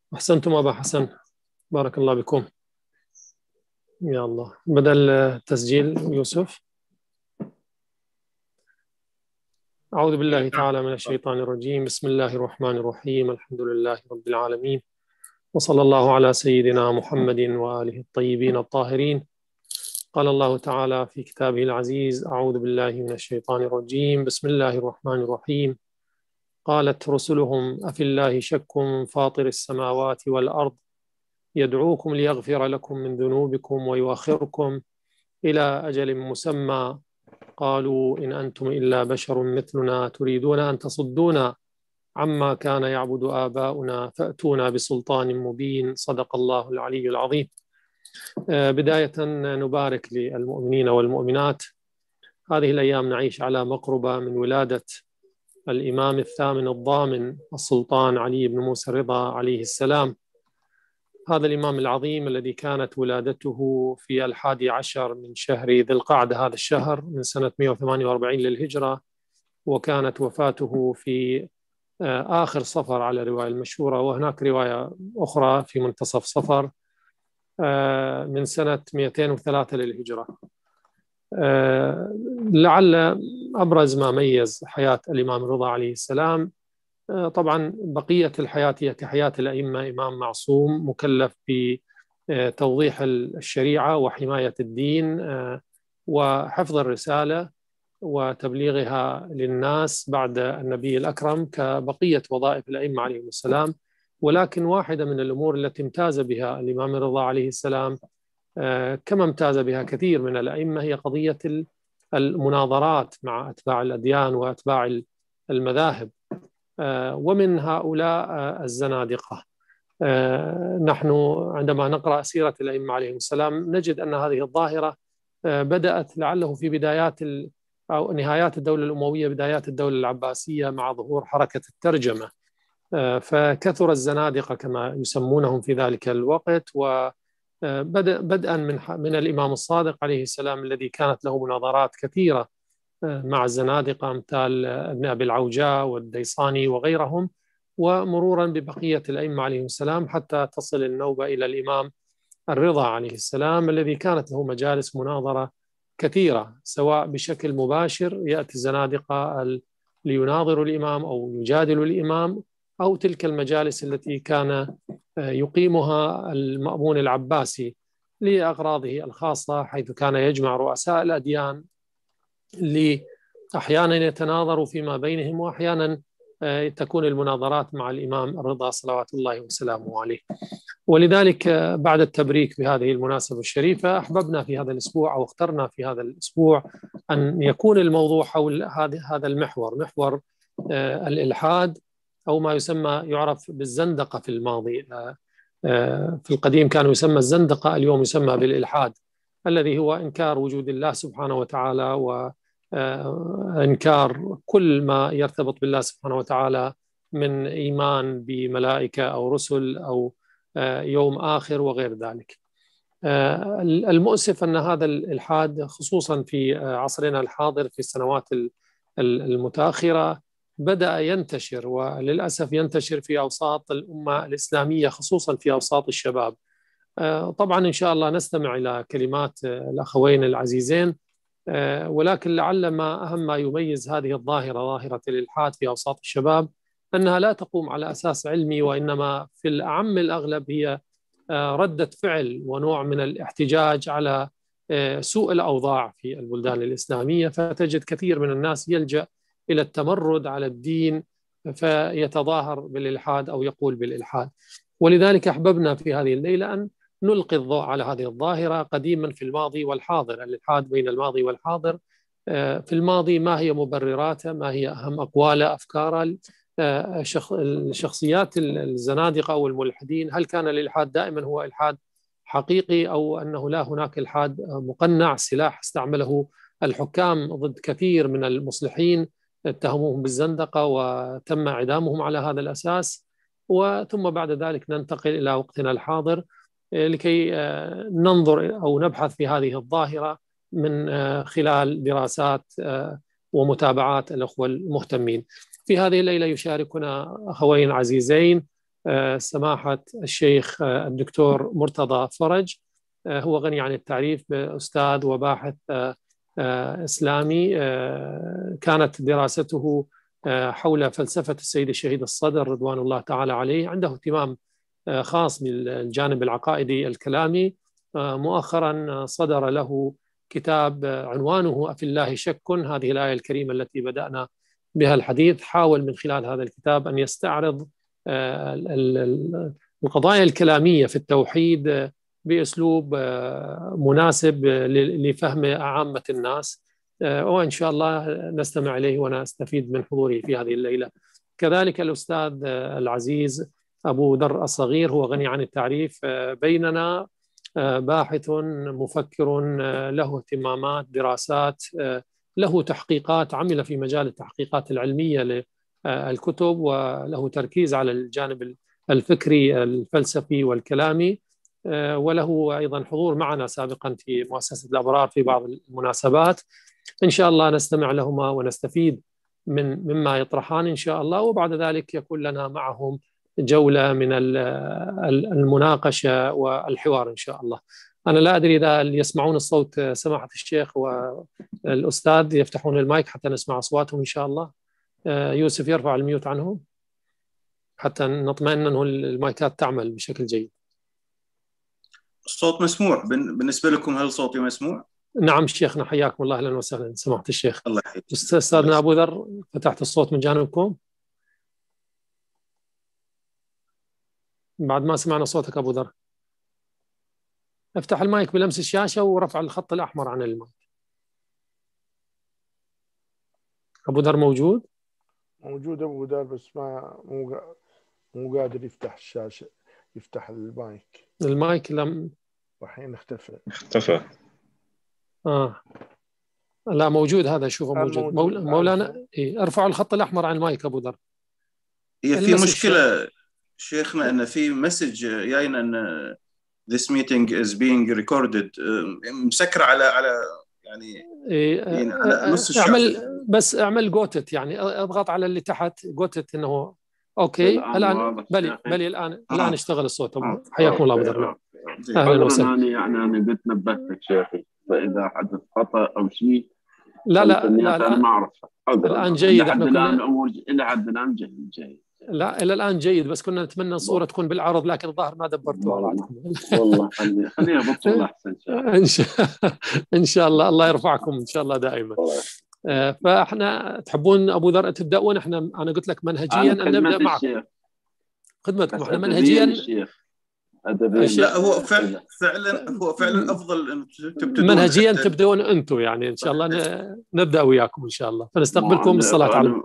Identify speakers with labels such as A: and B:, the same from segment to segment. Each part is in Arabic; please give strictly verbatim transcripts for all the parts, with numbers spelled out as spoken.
A: أحسنتم أبا حسن، بارك الله بكم. يا الله، بدأ التسجيل يوسف. أعوذ بالله تعالى من الشيطان الرجيم. بسم الله الرحمن الرحيم. الحمد لله رب العالمين، وصلى الله على سيدنا محمد وآله الطيبين الطاهرين. قال الله تعالى في كتابه العزيز: أعوذ بالله من الشيطان الرجيم. بسم الله الرحمن الرحيم. قالت رسلهم: أفي الله شك فاطر السماوات والأرض يدعوكم ليغفر لكم من ذنوبكم ويؤخركم إلى أجل مسمى قالوا إن أنتم إلا بشر مثلنا تريدون أن تصدونا عما كان يعبد آباؤنا فأتونا بسلطان مبين. صدق الله العلي العظيم. بداية نبارك للمؤمنين والمؤمنات. هذه الأيام نعيش على مقربة من ولادة الإمام الثامن الضامن السلطان علي بن موسى الرضا عليه السلام. هذا الإمام العظيم الذي كانت ولادته في الحادي عشر من شهر ذي القعدة، هذا الشهر، من سنة مئة وثمانية وأربعين للهجرة، وكانت وفاته في آخر صفر على الرواية المشهورة، وهناك رواية أخرى في منتصف صفر من سنة مئتين وثلاثة للهجرة. لعل أبرز ما ميز حياة الإمام الرضا عليه السلام، طبعا بقية الحياة هي كحياة الأئمة، إمام معصوم مكلف بتوضيح الشريعة وحماية الدين وحفظ الرسالة وتبليغها للناس بعد النبي الأكرم كبقية وظائف الأئمة عليهم السلام. ولكن واحدة من الأمور التي امتاز بها الإمام الرضا عليه السلام كما امتاز بها كثير من الأئمة هي قضية المناظرات مع أتباع الأديان وأتباع المذاهب، ومن هؤلاء الزنادقة. نحن عندما نقرأ سيرة الأئمة عليهم السلام نجد أن هذه الظاهرة بدأت لعله في بدايات أو نهايات الدولة الأموية، بدايات الدولة العباسية، مع ظهور حركة الترجمة، فكثر الزنادقة كما يسمونهم في ذلك الوقت. وبدأ بدءا من من الإمام الصادق عليه السلام الذي كانت له مناظرات كثيرة مع الزنادقة أمثال ابن أبي العوجاء والديصاني وغيرهم، ومرورا ببقية الأئمة عليهم السلام حتى تصل النوبة إلى الإمام الرضا عليه السلام الذي كانت له مجالس مناظرة كثيرة، سواء بشكل مباشر يأتي الزنادقة ليناظروا الإمام أو يجادلوا الإمام، أو تلك المجالس التي كان يقيمها المأمون العباسي لأغراضه الخاصة، حيث كان يجمع رؤساء الأديان لأحيانا يتناظروا فيما بينهم، وأحيانا تكون المناظرات مع الإمام الرضا صلوات الله وسلامه عليه. ولذلك بعد التبريك بهذه المناسبة الشريفة أحببنا في هذا الأسبوع أو اخترنا في هذا الأسبوع أن يكون الموضوع حول هذا المحور، محور الإلحاد أو ما يسمى يعرف بالزندقة في الماضي. في القديم كان يسمى الزندقة، اليوم يسمى بالإلحاد، الذي هو إنكار وجود الله سبحانه وتعالى وإنكار كل ما يرتبط بالله سبحانه وتعالى من إيمان بملائكة أو رسل أو يوم آخر وغير ذلك. المؤسف أن هذا الإلحاد خصوصا في عصرنا الحاضر في السنوات المتأخرة بدأ ينتشر، وللأسف ينتشر في أوساط الأمة الإسلامية خصوصا في أوساط الشباب. طبعا إن شاء الله نستمع إلى كلمات الأخوين العزيزين، ولكن لعل ما أهم ما يميز هذه الظاهرة، ظاهرة الإلحاد في أوساط الشباب، أنها لا تقوم على أساس علمي، وإنما في الأعم الأغلب هي ردة فعل ونوع من الاحتجاج على سوء الأوضاع في البلدان الإسلامية. فتجد كثير من الناس يلجأ إلى التمرد على الدين فيتظاهر بالإلحاد أو يقول بالإلحاد. ولذلك أحببنا في هذه الليلة أن نلقي الضوء على هذه الظاهرة قديما في الماضي والحاضر، الإلحاد بين الماضي والحاضر. في الماضي ما هي مبرراته، ما هي أهم أقواله، أفكاره، الشخصيات الزنادقة أو الملحدين، هل كان الإلحاد دائما هو إلحاد حقيقي أو أنه لا هناك إلحاد مقنع، سلاح استعمله الحكام ضد كثير من المصلحين اتهموهم بالزندقة وتم إعدامهم على هذا الأساس. وثم بعد ذلك ننتقل إلى وقتنا الحاضر لكي ننظر أو نبحث في هذه الظاهرة من خلال دراسات ومتابعات الأخوة المهتمين. في هذه الليلة يشاركنا أخوين عزيزين سماحة الشيخ الدكتور مرتضى فرج. هو غني عن التعريف بأستاذ وباحث إسلامي، كانت دراسته حول فلسفة السيد الشهيد الصدر رضوان الله تعالى عليه. عنده اهتمام خاص بالجانب العقائدي الكلامي. مؤخرا صدر له كتاب عنوانه أفي الله شك، هذه الآية الكريمة التي بدأنا بها الحديث. حاول من خلال هذا الكتاب أن يستعرض القضايا الكلامية في التوحيد بأسلوب مناسب لفهم عامة الناس، وإن شاء الله نستمع إليه ونستفيد من حضوره في هذه الليلة. كذلك الأستاذ العزيز أبو ذر الصغير، هو غني عن التعريف بيننا، باحث مفكر له اهتمامات، دراسات، له تحقيقات، عمل في مجال التحقيقات العلمية للكتب، وله تركيز على الجانب الفكري الفلسفي والكلامي، وله أيضا حضور معنا سابقا في مؤسسة الأبرار في بعض المناسبات. إن شاء الله نستمع لهما ونستفيد من مما يطرحان إن شاء الله، وبعد ذلك يكون لنا معهم جولة من المناقشة والحوار إن شاء الله. أنا لا أدري إذا يسمعون الصوت سماحة الشيخ والأستاذ يفتحون المايك حتى نسمع أصواتهم إن شاء الله. يوسف يرفع الميوت عنهم حتى نطمئن أنه المايكات تعمل بشكل جيد.
B: الصوت مسموع بالنسبة لكم؟ هل صوتي مسموع؟
A: نعم شيخنا، حياكم الله، أهلا وسهلا سماحة الشيخ.
B: الله يحييك.
A: أستاذنا أبو ذر، فتحت الصوت من جانبكم؟ بعد ما سمعنا صوتك أبو ذر. افتح المايك بلمس الشاشة ورفع الخط الأحمر عن المايك. أبو ذر موجود؟
C: موجود أبو ذر، بس ما مو مو قادر يفتح الشاشة، يفتح المايك.
A: المايك لم
C: الحين اختفى.
D: اختفى.
A: آه لا موجود، هذا شوفه موجود.
C: موجود.
A: مول... مولانا إيه؟ ارفعوا الخط الأحمر عن المايك أبو ذر.
B: هي في مشكلة شيخنا أن في مسج جاينا أن this meeting is being recorded، مسكر على على يعني
A: إيه
B: على نص الشاشة.
A: اعمل بس اعمل جوتت، يعني اضغط على اللي تحت جوتت انه اوكي. الان بلي بلي الان آه. الان اشتغل الصوت.
D: آه.
A: حياكم الله ابو ذر. اهلا وسهلا.
D: انا يعني انا قلت نبهتك شيخي، فاذا حدث خطا او شيء
A: لا لا لا
D: انا ما اعرفها.
A: الان جيد.
D: احنا كنا الان امور الى حد الان جيد جيد.
A: لا الى الان جيد، بس كنا نتمنى الصوره تكون بالعرض، لكن الظاهر ما دبرتوها.
D: والله خليها خليها بطل احسن
A: ان شاء ان شاء الله. الله يرفعكم ان شاء الله دائما. فاحنا تحبون ابو ذر تبداون؟ احنا انا قلت لك منهجيا ان نبدا معكم. خدمتكم احنا منهجيا.
B: لا هو فعلا فعلا هو فعلا افضل ان تبدون
A: منهجيا تبدون انتم، يعني ان شاء الله نبدا وياكم ان شاء الله. فنستقبلكم بالصلاه على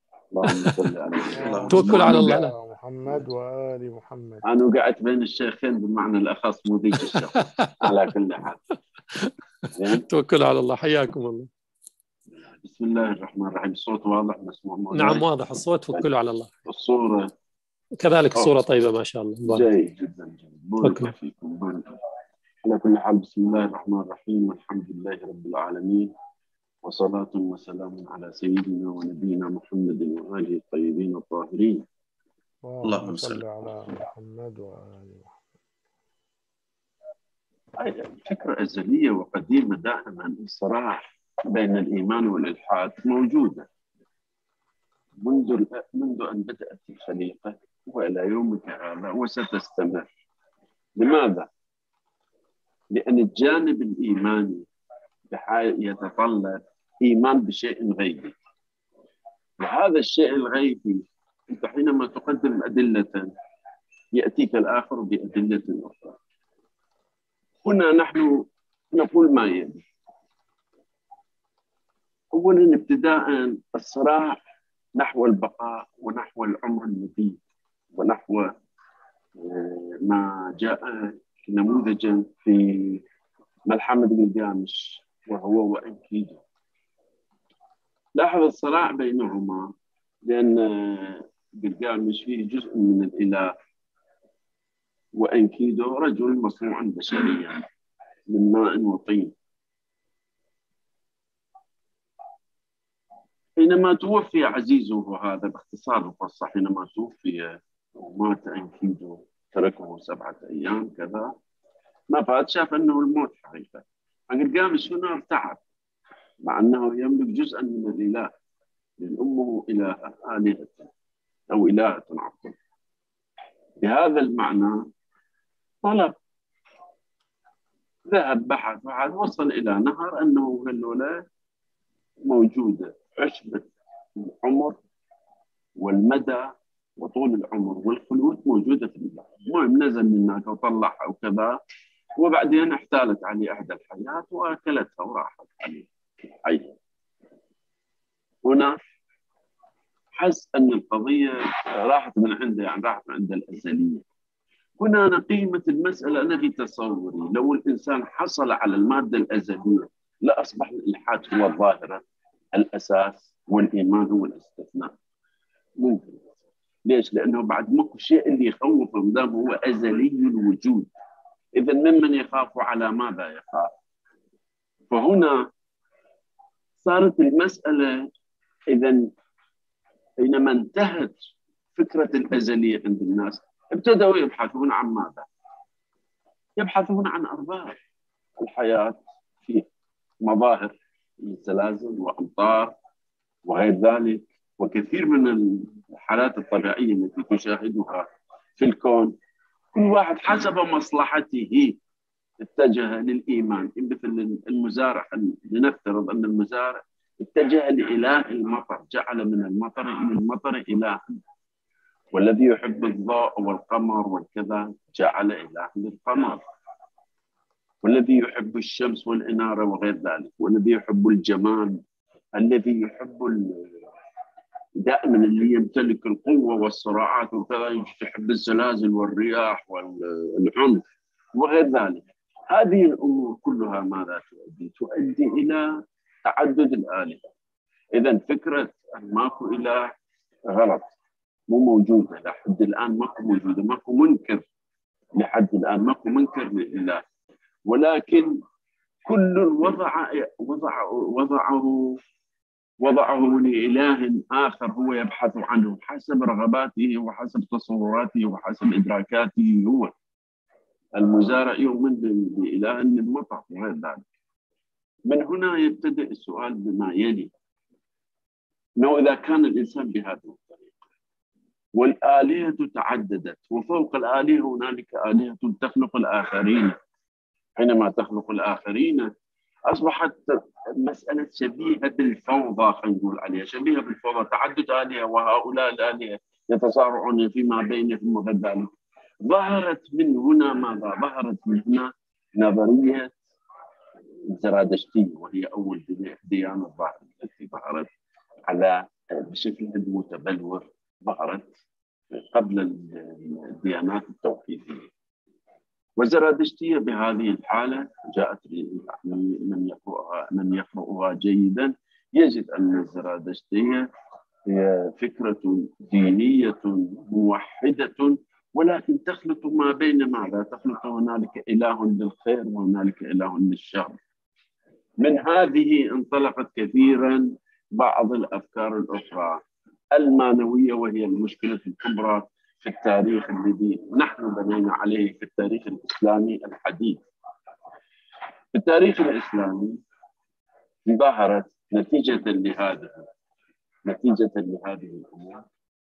A: توكل على الله.
C: محمد وآل محمد.
D: أنا وقعت بين الشيخين بالمعنى الأخص، مو ذيك الشيخ. على كل حال
A: توكل على الله. حياكم الله.
D: بسم الله الرحمن الرحيم. الصوت واضح مسموع؟
A: نعم واضح الصوت. توكلوا على الله.
D: الصورة
A: كذلك الصورة طيبة ما شاء الله.
D: جيد جدا جيد. بارك فيكم بارك. على كل حال بسم الله الرحمن الرحيم، والحمد لله رب العالمين، وصلاة وسلام على سيدنا ونبينا محمد وآله الطيبين الطاهرين.
C: اللهم صل على محمد وآل
D: محمد. فكرة أزلية وقديمة دائما الصراع بين الإيمان والإلحاد موجودة منذ منذ أن بدأت الخليقة وإلى يومك هذا وستستمر. لماذا؟ لأن الجانب الإيماني يتطلب إيمان بشيء غيبي، وهذا الشيء الغيبي أنت حينما تقدم أدلة يأتيك الآخر بأدلة أخرى. هنا نحن نقول ما يلي. أولاً ابتداءً الصراع نحو البقاء ونحو العمر المديد ونحو ما جاء نموذجاً في ملحمة جلجامش وهو وأنكيدو. لاحظ الصراع بينهما، لأن جلجامش فيه جزء من الإله وأنكيدو رجل مصنوع بشريا من ماء وطين. حينما توفي عزيزه، هذا باختصار القصة، حينما توفي ومات أنكيدو تركه سبعة أيام كذا، ما فات شاف أنه الموت حقيقة. قلقامش هنا ارتعب مع أنه يملك جزءا من الإله، لأن أمه إله آلهة أو إلهة عفوا. بهذا المعنى طلب، ذهب بحث وحد، وصل إلى نهر أنه هالولاة موجودة عشبة العمر والمدى وطول العمر والخلود موجودة في البحر. المهم نزل من هناك وطلعها وكذا، وبعدين احتالت عليه إحدى الحيات وأكلتها وراحت عليه الحية. هنا حس أن القضية راحت من عنده، يعني راحت من عند الأزلية. هنا قيمة المسألة. أنا في تصوري لو الإنسان حصل على المادة الأزلية لأصبح الإلحاد هو الظاهرة الأساس والإيمان هو الاستثناء. ممكن. ليش؟ لأنه بعد ماكو شيء اللي يخوف ما دام هو أزلي الوجود. إذا ممن يخاف على ماذا يخاف؟ فهنا صارت المسألة إذا حينما انتهت فكرة الأزلية عند الناس ابتدأوا يبحثون عن ماذا؟ يبحثون عن أرباب الحياة في مظاهر الزلازل وأمطار وغير ذلك، وكثير من الحالات الطبيعية التي تشاهدها في الكون. كل واحد حسب مصلحته اتجه للإيمان. مثل المزارع، لنفترض أن المزارع اتجه لإله المطر، جعل من المطر من المطر إله، والذي يحب الضوء والقمر والكذا جعل إله للقمر، والذي يحب الشمس والإنارة وغير ذلك، والذي يحب الجمال، الذي يحب دائما اللي يمتلك القوة والصراعات وكذا يحب الزلازل والرياح والعنف وغير ذلك. هذه الأمور كلها ماذا تؤدي؟ تؤدي إلى تعدد الآلهة. إذا فكرة أن ماكو إله غلط، مو موجودة لحد الآن، ماكو موجودة، ماكو منكر لحد الآن، ماكو منكر لله، ولكن كل وضع وضع وضعه وضعه لإله آخر هو يبحث عنه حسب رغباته وحسب تصوراته وحسب إدراكاته. هو المزارع يؤمن بإله المطر وغير ذلك. من هنا يبتدأ السؤال بما يلي: أنه إذا كان الإنسان بهذه الطريقة والآلهة تعددت، وفوق الآلهة هنالك آلهة تخلق الآخرين، حينما تخلق الآخرين أصبحت مسألة شبيهة بالفوضى، خلينا نقول عليها شبيهة بالفوضى، تعدد آلهة وهؤلاء الآلهة يتصارعون فيما بينهم وغير ذلك. ظهرت من هنا ماذا؟ ظهرت من هنا نظرية الزرادشتية، وهي أول ديانة ظهرت التي ظهرت على بشكل متبلور، ظهرت قبل الديانات التوحيدية. والزرادشتية بهذه الحالة جاءت من يقرأها من يقرأها جيدا يجد أن الزرادشتية هي فكرة دينية موحدة، ولكن تخلط ما بين ماذا؟ تخلط هنالك إله للخير وهنالك إله للشر. من هذه انطلقت كثيرا بعض الأفكار الأخرى المانوية، وهي المشكلة الكبرى في التاريخ الذي نحن بنينا عليه في التاريخ الإسلامي الحديث. في التاريخ الإسلامي ظهرت نتيجة لهذا نتيجة لهذه الأمور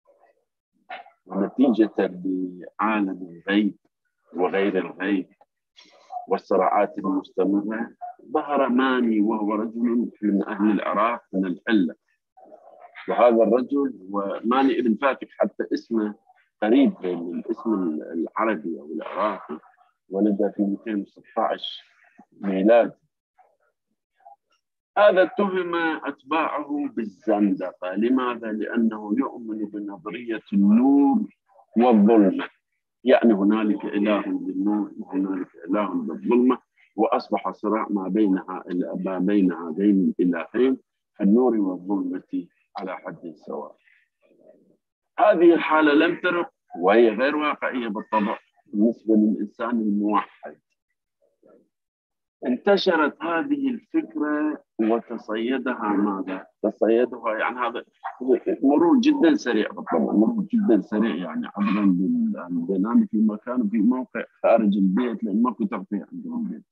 D: ونتيجة لعالم الغيب وغير الغيب والصراعات المستمرة، ظهر ماني وهو رجل من أهل العراق من الحلة. وهذا الرجل هو ماني ابن فاتح، حتى اسمه قريب من الاسم العربي أو العراقي، ولد في مئتين وستة عشر ميلاد. هذا اتهم أتباعه بالزندقة. لماذا؟ لأنه يؤمن بنظرية النور والظلمة، يعني هنالك إله بالنور وهنالك إله بالظلمة، وأصبح صراع ما بينها ما بين هذين الإلهين النور والظلمة على حد سواء. هذه الحالة لم ترق، وهي غير واقعية بالطبع بالنسبة للإنسان الموحد. انتشرت هذه الفكرة وتصيدها ماذا؟ تصيدها يعني هذا مرور جدا سريع بالطبع، مرور جدا سريع يعني عبرا بالبنان في مكان في موقع خارج البيت لأن ماكو تغطية عندهم البيت.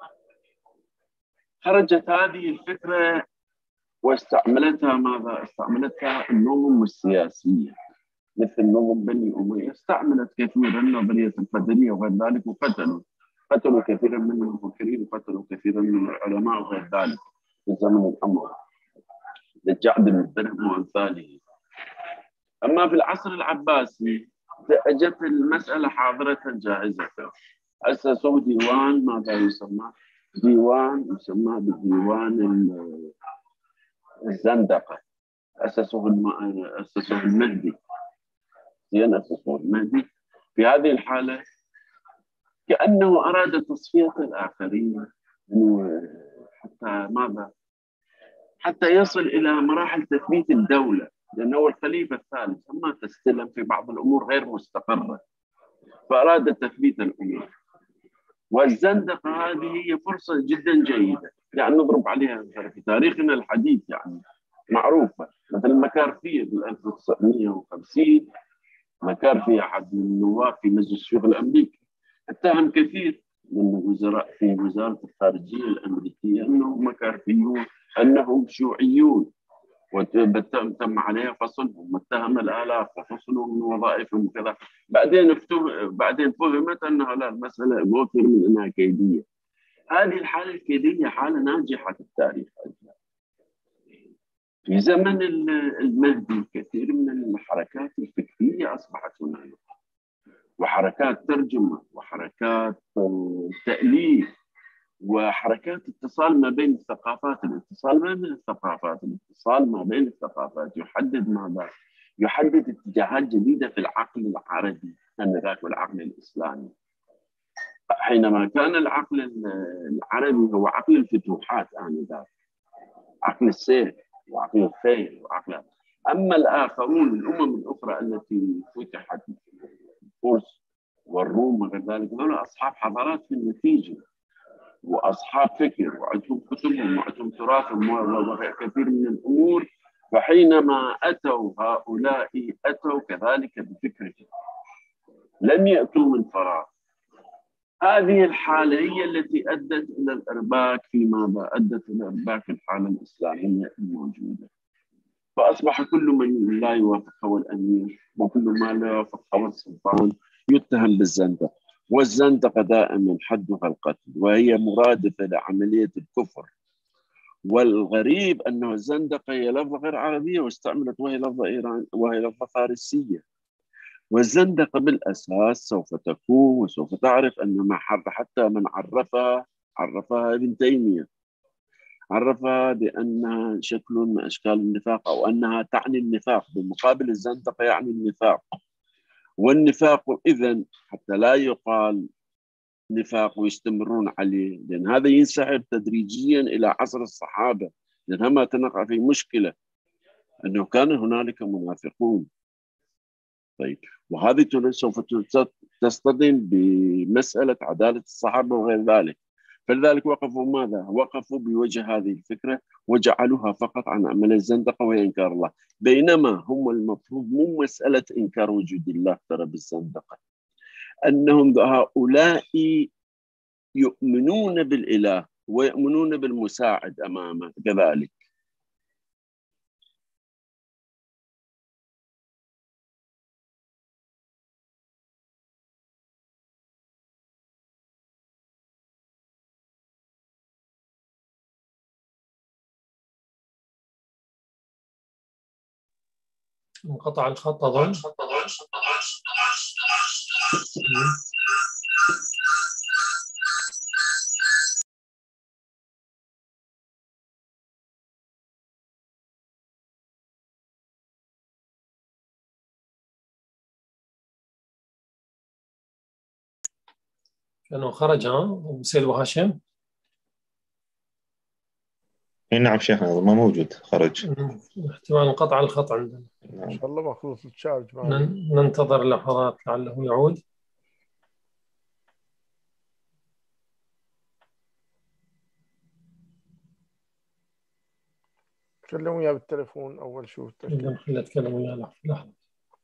D: خرجت هذه الفكرة واستعملتها ماذا؟ استعملتها النظم السياسية مثل نظم بني أمية، استعملت كثيرا نظرية القدرية وغير ذلك، وقتلوا قتلوا كثيرا من المفكرين وقتلوا كثيرا من العلماء وغير ذلك في زمن الأمر للجعد بن درهم وأمثاله. أما في العصر العباسي أجت المسألة حاضرة جاهزة، أسسوا ديوان ماذا يسمى؟ ديوان يسمى بديوان الزندقة، أسسوه الم... أسسوه المهدي، زين أسسوه المهدي. في هذه الحالة كأنه أراد تصفية الآخرين حتى ماذا؟ حتى يصل إلى مراحل تثبيت الدولة، لأنه هو الخليفة الثالث ثم تستلم في بعض الأمور غير مستقرة، فأراد تثبيت الأمور. والزندقة هذه هي فرصة جدا جيدة يعني نضرب عليها في تاريخنا الحديث يعني معروفة، مثل مكارثي في ألف وتسعمئة وخمسين، مكارثي أحد النواب في مجلس الشيوخ الأمريكي اتهم كثير من وزراء في وزارة الخارجية الأمريكية أنهم مكارثيون، أنهم شيوعيون، وتم عليها فصلهم واتهم الآلاف وفصلهم من وظائفهم وكذا. بعدين بعدين فهمت أنها لا، المسألة موثر من أنها كيدية. هذه الحالة الكيدية حالة ناجحة في التاريخ. في زمن المهدي كثير من الحركات الفكرية أصبحت هناك، وحركات ترجمة وحركات تأليف وحركات اتصال ما بين الثقافات. الاتصال ما بين الثقافات الاتصال ما بين الثقافات يحدد ماذا؟ يحدد اتجاهات جديدة في العقل العربي آنذاك والعقل الإسلامي. حينما كان العقل العربي هو عقل الفتوحات آنذاك، عقل السير وعقل الخير وعقل. أما الآخرون الأمم الأخرى التي فتحت الفرس والروم وغير ذلك، هؤلاء أصحاب حضارات في النتيجة وأصحاب فكر وعندهم كتبهم وعندهم تراثهم وكثير من الأمور. فحينما أتوا هؤلاء أتوا كذلك بفكرهم، لم يأتوا من فراغ. هذه الحالة هي التي أدت إلى الإرباك في ماذا؟ أدت إلى الإرباك في الحالة الإسلامية الموجودة. فأصبح كل من لا يوافقه الأمير وكل ما لا يوافقه السلطان يتهم بالزندقة، والزندقة دائما حدها القتل وهي مرادفة لعملية الكفر. والغريب أنه الزندقة هي لفظة غير عربية واستعملت وهي لفظة إيران وهي لفظة فارسية. والزندقة بالأساس سوف تكون وسوف تعرف أن ما حتى من عرفها عرفها ابن تيمية، عرفها بأنها شكل من أشكال النفاق أو أنها تعني النفاق، بمقابل الزندقة يعني النفاق. والنفاق إذن حتى لا يقال نفاق ويستمرون عليه، لأن هذا ينسحب تدريجيا إلى عصر الصحابة، لأن هم تنقع في مشكلة أنه كان هنالك منافقون. طيب، وهذه سوف تصطدم بمسألة عدالة الصحابة وغير ذلك. فلذلك وقفوا ماذا؟ وقفوا بوجه هذه الفكرة وجعلوها فقط عن عمل الزندقة وهي إنكار الله، بينما هم المفروض مو مسألة إنكار وجود الله ترى بالزندقة، أنهم هؤلاء يؤمنون بالإله ويؤمنون بالمساعد أمامه كذلك.
A: انقطع الخط أظن. كأنه خرج. ها سيد أبو هاشم؟
E: نعم شيخنا ما موجود، خرج.
A: احتمال انقطع الخط عندنا.
C: ان شاء الله ما خلص التشارج.
A: ننتظر لحظات لعله يعود.
C: تكلموا وياه بالتليفون أول شو
A: خلينا نتكلم وياه لحظة.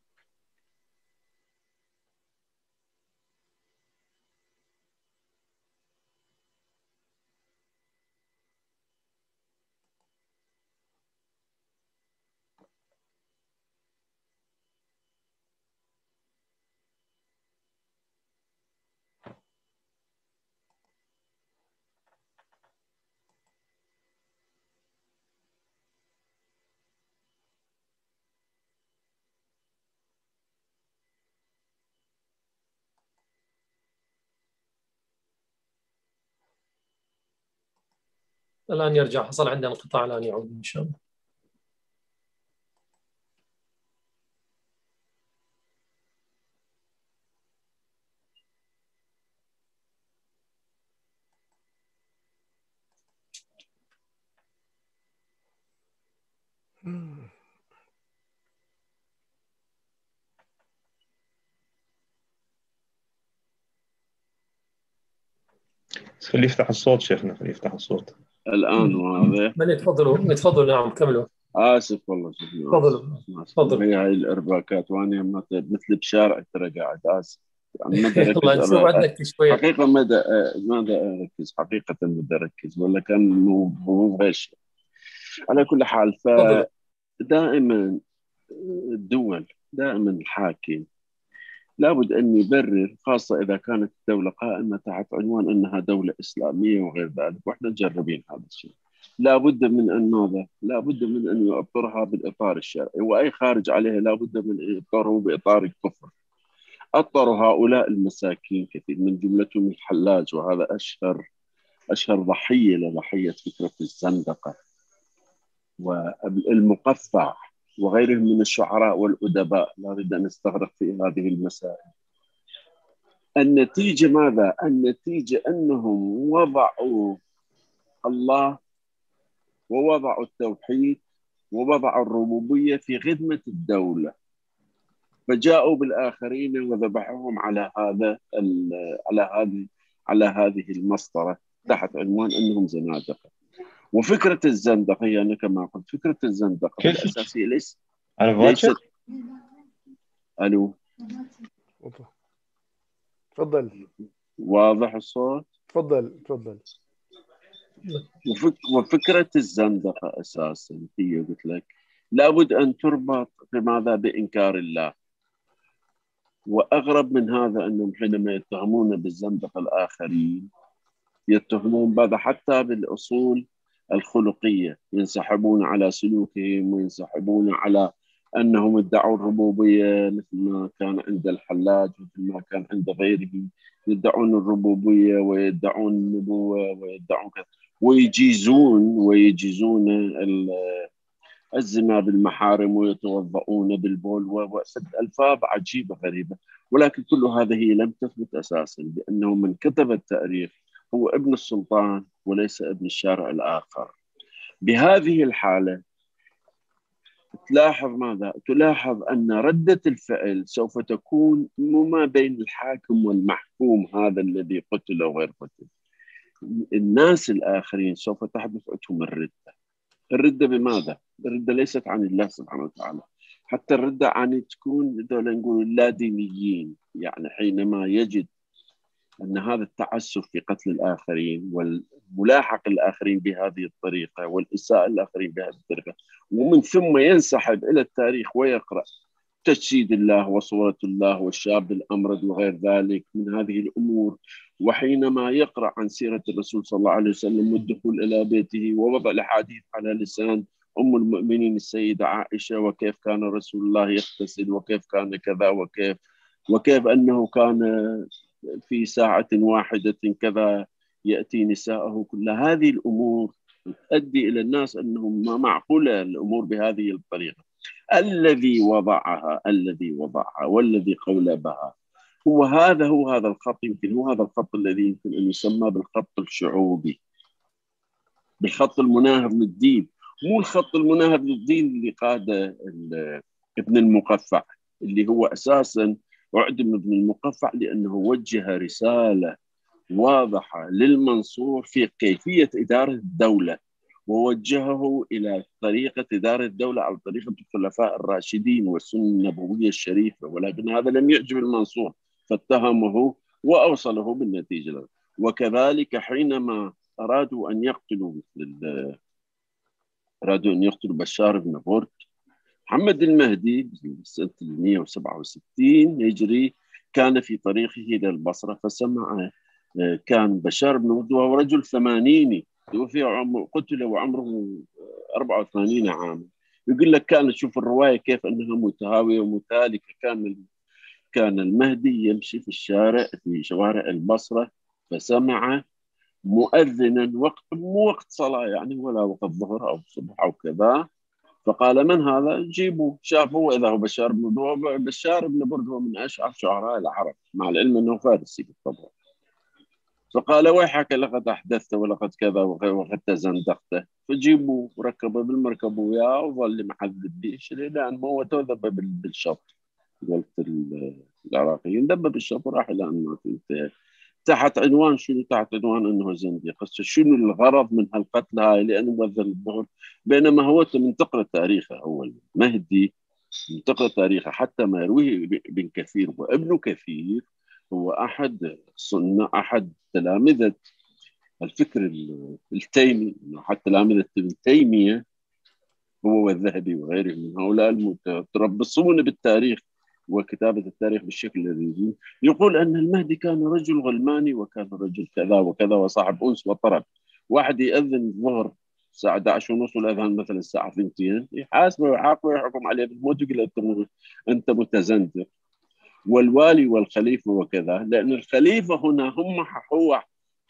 A: الآن يرجع، حصل عندنا انقطاع، الآن يعود إن شاء الله.
E: خليه يفتح الصوت شيخنا، خليه يفتح الصوت
D: الآن واضح.
A: من تفضلوا تفضلوا. نعم كملوا.
D: آسف والله شيخنا،
A: تفضلوا تفضلوا.
D: هي هاي الإرباكات وأنا مثل بشارع ترى قاعد آسف. مدى
A: الله نشوف عندك شوية.
D: حقيقة مدى ماذا أركز حقيقة مدى أركز ولا كان مو مو غش. على كل حال، فدائما الدول دائما الحاكم لابد أن يبرر، خاصة إذا كانت الدولة قائمة تحت عنوان أنها دولة إسلامية وغير ذلك، وإحنا مجربين هذا الشيء. لابد من أن هذا لابد من أن يؤطرها بالإطار الشرعي، وأي خارج عليها لابد من أن يؤطره بإطار الكفر. أطروا هؤلاء المساكين كثير من جملتهم الحلاج، وهذا أشهر أشهر ضحية لضحية فكرة الزندقة والمقفع وغيرهم من الشعراء والأدباء. لا أريد أن أستغرق في هذه المسائل. النتيجة ماذا؟ النتيجة أنهم وضعوا الله ووضعوا التوحيد ووضعوا الربوبية في خدمة الدولة، فجاءوا بالآخرين وذبحوهم على هذا على هذه على هذه المسطرة تحت عنوان أنهم زنادقة. وفكرة الزندقة هي أنا كما قلت، فكرة الزندقة الأساسية ليس ليست. ألو
C: تفضل.
D: واضح الصوت؟
C: تفضل تفضل.
D: وفك... وفكرة الزندقة أساساً هي قلت لك لابد أن تربط بماذا؟ بإنكار الله. وأغرب من هذا أنهم حينما يتهمون بالزندقة الآخرين يتهمون بعض حتى بالأصول الخلقية، ينسحبون على سلوكهم وينسحبون على أنهم ادعوا الربوبية مثل ما كان عند الحلاج مثل ما كان عند غيره، يدعون الربوبية ويدعون النبوة ويدعون كذا، ويجيزون ويجيزون الزنا بالمحارم ويتوضؤون بالبول وسد ألفاظ عجيبة غريبة. ولكن كل هذه لم تثبت أساسا، لأنه من كتب التاريخ هو ابن السلطان وليس ابن الشارع الآخر. بهذه الحالة تلاحظ ماذا؟ تلاحظ أن ردة الفعل سوف تكون ما بين الحاكم والمحكوم، هذا الذي قتل وغير قتل. الناس الآخرين سوف تحدث عندهم الردة. الردة بماذا؟ الردة ليست عن الله سبحانه وتعالى، حتى الردة عن تكون دولة نقول لا دينيين، يعني حينما يجد أن هذا التعسف في قتل الآخرين والملاحق الآخرين بهذه الطريقة والإساءة الآخرين بهذه الطريقة، ومن ثم ينسحب إلى التاريخ ويقرأ تجسيد الله وصورة الله والشاب الأمرد وغير ذلك من هذه الأمور، وحينما يقرأ عن سيرة الرسول صلى الله عليه وسلم والدخول إلى بيته ووضع الحديث على لسان أم المؤمنين السيدة عائشة، وكيف كان رسول الله يغتسل وكيف كان كذا وكيف وكيف أنه كان في ساعة واحدة كذا يأتي نساءه، كل هذه الأمور تؤدي إلى الناس أنهم ما معقولة الأمور بهذه الطريقة. الذي وضعها الذي وضعها والذي قولبها هو هذا هو هذا الخط، يمكن هو هذا الخط الذي يمكن أن يسمى بالخط الشعوبي، بالخط المناهض للدين، مو الخط المناهض للدين اللي قاده ابن المقفع، اللي هو أساساً أعدم ابن المقفع لأنه وجه رسالة واضحة للمنصور في كيفية إدارة الدولة ووجهه إلى طريقة إدارة الدولة على طريقة الخلفاء الراشدين والسنة النبوية الشريفة، ولكن هذا لم يعجب المنصور فاتهمه وأوصله بالنتيجة. وكذلك حينما أرادوا أن يقتلوا مثل أرادوا أن يقتلوا بشار بن برد، محمد المهدي سنة مئة وسبعة وستين هجري كان في طريقه إلى البصرة فسمع، كان بشار بن برد وهو رجل ثمانيني توفي عمر قتل وعمره أربعة وثمانين عاما. يقول لك كان شوف الرواية كيف أنها متهاوية ومتهالكة. كان كان المهدي يمشي في الشارع في شوارع البصرة فسمع مؤذنا وقت مو وقت صلاة يعني ولا وقت ظهر أو صبح أو كذا، فقال من هذا؟ جيبوا. شافوا إذا هو بشار بن برد. بشار بن برد هو من أشعر شعراء العرب مع العلم أنه فارسي بالطبع. فقال ويحك لقد أحدثت ولقد كذا وقد تزندقت، فجيبوا وركبوا بالمركب وياه وظل محذب بيش إلى أن موته ذب بالشط. قلت العراقيين دب بالشط وراح إلى أن مات. تحت عنوان شنو؟ تحت عنوان أنه زنديق. شنو الغرض من هالقتل هاي؟ لأنه بذل الظهر. بينما هو من تقرأ تاريخه أول مهدي من تقرأ تاريخه حتى ما يرويه ابن كثير، وابن كثير هو أحد صنع أحد تلامذة الفكر التيمي، حتى تلامذة ابن تيمية هو والذهبي وغيره من هؤلاء المتربصون بالتاريخ وكتابة التاريخ بالشكل الذي يجب. يقول أن المهدي كان رجل غلماني وكان رجل كذا وكذا وصاحب أنس وطرب. واحد يأذن الظهر الساعة أحد عشر ونص والأذان مثلا الساعة اثنين يحاسبه ويعاقبه ويحكم عليه بالموت ويقول أنت أنت متزندق. والوالي والخليفة وكذا، لأن الخليفة هنا هم هو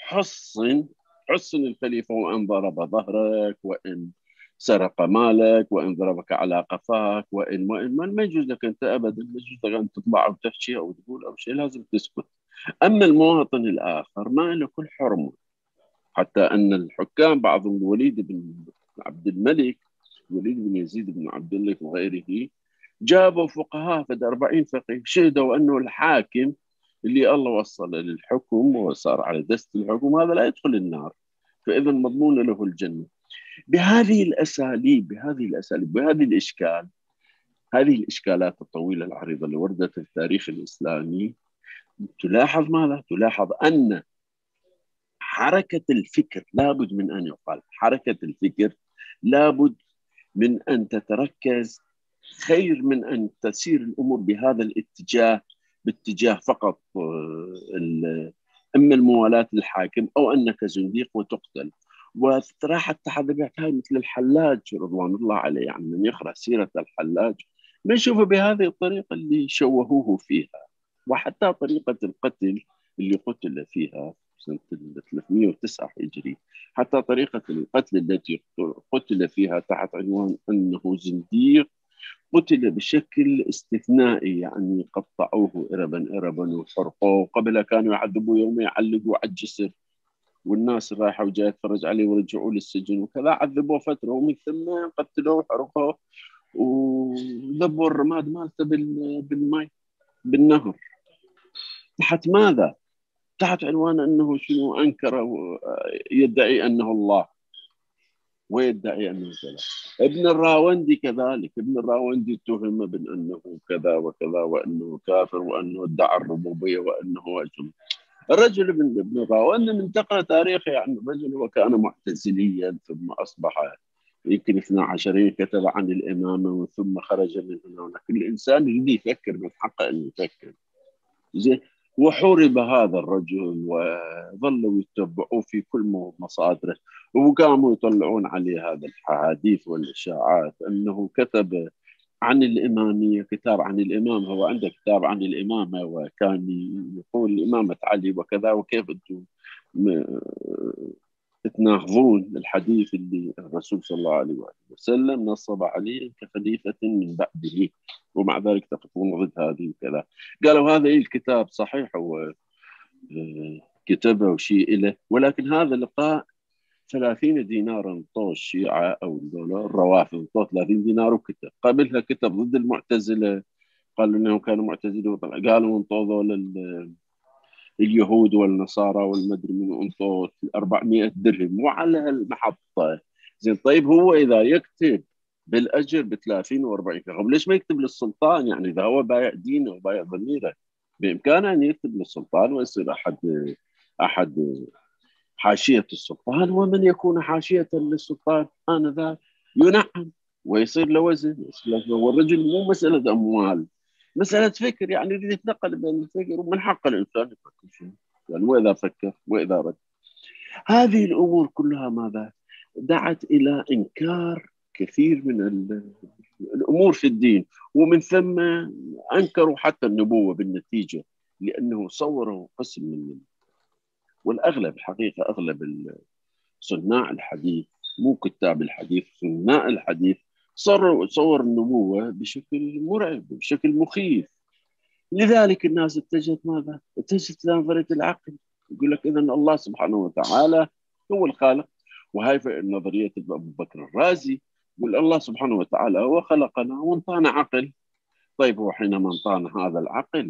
D: حصن حصن الخليفة، وإن ضرب ظهرك وإن سرق مالك وإن ضربك على قفاك وإن وإن ما يجوز لك أنت أبدا، ما يجوز لك أن تطلع أو تحكي أو تقول أو شيء، لازم تسكت. أما المواطن الآخر ما له كل حرمة. حتى أن الحكام بعضهم الوليد بن عبد الملك وليد بن يزيد بن عبد الملك وغيره جابوا فقهاء فد أربعين فقيه شهدوا أنه الحاكم اللي الله وصل للحكم وصار على دست الحكم هذا لا يدخل النار، فإذا مضمون له الجنة. بهذه الأساليب بهذه الأساليب بهذه الإشكال هذه الإشكالات الطويلة العريضة اللي وردت في التاريخ الإسلامي، تلاحظ ماذا؟ تلاحظ أن حركة الفكر لابد من أن يقال حركة الفكر لابد من أن تتركز خير من أن تسير الأمور بهذا الاتجاه باتجاه فقط إما الموالاة للحاكم أو أنك زنديق وتقتل. وراح التحديات هاي مثل الحلاج رضوان الله عليه، يعني من يقرأ سيرة الحلاج ما يشوفه بهذه الطريقة اللي شوهوه فيها، وحتى طريقة القتل اللي قتل فيها سنة ثلاثمئة وتسعة هجري، حتى طريقة القتل التي قتل فيها تحت عنوان أنه زنديق قتل بشكل استثنائي، يعني قطعوه إربا إربا وحرقوه. قبل كانوا يعذبوا يوم يعلقوا على الجسر والناس رايحة وجاية تفرج عليه ورجعوا للسجن وكذا، عذبوه فترة ومن ثم قتلوه وحرقوه وذبوا الرماد مالته بالماء بالنهر. تحت ماذا؟ تحت عنوان أنه شنو أنكر يدعي أنه الله ويدعي أنه كذا. ابن الراوندي كذلك، ابن الراوندي اتهم بأنه كذا وكذا وأنه كافر وأنه ادعى الربوبية وأنه أجل. الرجل ابن ابن الراوندي من تقرأ تاريخه يعني الرجل وكان معتزليا ثم أصبح يمكن اثنا عشرين كتب عن الإمامة ثم خرج من هنا وهناك. كل إنسان يريد يفكر من حقه أن يفكر. زين، وحورب هذا الرجل وظلوا يتبعوه في كل مصادره وقاموا يطلعون عليه هذا الحديث والإشاعات أنه كتب عن الإمامية كتاب عن الإمام. هو عنده كتاب عن الإمامة وكان يقول إمامة علي وكذا، وكيف أنتم تتناقضون الحديث اللي الرسول صلى الله عليه وسلم نصب عليه كخليفة من بعده ومع ذلك تقفون ضد هذه وكذا. قالوا هذا إيه الكتاب صحيح هو كتبه وشيء له، ولكن هذا لقاء ثلاثين دينارا انطوه الشيعة أو الروافض، انطوه ثلاثين دينار وكتب. قبلها كتب ضد المعتزلة، قالوا إنهم كانوا معتزلين، قالوا انطوه اليهود والنصارى والمدري من انطوه أربعمئة درهم. وعلى المحطة زين طيب هو اذا يكتب بالاجر ب ثلاثين وأربعين كرام ليش ما يكتب للسلطان؟ يعني اذا هو بايع دينه وبايع ضميره بامكانه ان يكتب للسلطان ويصير احد احد حاشيه السلطان، ومن يكون حاشيه للسلطان انذاك ينعم ويصير له وزن. والرجل مو مساله اموال، مساله فكر، يعني يريد يتنقل بين الفكر، ومن حق الانسان يفكر شيء يعني واذا فكر واذا رد. هذه الامور كلها ماذا؟ دعت الى انكار كثير من الامور في الدين، ومن ثم انكروا حتى النبوه بالنتيجه، لانه صوروا قسم من، والاغلب الحقيقه اغلب صناع الحديث مو كتاب الحديث، صناع الحديث صوروا صور النبوه بشكل مرعب بشكل مخيف. لذلك الناس اتجهت ماذا؟ اتجهت لنظريه العقل، يقول لك اذا الله سبحانه وتعالى هو الخالق. وهي نظريه ابو بكر الرازي يقول الله سبحانه وتعالى هو خلقنا وانطانا عقل. طيب هو حينما انطانا هذا العقل،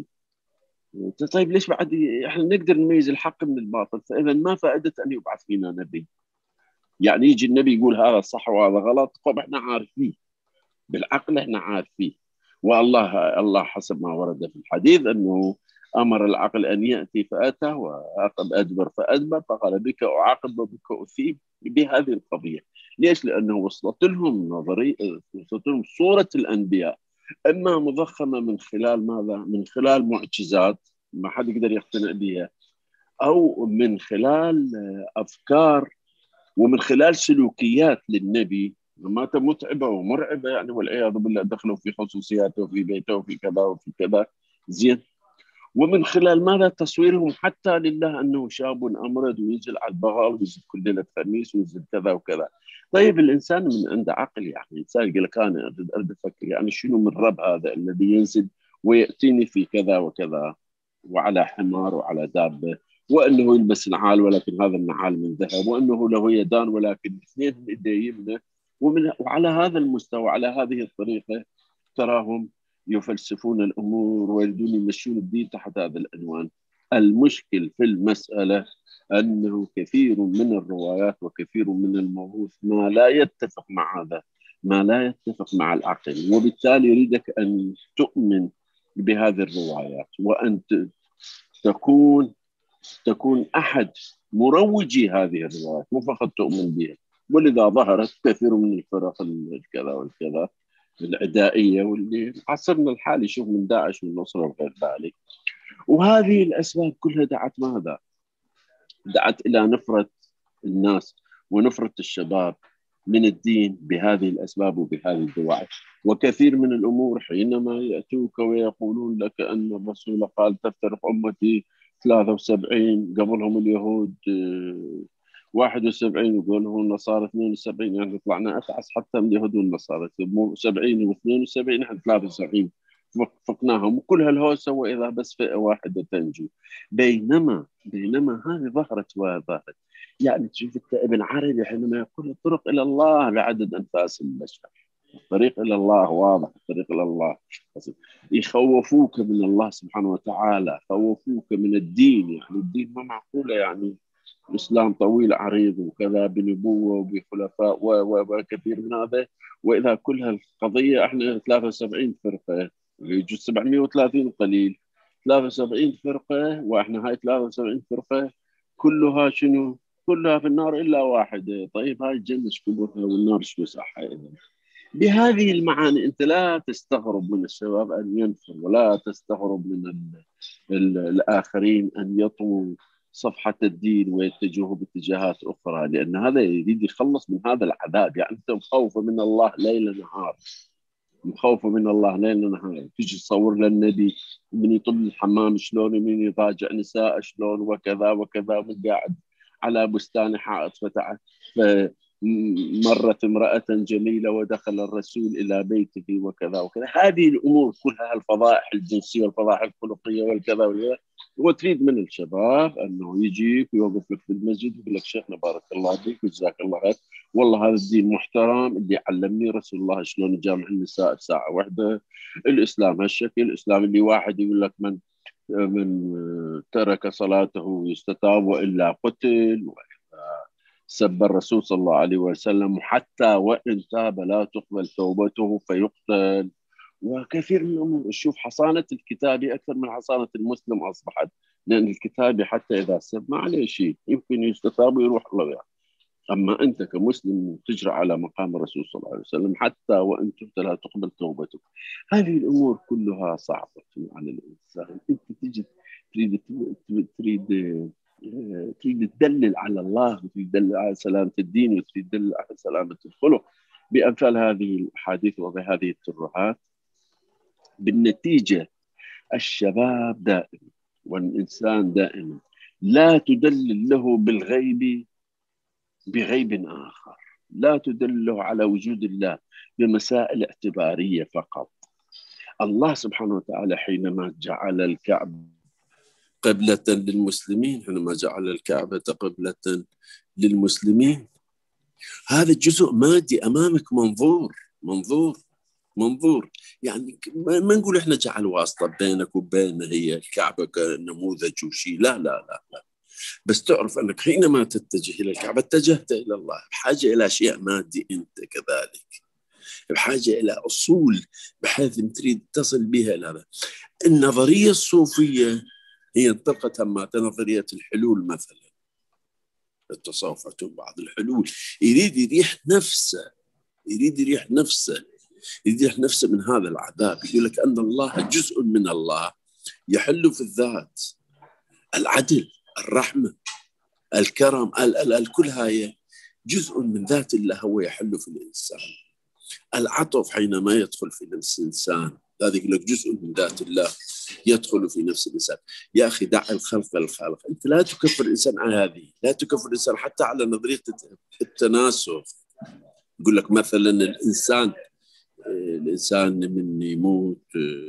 D: طيب ليش بعد احنا نقدر نميز الحق من الباطل؟ فاذا ما فائده ان يبعث فينا نبي؟ يعني يجي النبي يقول هذا صح وهذا غلط، طب احنا عارفين بالعقل، احنا عارفين. والله الله حسب ما ورد في الحديث انه امر العقل ان ياتي فاتى، وعاقب ادبر فادبر، فقال بك اعاقب وبك اثيب بهذه القضيه. ليش؟ لانه وصلت لهم نظريه، وصلت لهم صوره الانبياء، اما مضخمه من خلال ماذا؟ من خلال معجزات ما حد يقدر يقتنع بها، او من خلال افكار ومن خلال سلوكيات للنبي ما متعبه ومرعبه يعني، والعياذ بالله دخلوا في خصوصياته وفي بيته وفي كذا وفي كذا. زين. ومن خلال ماذا؟ تصويرهم حتى لله انه شاب امرد وينزل على البغال ويزيد كل ليله خميس ويزيد كذا وكذا. طيب الانسان من عنده عقل، يعني الانسان يقول لك انا اريد افكر يعني شنو من رب هذا الذي ينزل وياتيني في كذا وكذا وعلى حمار وعلى دابه، وانه يلبس النعال ولكن هذا النعال من ذهب، وانه له يدان ولكن اثنين من يديه يمنه. ومن وعلى هذا المستوى على هذه الطريقه تراهم يفلسفون الامور ويريدون يمشون الدين تحت هذا العنوان. المشكل في المساله انه كثير من الروايات وكثير من الموروث ما لا يتفق مع هذا، ما لا يتفق مع العقل، وبالتالي يريدك ان تؤمن بهذه الروايات وان تكون تكون احد مروجي هذه الروايات، مو فقط تؤمن بها. ولذا ظهرت كثير من الفرق الكذا والكذا العدائيه، واللي عصرنا الحالي شوف من داعش والنصره وغير ذلك. وهذه الاسباب كلها دعت ماذا؟ دعت الى نفره الناس ونفره الشباب من الدين بهذه الاسباب وبهذه الدواعي. وكثير من الامور حينما ياتوك ويقولون لك ان الرسول قال تفترق امتي ثلاثة وسبعين، قبلهم اليهود واحد وسبعين، وقبلهم النصارى اثنين وسبعين، يعني طلعنا اتعس حتى من اليهود والنصارى، سبعين واثنين وسبعين احنا ثلاثة وسبعين وفقناهم، وكل هالهوسه واذا بس فئه واحده تنجو. بينما بينما هذه ظهرت وظهرت. يعني تشوف ابن عربي حينما يقول الطرق الى الله بعدد انفاس البشر، الطريق الى الله واضح، الطريق الى الله. يخوفوك من الله سبحانه وتعالى، خوفوك من الدين، يعني الدين ما معقوله، يعني الاسلام طويل عريض وكذا بنبوه وبخلفاء وكثير من هذا، واذا كل هالقضيه احنا ثلاثة وسبعين فرقه، يجوز سبعمئة وثلاثين قليل، ثلاثة وسبعين فرقه، واحنا هاي ثلاثة وسبعين فرقه كلها شنو؟ كلها في النار الا واحده. طيب هاي الجنه ايش كبرها والنار ايش وسعها؟ اذا بهذه المعاني انت لا تستغرب من الشباب ان ينفر، ولا تستغرب من ال ال الاخرين ان يطووا صفحه الدين ويتجهوا باتجاهات اخرى، لان هذا يريد يخلص من هذا العذاب. يعني انت مخوفه من الله ليل نهار، مخوفه من الله ليل نهار، تجي تصور للنبي من يطل الحمام شلون، ومن يضاجع نساء شلون، وكذا وكذا، ومن قاعد على بستان حائط فتح مرت امرأة جميلة ودخل الرسول إلى بيته وكذا وكذا. هذه الأمور كلها الفضائح الجنسية والفضائح الخلقية والكذا والكذا. وتريد من الشباب أنه يجيك ويوقف لك في المسجد ويقول لك شيخنا بارك الله فيك وجزاك الله خير، والله هذا الدين محترم اللي علمني رسول الله شلون يجامع النساء بساعة واحدة، الإسلام هالشكل، الإسلام اللي واحد يقول لك من من ترك صلاته يستتاب وإلا قتل، سب الرسول صلى الله عليه وسلم، حتى وإن تاب لا تقبل توبته فيقتل. وكثير من الأمور. شوف حصانة الكتابي أكثر من حصانة المسلم أصبحت، لأن الكتابي حتى إذا سب ما عليه شيء، يمكن يستتاب ويروح الله يعني. أما أنت كمسلم تجرى على مقام الرسول صلى الله عليه وسلم، حتى وإن تبت لا تقبل توبتك. هذه الأمور كلها صعبة على الإنسان. أنت تجي تريد تريد تريد تدلل على الله، وتريد تدلل على سلامة الدين، وتريد تدلل على سلامة الخلق بأمثال هذه الأحاديث وبهذه الترهات. بالنتيجة الشباب دائما والإنسان دائما لا تدلل له بالغيب بغيب آخر، لا تدله على وجود الله بمسائل اعتبارية فقط. الله سبحانه وتعالى حينما جعل الكعبة قبلة للمسلمين، حينما جعل الكعبة قبلة للمسلمين، هذا جزء مادي أمامك، منظور منظور منظور يعني ما نقول إحنا جعل واسطة بينك وبين هي الكعبة كنموذج وشيء، لا لا لا لا، بس تعرف أنك حينما تتجه إلى الكعبة اتجهت إلى الله، بحاجة إلى أشياء مادي أنت كذلك، بحاجة إلى أصول بحيث تريد تصل بها إلى هذا. النظرية الصوفية هي انطلقت مات نظرية الحلول مثلا، التصوف بعض الحلول، يريد يريح نفسه، يريد يريح نفسه يريد يريح نفسه من هذا العذاب. يقول لك أن الله جزء من الله يحل في الذات، العدل، الرحمة، الكرم، ال ال ال كل هاي جزء من ذات الله هو يحل في الإنسان. العطف حينما يدخل في نفس الإنسان، هذا يقول لك جزء من ذات الله يدخل في نفس الإنسان. يا أخي دع الخلق الخالق، أنت لا تكفر الإنسان على هذه، لا تكفر الإنسان حتى على نظرية التناسخ. يقول لك مثلا الإنسان الإنسان من يموت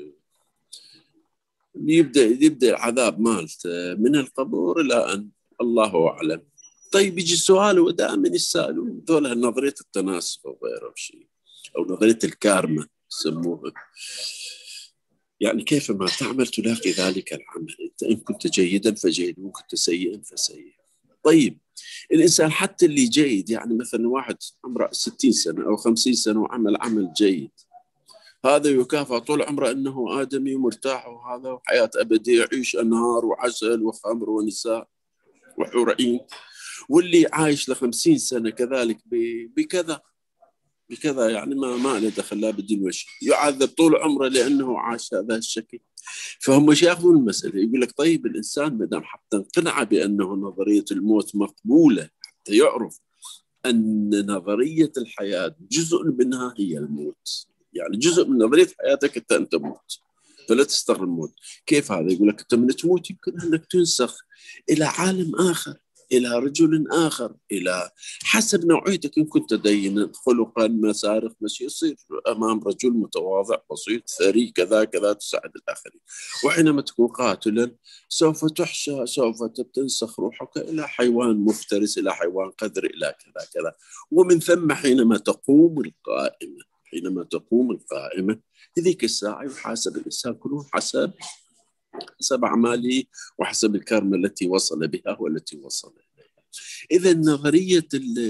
D: يبدأ يبدأ العذاب مالته من القبور إلى أن الله أعلم. طيب يجي السؤال ودائما يسألون ذولا نظرية التناسخ وغيره شيء، أو نظرية الكارما يسموها، يعني كيفما تعمل تلاقي ذلك العمل. أنت إن كنت جيدا فجيد، وإن كنت سيئا فسيء. طيب الإنسان حتى اللي جيد، يعني مثلا واحد عمره ستين سنة أو خمسين سنة وعمل عمل جيد، هذا يكافأ طول عمره أنه آدمي مرتاح، وهذا حياة أبدية، يعيش أنهار وعسل وخمر ونساء وحور عين. واللي عايش لخمسين سنة كذلك بكذا بكذا، يعني ما ما له دخل لا بالدين وشيء، يعذب طول عمره لأنه عاش هذا الشكل. فهم مش يأخذون المسألة، يقول لك طيب الإنسان مدام حتى انقنع بأنه نظرية الموت مقبولة، حتى يعرف أن نظرية الحياة جزء منها هي الموت، يعني جزء من نظرية حياتك أنت أنت موت، فلا تستغرب الموت. كيف هذا؟ يقول لك أنت من تموت يمكن أنك تنسخ إلى عالم آخر، إلى رجل آخر، إلى حسب نوعيتك. إن كنت دينا خلقا مسارق مشي، يصير أمام رجل متواضع بسيط ثري كذا كذا تساعد الآخرين. وحينما تكون قاتلا سوف تحشى، سوف تنسخ روحك إلى حيوان مفترس، إلى حيوان قذر، إلى كذا كذا. ومن ثم حينما تقوم القائمة حينما تقوم القائمة هذيك الساعة يحاسب الإنسان كله حسب حسب أعماله وحسب الكرمة التي وصل بها والتي وصل إليها. إذا نظرية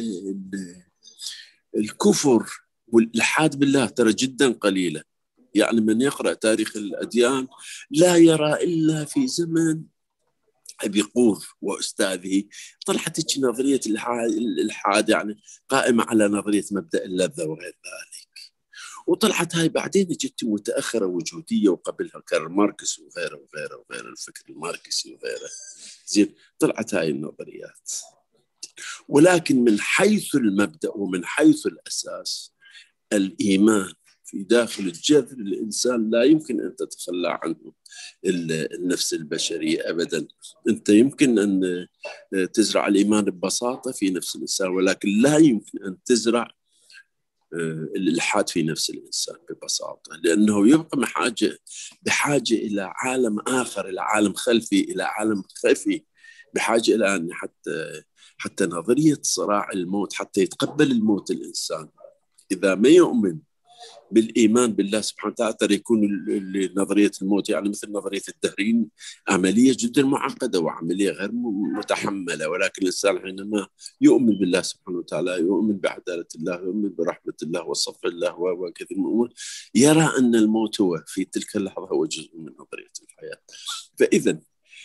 D: الكفر والإلحاد بالله ترى جدا قليلة. يعني من يقرأ تاريخ الأديان لا يرى إلا في زمن أبي قور وأستاذه طلعت نظرية الإلحاد، يعني قائمة على نظرية مبدأ اللذة وغير ذلك. وطلعت هاي بعدين جت متأخرة وجودية، وقبلها كارل ماركس وغيره وغيره وغيره، الفكر الماركسي وغيره. زين طلعت هاي النظريات، ولكن من حيث المبدأ ومن حيث الأساس الإيمان في داخل الجذر الإنسان لا يمكن أن تتخلى عنه النفس البشرية أبدا. أنت يمكن أن تزرع الإيمان ببساطة في نفس الإنسان، ولكن لا يمكن أن تزرع الإلحاد في نفس الإنسان ببساطة، لأنه يبقى بحاجة بحاجة إلى عالم آخر، إلى عالم خلفي، إلى عالم خفي، بحاجة إلى أن حتى حتى نظرية صراع الموت، حتى يتقبل الموت الإنسان. إذا ما يؤمن بالإيمان بالله سبحانه وتعالى ترى يكون نظرية الموت يعني مثل نظرية الدهرين عملية جدا معقدة وعملية غير متحملة، ولكن الإنسان حينما يؤمن بالله سبحانه وتعالى، يؤمن بعدالة الله، يؤمن برحمة الله وصفح الله وكثير من الأمور، يرى أن الموت هو في تلك اللحظة هو جزء من نظرية الحياة. فإذا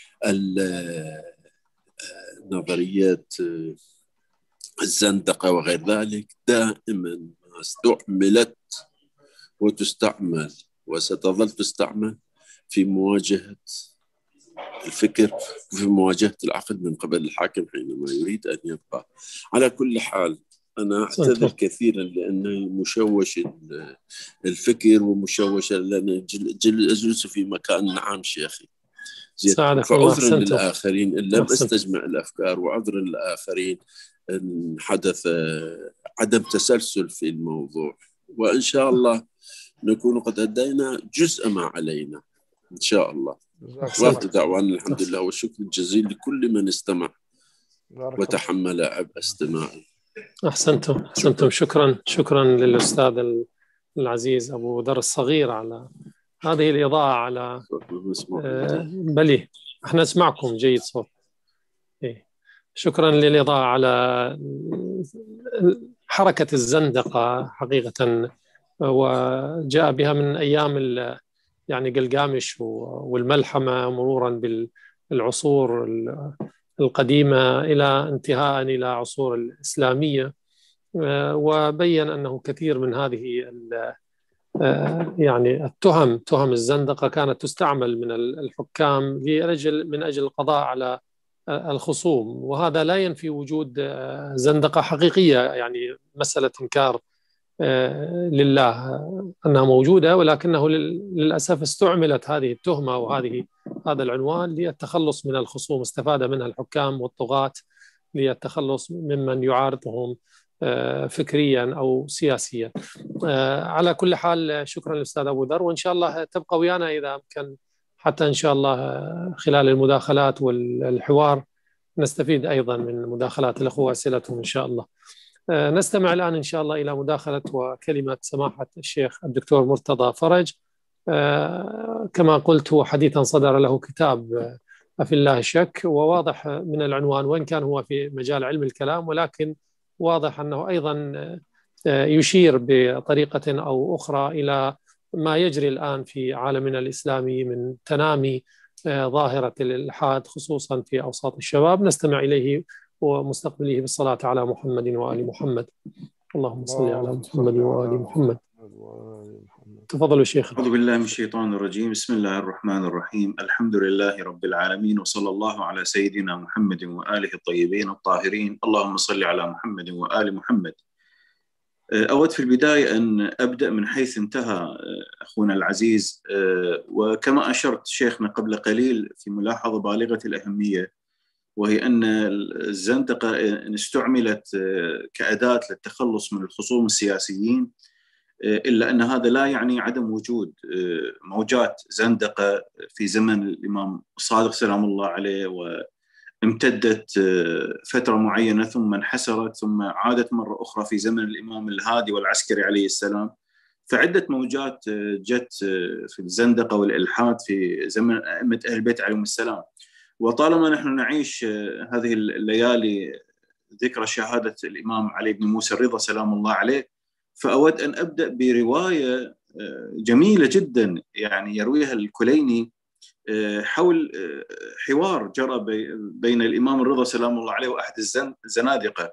D: نظريات الزندقة وغير ذلك دائما استعملت وتستعمل وستظل تستعمل في مواجهة الفكر وفي مواجهة العقل من قبل الحاكم حينما يريد أن يبقى. على كل حال أنا أعتذر كثيرا لأنه مشوش الفكر ومشوش لأن أجلس في مكان نعم شيخي، فعذرا للآخرين إن لم أستجمع الأفكار، وعذرا للآخرين إن حدث عدم تسلسل في الموضوع، وإن شاء الله نكون قد أدينا جزء ما علينا إن شاء الله. وآخر دعوانا الحمد لله والشكر الجزيل لكل من استمع وتحمل عبء استماعي.
A: أحسنتم أحسنتم شكرا شكرا للأستاذ العزيز أبو ذر الصغير على هذه الإضاءة على آه بلي احنا نسمعكم جيد صوت. إيه. شكرا للإضاءة على حركة الزندقة حقيقة، وجاء بها من أيام يعني قلقامش والملحمة مرورا بالعصور القديمة إلى انتهاء إلى عصور الإسلامية، وبين أنه كثير من هذه يعني التهم تهم الزندقة كانت تستعمل من الحكام لأجل من أجل القضاء على الخصوم، وهذا لا ينفي وجود زندقة حقيقية، يعني مسألة إنكار لله أنها موجودة، ولكنه للأسف استعملت هذه التهمة وهذه هذا العنوان للتخلص من الخصوم، استفاد منها الحكام والطغاة للتخلص ممن يعارضهم فكريا أو سياسيا. على كل حال شكرا للأستاذ أبو ذر، وإن شاء الله تبقى ويانا إذا أمكن حتى إن شاء الله خلال المداخلات والحوار نستفيد أيضا من مداخلات الأخوة وأسئلتهم إن شاء الله. نستمع الآن إن شاء الله إلى مداخلة وكلمة سماحة الشيخ الدكتور مرتضى فرج. كما قلت هو حديثا صدر له كتاب أفي الله شك، وواضح من العنوان وإن كان هو في مجال علم الكلام، ولكن واضح أنه أيضا يشير بطريقة أو أخرى إلى ما يجري الآن في عالمنا الإسلامي من تنامي ظاهرة الإلحاد خصوصا في أوساط الشباب. نستمع إليه ومستقبله بالصلاة على محمد وآل محمد. اللهم صل على محمد وآل محمد. تفضلوا شيخ.
B: أعوذ بالله من الشيطان الرجيم. بسم الله الرحمن الرحيم. الحمد لله رب العالمين، وصلى الله على سيدنا محمد وآله الطيبين الطاهرين. اللهم صل على محمد وآل محمد. أود في البداية أن أبدأ من حيث انتهى أخونا العزيز، وكما أشرت شيخنا قبل قليل في ملاحظة بالغة الأهمية، وهي أن الزندقة استعملت كأداة للتخلص من الخصوم السياسيين، إلا أن هذا لا يعني عدم وجود موجات زندقة في زمن الإمام الصادق سلام الله عليه، وامتدت فترة معينة ثم انحسرت ثم عادت مرة أخرى في زمن الإمام الهادي والعسكري عليه السلام. فعدة موجات جت في الزندقة والإلحاد في زمن أئمة أهل البيت عليهم السلام. وطالما نحن نعيش هذه الليالي ذكرى شهادة الإمام علي بن موسى الرضا سلام الله عليه، فأود أن أبدأ برواية جميلة جدا يعني يرويها الكليني حول حوار جرى بين الإمام الرضا سلام الله عليه وأحد الزنادقة.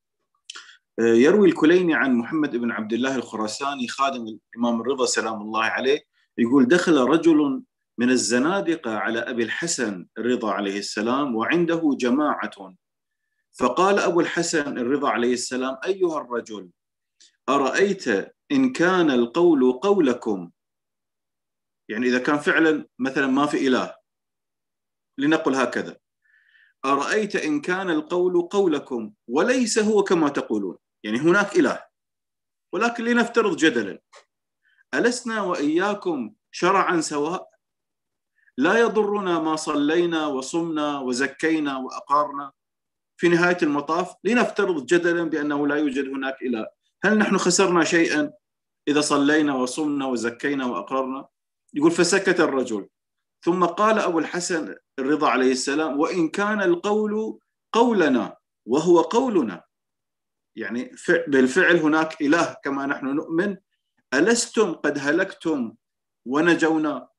B: يروي الكليني عن محمد بن عبد الله الخراساني خادم الإمام الرضا سلام الله عليه، يقول: دخل رجل من الزنادقة على أبي الحسن الرضا عليه السلام وعنده جماعة، فقال أبو الحسن الرضا عليه السلام: أيها الرجل، أرأيت إن كان القول قولكم، يعني إذا كان فعلا مثلا ما في إله، لنقل هكذا: أرأيت إن كان القول قولكم وليس هو كما تقولون، يعني هناك إله ولكن لنفترض جدلا، ألسنا وإياكم شرعا سواء؟ لا يضرنا ما صلينا وصمنا وزكينا وأقارنا. في نهاية المطاف لنفترض جدلا بأنه لا يوجد هناك إله، هل نحن خسرنا شيئا إذا صلينا وصمنا وزكينا وأقررنا. يقول فسكت الرجل، ثم قال أبو الحسن الرضا عليه السلام: وإن كان القول قولنا وهو قولنا، يعني بالفعل هناك إله كما نحن نؤمن، ألستم قد هلكتم ونجونا؟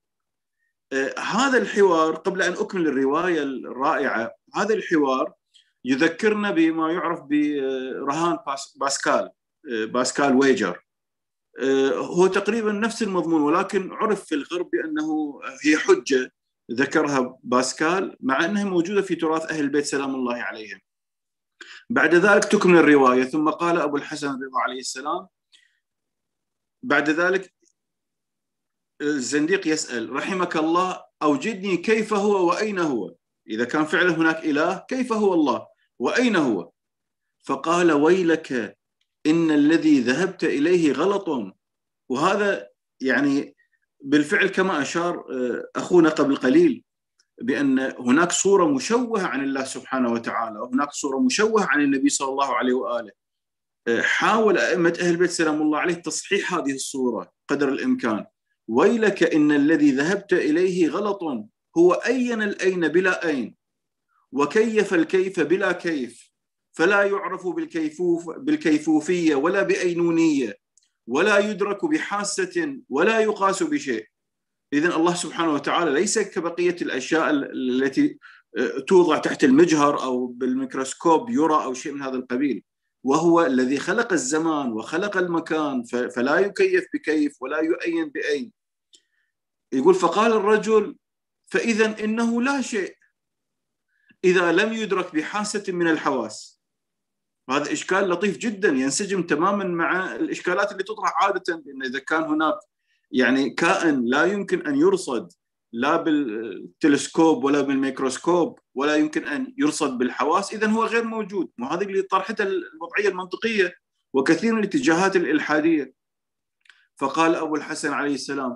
B: آه هذا الحوار، قبل أن أكمل الرواية الرائعة، هذا الحوار يذكرنا بما يعرف برهان باسكال باسكال ويجر. آه هو تقريبا نفس المضمون، ولكن عرف في الغرب بأنه هي حجة ذكرها باسكال، مع أنها موجودة في تراث أهل البيت سلام الله عليهم. بعد ذلك تكمل الرواية: ثم قال أبو الحسن الرضا عليه السلام، بعد ذلك الزنديق يسأل: رحمك الله، أوجدني كيف هو وأين هو؟ إذا كان فعلا هناك إله، كيف هو الله وأين هو؟ فقال: ويلك، إن الذي ذهبت إليه غلط. وهذا يعني بالفعل كما أشار أخونا قبل قليل، بأن هناك صورة مشوهة عن الله سبحانه وتعالى، وهناك صورة مشوهة عن النبي صلى الله عليه وآله. حاول أئمة أهل البيت سلام الله عليه تصحيح هذه الصورة قدر الإمكان. ويلك، إن الذي ذهبت إليه غلط، هو أين الأين بلا أين، وكيف الكيف بلا كيف، فلا يعرف بالكيفوف بالكيفوفية ولا بأينونية، ولا يدرك بحاسة ولا يقاس بشيء. إذن الله سبحانه وتعالى ليس كبقية الأشياء التي توضع تحت المجهر أو بالميكروسكوب يرى أو شيء من هذا القبيل، وهو الذي خلق الزمان وخلق المكان، فلا يكيف بكيف ولا يؤين بأين. يقول: فقال الرجل: فإذا إنه لا شيء إذا لم يدرك بحاسة من الحواس. هذا إشكال لطيف جدا ينسجم تماما مع الإشكالات اللي تطرح عادة، إن إذا كان هناك يعني كائن لا يمكن أن يرصد لا بالتلسكوب ولا بالميكروسكوب، ولا يمكن أن يرصد بالحواس، إذن هو غير موجود. وهذه اللي طرحتها الوضعية المنطقية وكثير من الاتجاهات الإلحادية. فقال أبو الحسن عليه السلام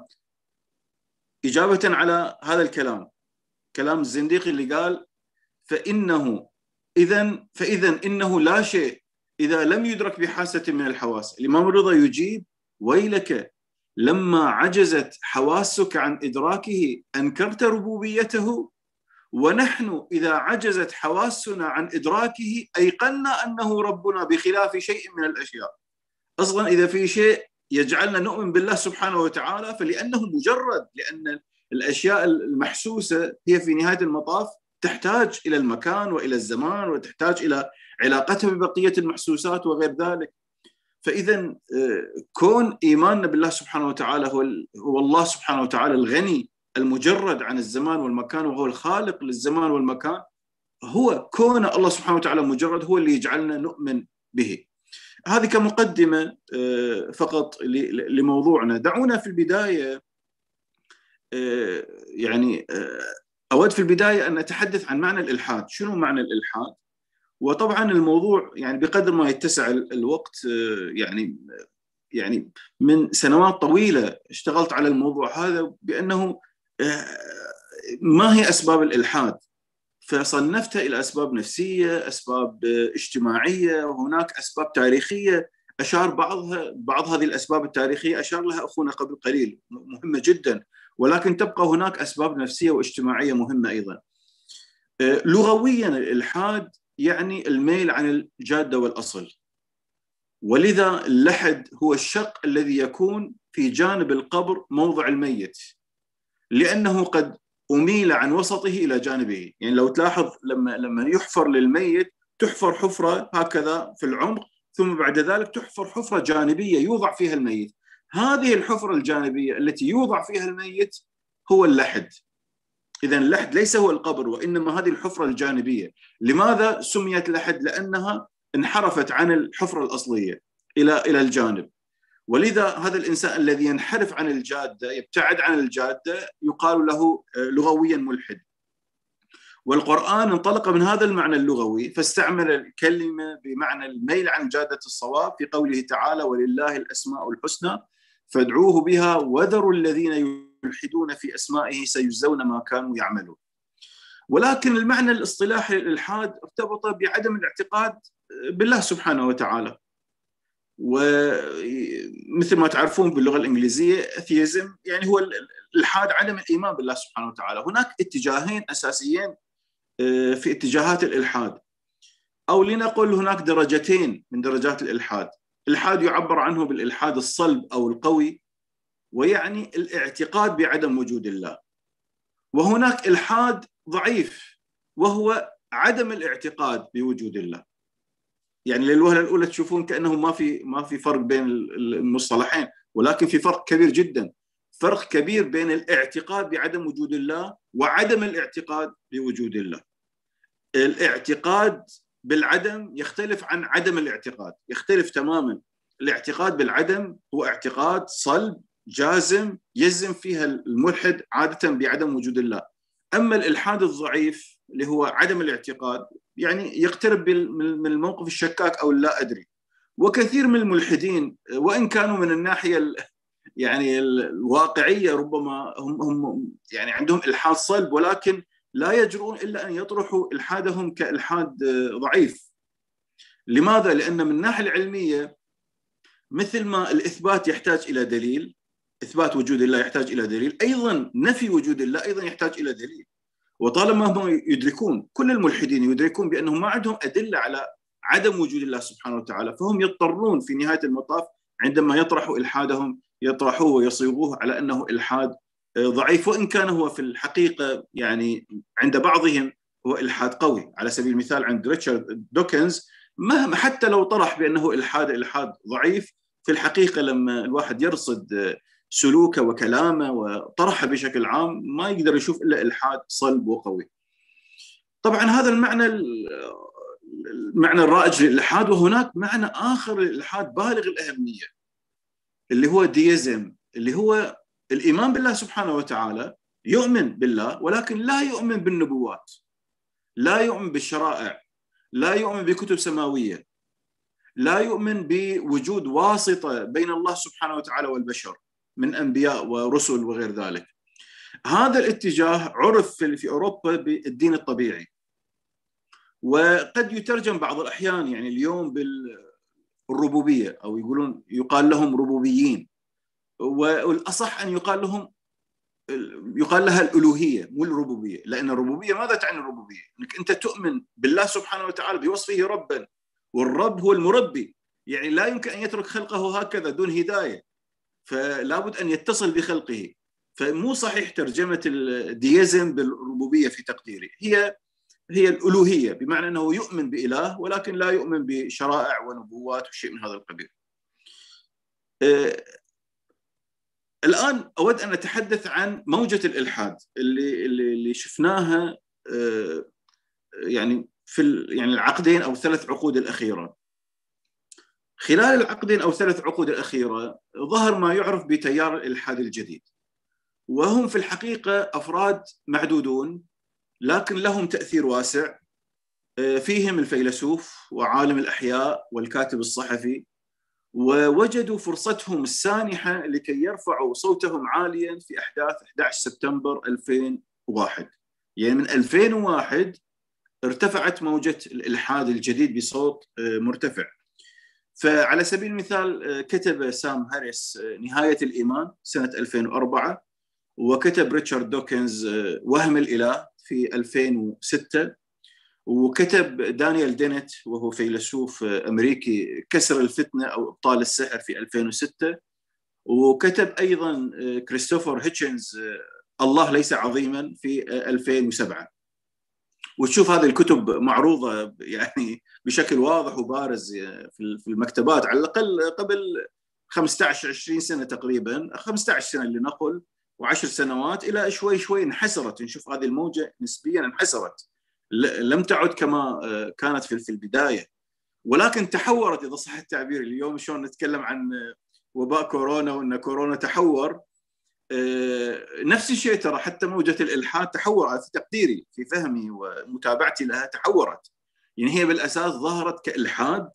B: إجابة على هذا الكلام، كلام الزنديق اللي قال: فإنه إذن فإذن إنه لا شيء إذا لم يدرك بحاسة من الحواس. الإمام الرضا يجيب: ويلك، لما عجزت حواسك عن إدراكه أنكرت ربوبيته، ونحن إذا عجزت حواسنا عن إدراكه أيقنا أنه ربنا بخلاف شيء من الأشياء. أصلا إذا في شيء يجعلنا نؤمن بالله سبحانه وتعالى فلأنه مجرد، لأن الأشياء المحسوسة هي في نهاية المطاف تحتاج إلى المكان وإلى الزمان، وتحتاج إلى علاقتها ببقية المحسوسات وغير ذلك. فإذا كون إيماننا بالله سبحانه وتعالى هو هو الله سبحانه وتعالى الغني المجرد عن الزمان والمكان، وهو الخالق للزمان والمكان، هو كون الله سبحانه وتعالى مجرد هو اللي يجعلنا نؤمن به. هذه كمقدمة فقط لموضوعنا. دعونا في البداية يعني أود في البداية أن نتحدث عن معنى الإلحاد. شنو معنى الإلحاد؟ وطبعا الموضوع يعني بقدر ما يتسع الوقت، يعني يعني من سنوات طويلة اشتغلت على الموضوع هذا، بأنه ما هي أسباب الإلحاد، فصنفتها إلى أسباب نفسية، أسباب اجتماعية، وهناك أسباب تاريخية أشار بعضها بعض هذه الأسباب التاريخية أشار لها أخونا قبل قليل، مهمة جدا، ولكن تبقى هناك أسباب نفسية واجتماعية مهمة أيضا. لغويا الإلحاد يعني الميل عن الجادة والأصل، ولذا اللحد هو الشق الذي يكون في جانب القبر موضع الميت، لأنه قد أميل عن وسطه إلى جانبه. يعني لو تلاحظ لما لما يحفر للميت تحفر حفرة هكذا في العمق، ثم بعد ذلك تحفر حفرة جانبية يوضع فيها الميت. هذه الحفرة الجانبية التي يوضع فيها الميت هو اللحد. إذن اللحد ليس هو القبر، وإنما هذه الحفرة الجانبية. لماذا سميت لحد؟ لأنها انحرفت عن الحفرة الأصلية إلى إلى الجانب، ولذا هذا الإنسان الذي ينحرف عن الجادة، يبتعد عن الجادة، يقال له لغويا ملحد. والقرآن انطلق من هذا المعنى اللغوي فاستعمل الكلمة بمعنى الميل عن جادة الصواب في قوله تعالى: ولله الأسماء الحسنى فادعوه بها وذروا الذين يلحدون في أسمائه سيجزون ما كانوا يعملون. ولكن المعنى الاصطلاحي للإلحاد ارتبط بعدم الاعتقاد بالله سبحانه وتعالى. ومثل ما تعرفون باللغة الإنجليزية atheism يعني هو الإلحاد، عدم الإيمان بالله سبحانه وتعالى. هناك اتجاهين أساسيين في اتجاهات الإلحاد، أو لنقل هناك درجتين من درجات الإلحاد. الإلحاد يعبر عنه بالإلحاد الصلب أو القوي، ويعني الاعتقاد بعدم وجود الله. وهناك إلحاد ضعيف وهو عدم الاعتقاد بوجود الله. يعني للوهلة الأولى تشوفون كأنه ما في ما في فرق بين المصطلحين، ولكن في فرق كبير جدا. فرق كبير بين الاعتقاد بعدم وجود الله وعدم الاعتقاد بوجود الله. الاعتقاد بالعدم يختلف عن عدم الاعتقاد، يختلف تماما. الاعتقاد بالعدم هو اعتقاد صلب جازم يجزم فيها الملحد عادة بعدم وجود الله. أما الإلحاد الضعيف اللي هو عدم الاعتقاد يعني يقترب من الموقف الشكاك أو اللا أدري. وكثير من الملحدين وإن كانوا من الناحية يعني الواقعية ربما هم هم يعني عندهم إلحاد صلب، ولكن لا يجرؤون إلا أن يطرحوا إلحادهم كإلحاد ضعيف. لماذا؟ لأن من الناحية العلمية مثل ما الإثبات يحتاج إلى دليل، إثبات وجود الله يحتاج إلى دليل، أيضا نفي وجود الله أيضا يحتاج إلى دليل. وطالما هم يدركون، كل الملحدين يدركون بأنهم ما عندهم أدلة على عدم وجود الله سبحانه وتعالى، فهم يضطرون في نهاية المطاف عندما يطرحوا إلحادهم يطرحوه ويصيغوه على أنه إلحاد ضعيف، وإن كان هو في الحقيقة يعني عند بعضهم هو إلحاد قوي. على سبيل المثال عند ريتشارد دوكنز مهما حتى لو طرح بأنه إلحاد إلحاد ضعيف، في الحقيقة لما الواحد يرصد سلوكه وكلامه وطرحه بشكل عام ما يقدر يشوف إلا إلحاد صلب وقوي. طبعا هذا المعنى المعنى الرائج للإلحاد. وهناك معنى آخر للإلحاد بالغ الأهمية اللي هو ديزم، اللي هو الإيمان بالله سبحانه وتعالى، يؤمن بالله ولكن لا يؤمن بالنبوات، لا يؤمن بالشرائع، لا يؤمن بكتب سماوية، لا يؤمن بوجود واسطة بين الله سبحانه وتعالى والبشر من أنبياء ورسل وغير ذلك. هذا الاتجاه عرف في أوروبا بالدين الطبيعي، وقد يترجم بعض الأحيان يعني اليوم بالربوبية، أو يقولون يقال لهم ربوبيين، والأصح أن يقال لهم يقال لها الألوهية مو الربوبية. لأن الربوبية ماذا تعني الربوبية؟ أنك أنت تؤمن بالله سبحانه وتعالى بوصفه ربا، والرب هو المربي، يعني لا يمكن أن يترك خلقه هكذا دون هداية، فلا بد أن يتصل بخلقه. فمو صحيح ترجمة الديزم بالربوبية في تقديري، هي هي الألوهية، بمعنى أنه يؤمن بإله ولكن لا يؤمن بشرائع ونبوات وشيء من هذا القبيل. أه الآن أود أن أتحدث عن موجة الإلحاد اللي اللي شفناها أه يعني في يعني العقدين أو ثلاث عقود الأخيرة. خلال العقدين أو ثلاث عقود الأخيرة ظهر ما يعرف بتيار الإلحاد الجديد، وهم في الحقيقة أفراد معدودون لكن لهم تأثير واسع. فيهم الفيلسوف وعالم الأحياء والكاتب الصحفي، ووجدوا فرصتهم السانحة لكي يرفعوا صوتهم عاليا في أحداث أحد عشر سبتمبر ألفين وواحد. يعني من ألفين وواحد ارتفعت موجة الإلحاد الجديد بصوت مرتفع. فعلى سبيل المثال كتب سام هاريس نهاية الإيمان سنة ألفين وأربعة، وكتب ريتشارد دوكنز وهم الإله في ألفين وستة، وكتب دانيال دينيت وهو فيلسوف أمريكي كسر الفتنة أو إبطال السحر في ألفين وستة، وكتب أيضا كريستوفر هيتشنز الله ليس عظيما في ألفين وسبعة. وتشوف هذه الكتب معروضة يعني بشكل واضح وبارز في المكتبات على الأقل قبل خمسة عشر عشرين سنة تقريبا، خمسة عشر سنة لنقل وعشر سنوات، إلى شوي شوي انحسرت. نشوف هذه الموجة نسبيا انحسرت، لم تعد كما كانت في البداية، ولكن تحورت إذا صح التعبير. اليوم شلون نتكلم عن وباء كورونا وأن كورونا تحور، نفس الشيء ترى حتى موجة الإلحاد تحورت في تقديري في فهمي ومتابعتي لها، تحورت. يعني هي بالأساس ظهرت كإلحاد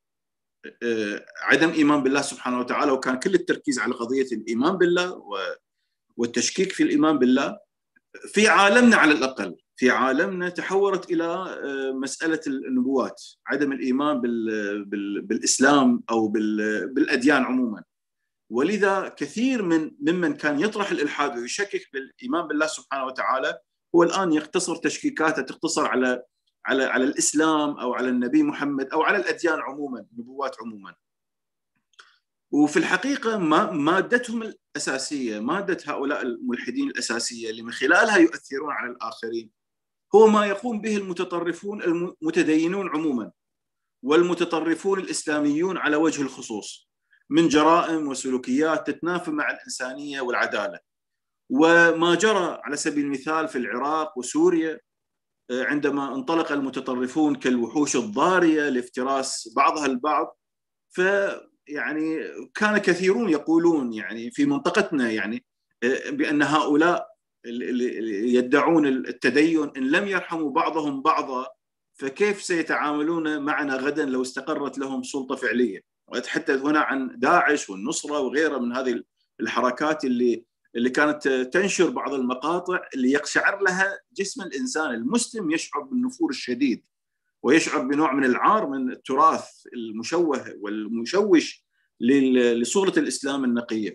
B: عدم إيمان بالله سبحانه وتعالى، وكان كل التركيز على قضية الإيمان بالله والتشكيك في الإيمان بالله في عالمنا على الأقل. في عالمنا تحورت إلى مسألة النبوات، عدم الإيمان بالإسلام أو بالأديان عموما. ولذا كثير من ممن كان يطرح الإلحاد ويشكك بالإيمان بالله سبحانه وتعالى هو الآن يقتصر تشكيكاته تقتصر على على على الإسلام أو على النبي محمد أو على الأديان عموما، النبوات عموما. وفي الحقيقة مادتهم الأساسية، مادة هؤلاء الملحدين الأساسية اللي من خلالها يؤثرون على الآخرين، هو ما يقوم به المتطرفون المتدينون عموما والمتطرفون الإسلاميون على وجه الخصوص من جرائم وسلوكيات تتنافى مع الإنسانية والعدالة. وما جرى على سبيل المثال في العراق وسوريا عندما انطلق المتطرفون كالوحوش الضارية لافتراس بعضها البعض، فيعني كان كثيرون يقولون يعني في منطقتنا يعني بأن هؤلاء اللي يدعون التدين إن لم يرحموا بعضهم بعضا فكيف سيتعاملون معنا غدا لو استقرت لهم سلطة فعلية. وأتحدث هنا عن داعش والنصرة وغيرها من هذه الحركات اللي اللي كانت تنشر بعض المقاطع اللي يقشعر لها جسم الإنسان. المسلم يشعر بالنفور الشديد ويشعر بنوع من العار من التراث المشوه والمشوش لصورة الإسلام النقية.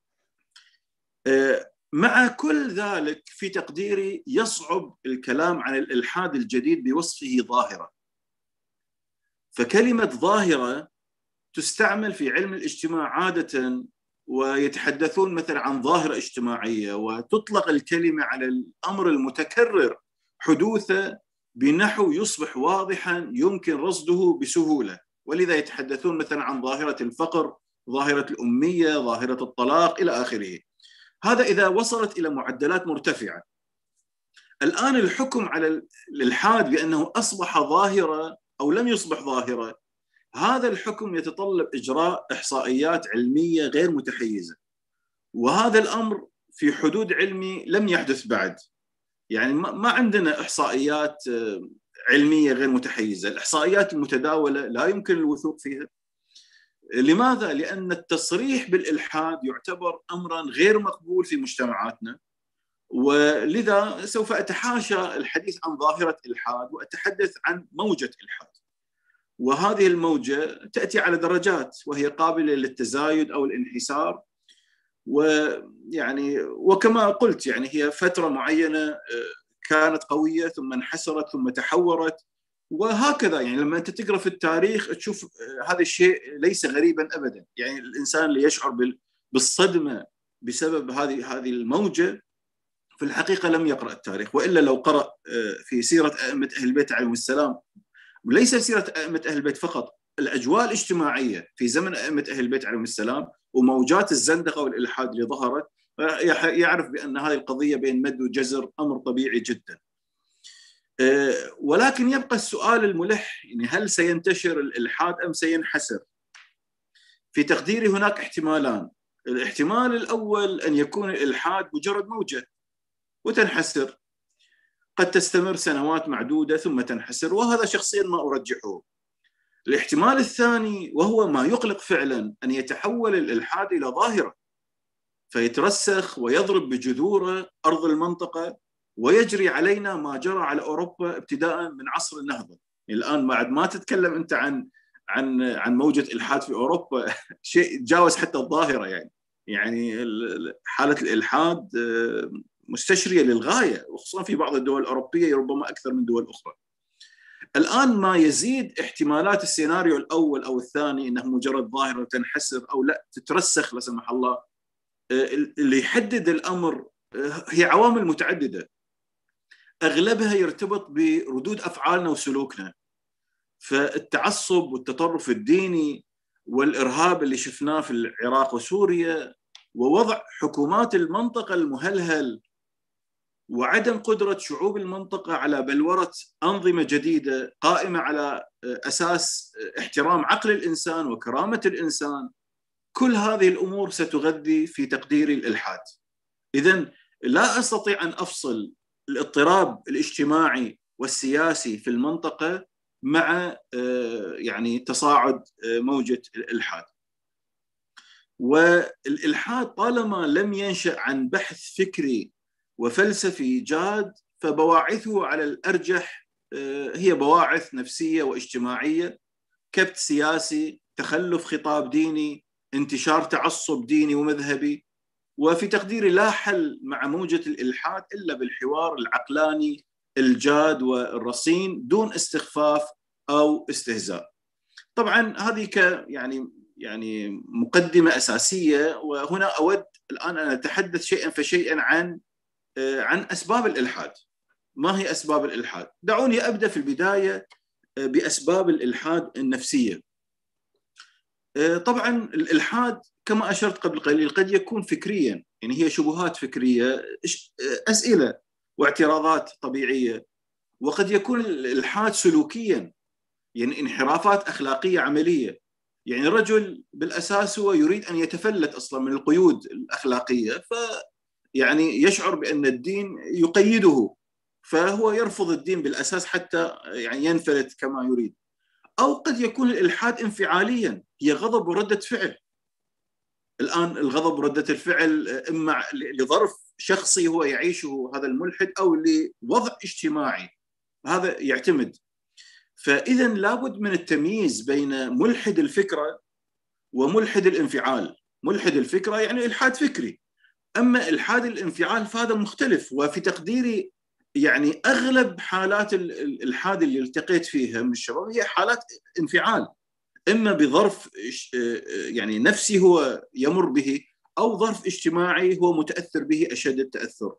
B: مع كل ذلك في تقديري يصعب الكلام عن الإلحاد الجديد بوصفه ظاهرة. فكلمة ظاهرة تستعمل في علم الاجتماع عادة، ويتحدثون مثلا عن ظاهرة اجتماعية، وتطلق الكلمة على الأمر المتكرر حدوثه بنحو يصبح واضحا يمكن رصده بسهولة. ولذا يتحدثون مثلا عن ظاهرة الفقر، ظاهرة الأمية، ظاهرة الطلاق إلى آخره. هذا إذا وصلت إلى معدلات مرتفعة. الآن الحكم على الإلحاد بأنه أصبح ظاهرة أو لم يصبح ظاهرة، هذا الحكم يتطلب إجراء إحصائيات علمية غير متحيزة، وهذا الأمر في حدود علمي لم يحدث بعد. يعني ما عندنا إحصائيات علمية غير متحيزة. الإحصائيات المتداولة لا يمكن الوثوق فيها. لماذا؟ لأن التصريح بالإلحاد يعتبر أمرا غير مقبول في مجتمعاتنا، ولذا سوف أتحاشى الحديث عن ظاهرة إلحاد وأتحدث عن موجة إلحاد. وهذه الموجة تأتي على درجات وهي قابلة للتزايد أو الانحسار، ويعني وكما قلت يعني هي فترة معينة كانت قوية ثم انحسرت ثم تحورت، وهكذا. يعني لما أنت تقرأ في التاريخ تشوف هذا الشيء ليس غريبا أبدا. يعني الإنسان اللي يشعر بالصدمة بسبب هذه هذه الموجة في الحقيقة لم يقرأ التاريخ، وإلا لو قرأ في سيرة أئمة أهل البيت عليهم السلام، وليس سيرة أئمة أهل البيت فقط، الأجواء الاجتماعية في زمن أئمة أهل البيت عليهم السلام وموجات الزندقة والإلحاد اللي ظهرت، يعرف بأن هذه القضية بين مد وجزر أمر طبيعي جدا. ولكن يبقى السؤال الملح، يعني هل سينتشر الإلحاد أم سينحسر؟ في تقديري هناك احتمالان. الاحتمال الأول أن يكون الإلحاد مجرد موجة وتنحسر، قد تستمر سنوات معدودة ثم تنحسر، وهذا شخصيا ما أرجحه. الاحتمال الثاني وهو ما يقلق فعلا، أن يتحول الإلحاد إلى ظاهرة فيترسخ ويضرب بجذوره أرض المنطقة، ويجري علينا ما جرى على أوروبا ابتداء من عصر النهضة. الآن بعد ما تتكلم أنت عن عن عن موجة إلحاد في أوروبا شيء تجاوز حتى الظاهرة. يعني يعني حالة الإلحاد مستشرية للغاية، وخصوصا في بعض الدول الأوروبية ربما أكثر من دول أخرى. الآن ما يزيد احتمالات السيناريو الأول أو الثاني أنه مجرد ظاهرة وتنحسر أو لا تترسخ لا سمح الله، اللي يحدد الأمر هي عوامل متعددة، أغلبها يرتبط بردود أفعالنا وسلوكنا. فالتعصب والتطرف الديني والإرهاب اللي شفناه في العراق وسوريا، ووضع حكومات المنطقة المهلهل، وعدم قدرة شعوب المنطقة على بلورة أنظمة جديدة قائمة على أساس احترام عقل الإنسان وكرامة الإنسان، كل هذه الأمور ستغذي في تقديري الإلحاد. إذن لا أستطيع أن أفصل الاضطراب الاجتماعي والسياسي في المنطقة مع يعني تصاعد موجة الإلحاد. والإلحاد طالما لم ينشأ عن بحث فكري وفلسفي جاد، فبواعثه على الأرجح هي بواعث نفسية واجتماعية، كبت سياسي، تخلف خطاب ديني، انتشار تعصب ديني ومذهبي. وفي تقديري لا حل مع موجة الإلحاد إلا بالحوار العقلاني الجاد والرصين دون استخفاف أو استهزاء. طبعا هذه ك يعني يعني مقدمة أساسية، وهنا أود الآن أن أتحدث شيئا فشيئا عن عن أسباب الإلحاد. ما هي أسباب الإلحاد؟ دعوني أبدأ في البداية بأسباب الإلحاد النفسية. طبعا الإلحاد كما أشرت قبل قليل قد يكون فكريا، يعني هي شبهات فكرية، أسئلة واعتراضات طبيعية، وقد يكون الإلحاد سلوكيا، يعني انحرافات أخلاقية عملية. يعني رجل بالأساس هو يريد أن يتفلت أصلا من القيود الأخلاقية، ف يعني يشعر بأن الدين يقيده، فهو يرفض الدين بالأساس حتى يعني ينفلت كما يريد. أو قد يكون الإلحاد انفعاليا، هي غضب وردة فعل. الآن الغضب وردة الفعل إما لظرف شخصي هو يعيشه هذا الملحد أو لوضع اجتماعي، هذا يعتمد. فإذا لابد من التمييز بين ملحد الفكرة وملحد الانفعال. ملحد الفكرة يعني إلحاد فكري، أما إلحاد الانفعال فهذا مختلف. وفي تقديري يعني أغلب حالات الإلحاد اللي التقيت فيها من الشباب هي حالات انفعال، إما بظرف يعني نفسي هو يمر به أو ظرف اجتماعي هو متأثر به أشد التأثر.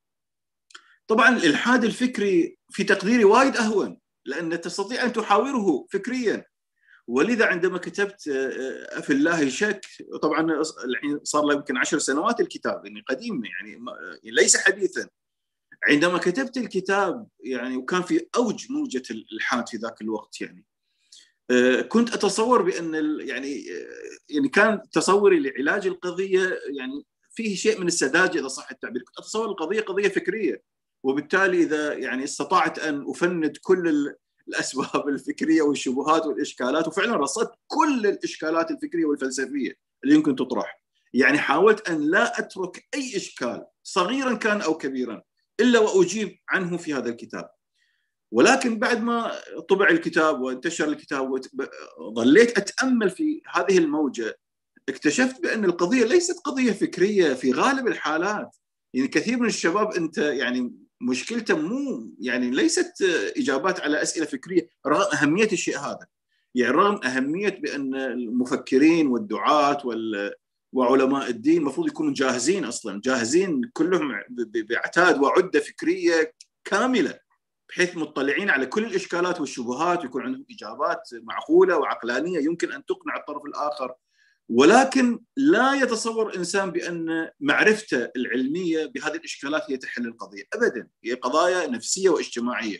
B: طبعا الإلحاد الفكري في تقديري وايد أهون، لأن تستطيع أن تحاوره فكريا. ولذا عندما كتبت في الله شك، طبعا الحين صار له يمكن عشر سنوات الكتاب، يعني قديم يعني ليس حديثا. عندما كتبت الكتاب يعني وكان في أوج موجة الإلحاد في ذاك الوقت، يعني كنت أتصور بأن يعني يعني كان تصوري لعلاج القضية يعني فيه شيء من السذاجة إذا صح التعبير. كنت أتصور القضية قضية فكرية، وبالتالي إذا يعني استطعت أن أفند كل الأسباب الفكرية والشبهات والإشكالات، وفعلا رصدت كل الإشكالات الفكرية والفلسفية اللي يمكن تطرح. يعني حاولت أن لا أترك أي إشكال صغيرا كان أو كبيرا إلا وأجيب عنه في هذا الكتاب. ولكن بعد ما طبع الكتاب وانتشر الكتاب وظليت أتأمل في هذه الموجة، اكتشفت بأن القضية ليست قضية فكرية في غالب الحالات. يعني كثير من الشباب أنت يعني مشكلته مو يعني ليست إجابات على أسئلة فكرية، رغم أهمية الشيء هذا. يعني رغم أهمية بأن المفكرين والدعاة وعلماء الدين المفروض يكونوا جاهزين، أصلا جاهزين كلهم بعتاد وعدة فكرية كاملة، بحيث مطلعين على كل الإشكالات والشبهات ويكون عندهم إجابات معقولة وعقلانية يمكن أن تقنع الطرف الآخر. ولكن لا يتصور إنسان بأن معرفته العلمية بهذه الإشكالات هي تحل القضية أبداً، هي قضايا نفسية واجتماعية.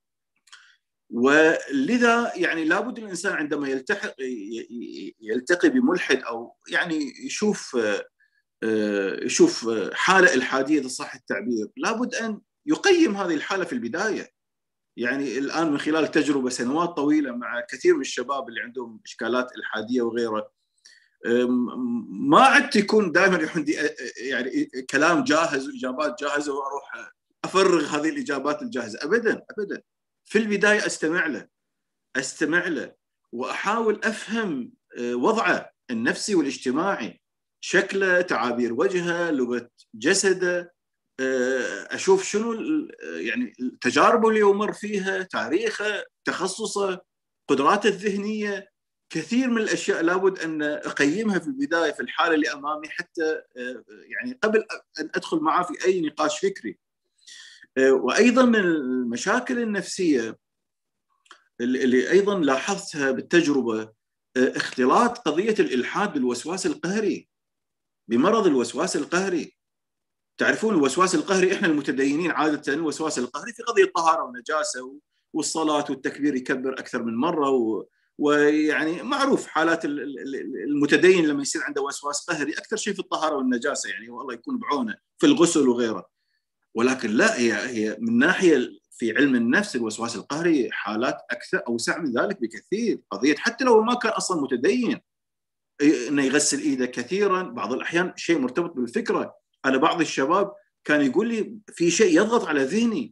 B: ولذا يعني لابد الإنسان عندما يلتحق يلتقي بملحد أو يعني يشوف يشوف حالة إلحادية إذا صح التعبير، لابد أن يقيم هذه الحالة في البداية. يعني الآن من خلال تجربة سنوات طويلة مع كثير من الشباب اللي عندهم إشكالات إلحادية وغيره، ما عدت يكون دائما عندي يعني كلام جاهز وإجابات جاهزة وأروح أفرغ هذه الإجابات الجاهزة. أبدا أبدا. في البداية أستمع له أستمع له وأحاول أفهم وضعه النفسي والاجتماعي، شكله، تعابير وجهه، لغة جسده، أشوف شنو يعني تجاربه اللي يمر فيها، تاريخه، تخصصه، قدراته الذهنية. كثير من الأشياء لابد أن أقيمها في البداية في الحالة اللي أمامي، حتى يعني قبل أن أدخل معه في أي نقاش فكري. وأيضا من المشاكل النفسية اللي أيضا لاحظتها بالتجربة اختلاط قضية الإلحاد بالوسواس القهري، بمرض الوسواس القهري. تعرفون الوسواس القهري، إحنا المتدينين عادة الوسواس القهري في قضية طهارة ونجاسة والصلاة والتكبير يكبر أكثر من مرة، و ويعني معروف حالات المتدين لما يصير عنده وسواس قهري أكثر شيء في الطهارة والنجاسة، يعني والله يكون بعونه في الغسل وغيره. ولكن لا، هي هي من ناحية في علم النفس الوسواس القهري حالات أكثر أوسع من ذلك بكثير. قضية حتى لو ما كان أصلا متدين إنه يغسل إيده كثيرا، بعض الأحيان شيء مرتبط بالفكرة. أنا بعض الشباب كان يقول لي في شيء يضغط على ذهني،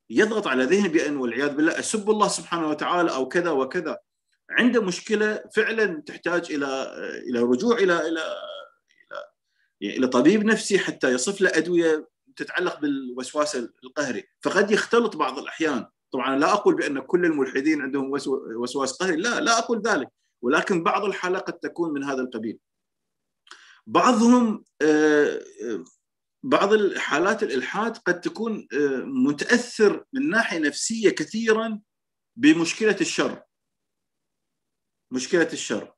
B: يضغط على ذهنه بأن والعياذ بالله أسب الله سبحانه وتعالى أو كذا وكذا، عنده مشكلة فعلا تحتاج إلى إلى رجوع إلى إلى إلى, يعني إلى طبيب نفسي حتى يصف له أدوية تتعلق بالوسواس القهري. فقد يختلط بعض الأحيان، طبعا لا أقول بأن كل الملحدين عندهم وسواس قهري، لا لا أقول ذلك، ولكن بعض الحالات قد تكون من هذا القبيل. بعضهم بعض الحالات الإلحاد قد تكون متأثر من ناحية نفسية كثيرا بمشكلة الشر، مشكلة الشر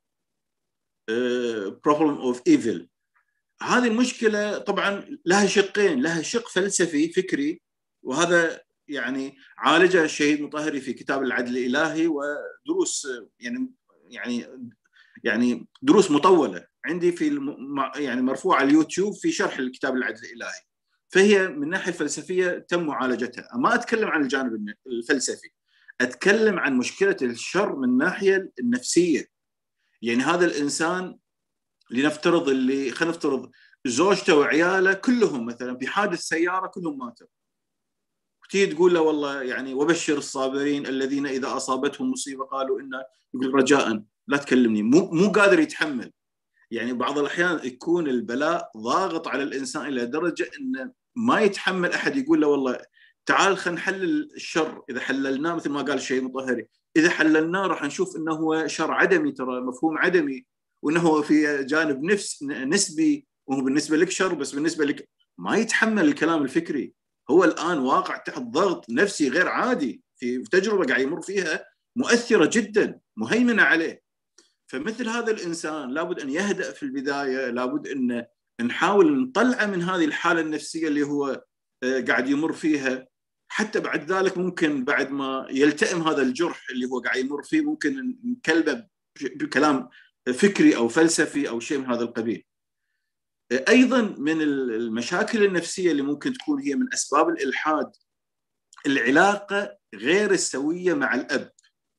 B: problem of evil. هذه المشكلة طبعا لها شقين، لها شق فلسفي فكري، وهذا يعني عالجه الشهيد مطهري في كتاب العدل الإلهي، ودروس يعني يعني يعني دروس مطولة عندي في يعني مرفوعة على اليوتيوب في شرح الكتاب العدل الإلهي. فهي من ناحية فلسفية تم معالجتها. ما أتكلم عن الجانب الفلسفي، أتكلم عن مشكلة الشر من الناحية النفسية. يعني هذا الإنسان لنفترض اللي خلينا نفترض زوجته وعياله كلهم مثلا في حادث سيارة كلهم ماتوا، وتيجي تقول له والله يعني وبشر الصابرين الذين إذا أصابتهم مصيبة قالوا إنا، يقول رجاء لا تكلمني، مو مو قادر يتحمل. يعني بعض الأحيان يكون البلاء ضاغط على الإنسان إلى درجة إنه ما يتحمل أحد يقول له والله تعال خلينا نحلل الشر. إذا حللناه مثل ما قال الشهيد مطهري، إذا حللناه راح نشوف إنه هو شر عدمي، ترى مفهوم عدمي، وإنه في جانب نفس نسبي، وهو بالنسبة لك شر بس بالنسبة لك ما يتحمل الكلام الفكري. هو الآن واقع تحت ضغط نفسي غير عادي، في تجربة قاعد يمر فيها مؤثرة جدا مهيمنة عليه. فمثل هذا الإنسان لابد أن يهدأ في البداية، لابد أن نحاول نطلعه من هذه الحالة النفسية اللي هو قاعد يمر فيها، حتى بعد ذلك ممكن بعد ما يلتئم هذا الجرح اللي هو قاعد يمر فيه ممكن نكلبه بكلام فكري أو فلسفي أو شيء من هذا القبيل. أيضا من المشاكل النفسية اللي ممكن تكون هي من أسباب الإلحاد العلاقة غير السوية مع الأب.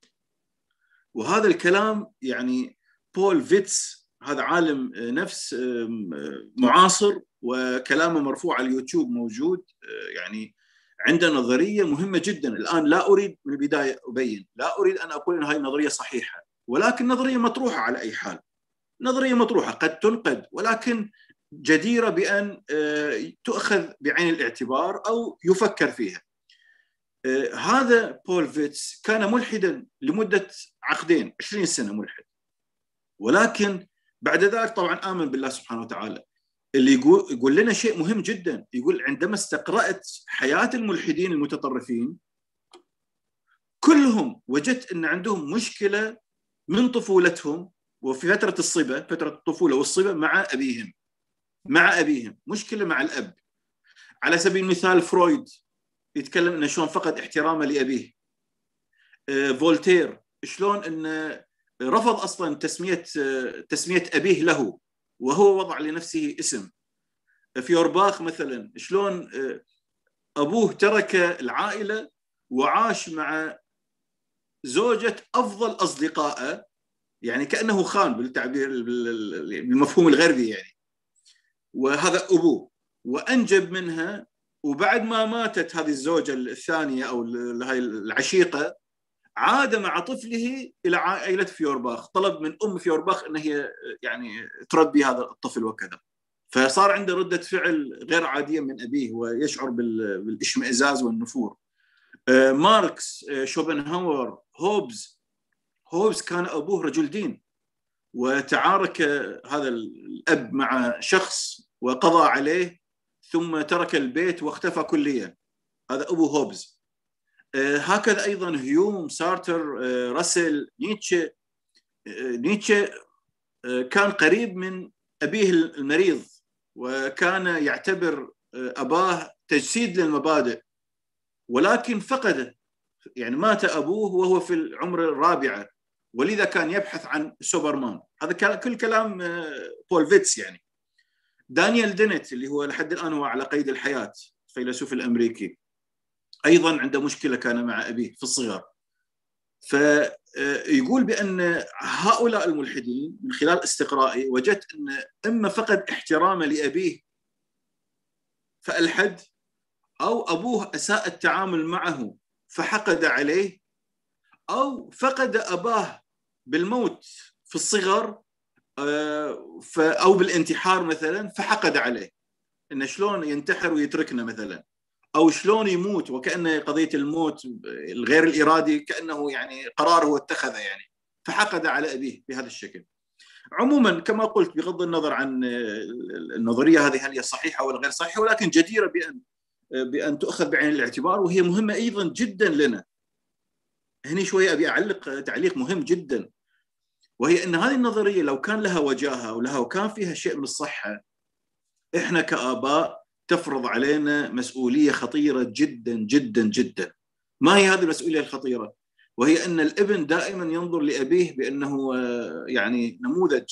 B: وهذا الكلام يعني بول فيتس، هذا عالم نفس معاصر وكلامه مرفوع على اليوتيوب موجود، يعني عنده نظرية مهمة جدا. الآن لا أريد من البداية أبين، لا أريد أن أقول أن هذه النظرية صحيحة، ولكن نظرية مطروحة على أي حال، نظرية مطروحة قد تنقد، ولكن جديرة بأن تؤخذ بعين الاعتبار أو يفكر فيها. هذا بول فيتس كان ملحدا لمدة عقدين، عشرين سنة ملحد، ولكن بعد ذلك طبعا آمن بالله سبحانه وتعالى. اللي يقول, يقول لنا شيء مهم جدا، يقول عندما استقرأت حياة الملحدين المتطرفين كلهم وجدت أن عندهم مشكلة من طفولتهم وفي فترة الصبا، فترة الطفولة والصبا مع أبيهم مع أبيهم مشكلة مع الأب. على سبيل المثال فرويد يتكلم أنه شلون فقد احترامه لأبيه. فولتير شلون أنه رفض أصلا تسمية تسمية أبيه له وهو وضع لنفسه اسم. فيورباخ مثلا شلون أبوه ترك العائلة وعاش مع زوجة أفضل أصدقائه، يعني كأنه خان بالتعبير بالمفهوم الغربي يعني، وهذا أبوه، وأنجب منها. وبعد ما ماتت هذه الزوجة الثانية أو هاي العشيقة عاد مع طفله إلى عائلة فيورباخ، طلب من أم فيورباخ أن هي يعني تربي هذا الطفل وكذا. فصار عنده ردة فعل غير عادية من أبيه ويشعر بالاشمئزاز والنفور. ماركس، شوبنهاور، هوبز هوبز كان أبوه رجل دين، وتعارك هذا الأب مع شخص وقضى عليه ثم ترك البيت واختفى كليا. هذا أبو هوبز. هكذا أيضا هيوم، سارتر، راسل، نيتشه. نيتشه كان قريب من أبيه المريض، وكان يعتبر أباه تجسيد للمبادئ، ولكن فقده، يعني مات أبوه وهو في العمر الرابعة، ولذا كان يبحث عن سوبرمان. هذا كل كلام بول فيتس يعني. دانيال دينيت اللي هو لحد الآن هو على قيد الحياة، الفيلسوف الأمريكي، أيضا عنده مشكلة كان مع أبيه في الصغر. فيقول بأن هؤلاء الملحدين من خلال استقرائي وجدت أن إما فقد احترامه لأبيه فألحد، أو أبوه أساء التعامل معه فحقد عليه، أو فقد أباه بالموت في الصغر أو بالانتحار مثلا فحقد عليه، إنه شلون ينتحر ويتركنا مثلا، أو شلون يموت وكأنه قضية الموت الغير الإرادي كأنه يعني قرار هو اتخذه يعني، فحقد على أبيه بهذا الشكل. عموما كما قلت بغض النظر عن النظرية هذه هل هي صحيحة ولا غير صحيحة، ولكن جديرة بأن بأن تؤخذ بعين الاعتبار، وهي مهمة أيضا جدا لنا. هني شوية أبي أعلق تعليق مهم جدا، وهي أن هذه النظرية لو كان لها وجاهة ولها وكان فيها شيء من الصحة، إحنا كآباء تفرض علينا مسؤولية خطيرة جدا جدا جدا. ما هي هذه المسؤولية الخطيرة؟ وهي أن الابن دائما ينظر لأبيه بأنه يعني نموذج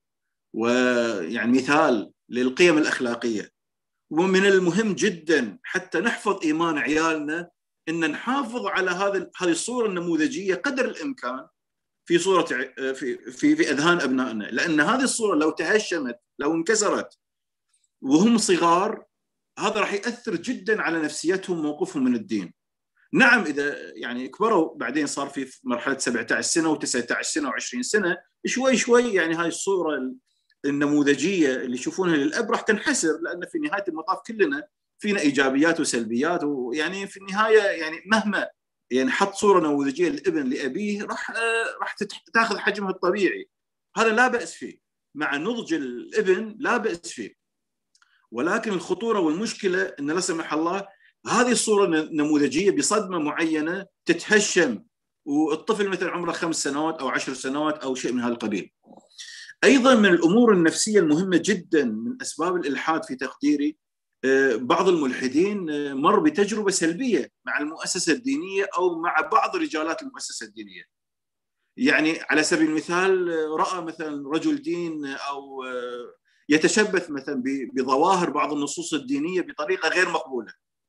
B: ويعني مثال للقيم الأخلاقية. ومن المهم جدا حتى نحفظ إيمان عيالنا أن نحافظ على هذه هذه الصورة النموذجية قدر الإمكان في صورة في في في أذهان أبنائنا، لأن هذه الصورة لو تهشمت لو انكسرت وهم صغار هذا راح يأثر جدا على نفسيتهم موقفهم من الدين. نعم إذا يعني كبروا بعدين صار في مرحلة سبعة عشر سنة وتسعة عشر سنة وعشرين سنة شوي شوي يعني هاي الصورة النموذجية اللي يشوفونها للأب راح تنحسر، لأن في نهاية المطاف كلنا فينا إيجابيات وسلبيات، ويعني في النهاية يعني مهما يعني حط صورة نموذجية للابن لأبيه راح راح تاخذ حجمها الطبيعي. هذا لا بأس فيه، مع نضج الابن لا بأس فيه. ولكن الخطورة والمشكلة أن لا سمح الله هذه الصورة النموذجية بصدمة معينة تتهشم، والطفل مثل عمره خمس سنوات أو عشر سنوات أو شيء من هذا القبيل. أيضا من الأمور النفسية المهمة جدا من أسباب الإلحاد في تقديري، بعض الملحدين مر بتجربة سلبية مع المؤسسة الدينية أو مع بعض رجالات المؤسسة الدينية. يعني على سبيل المثال رأى مثلا رجل دين أو يتشبث مثلا بظواهر بعض النصوص الدينية بطريقة غير مقبولة،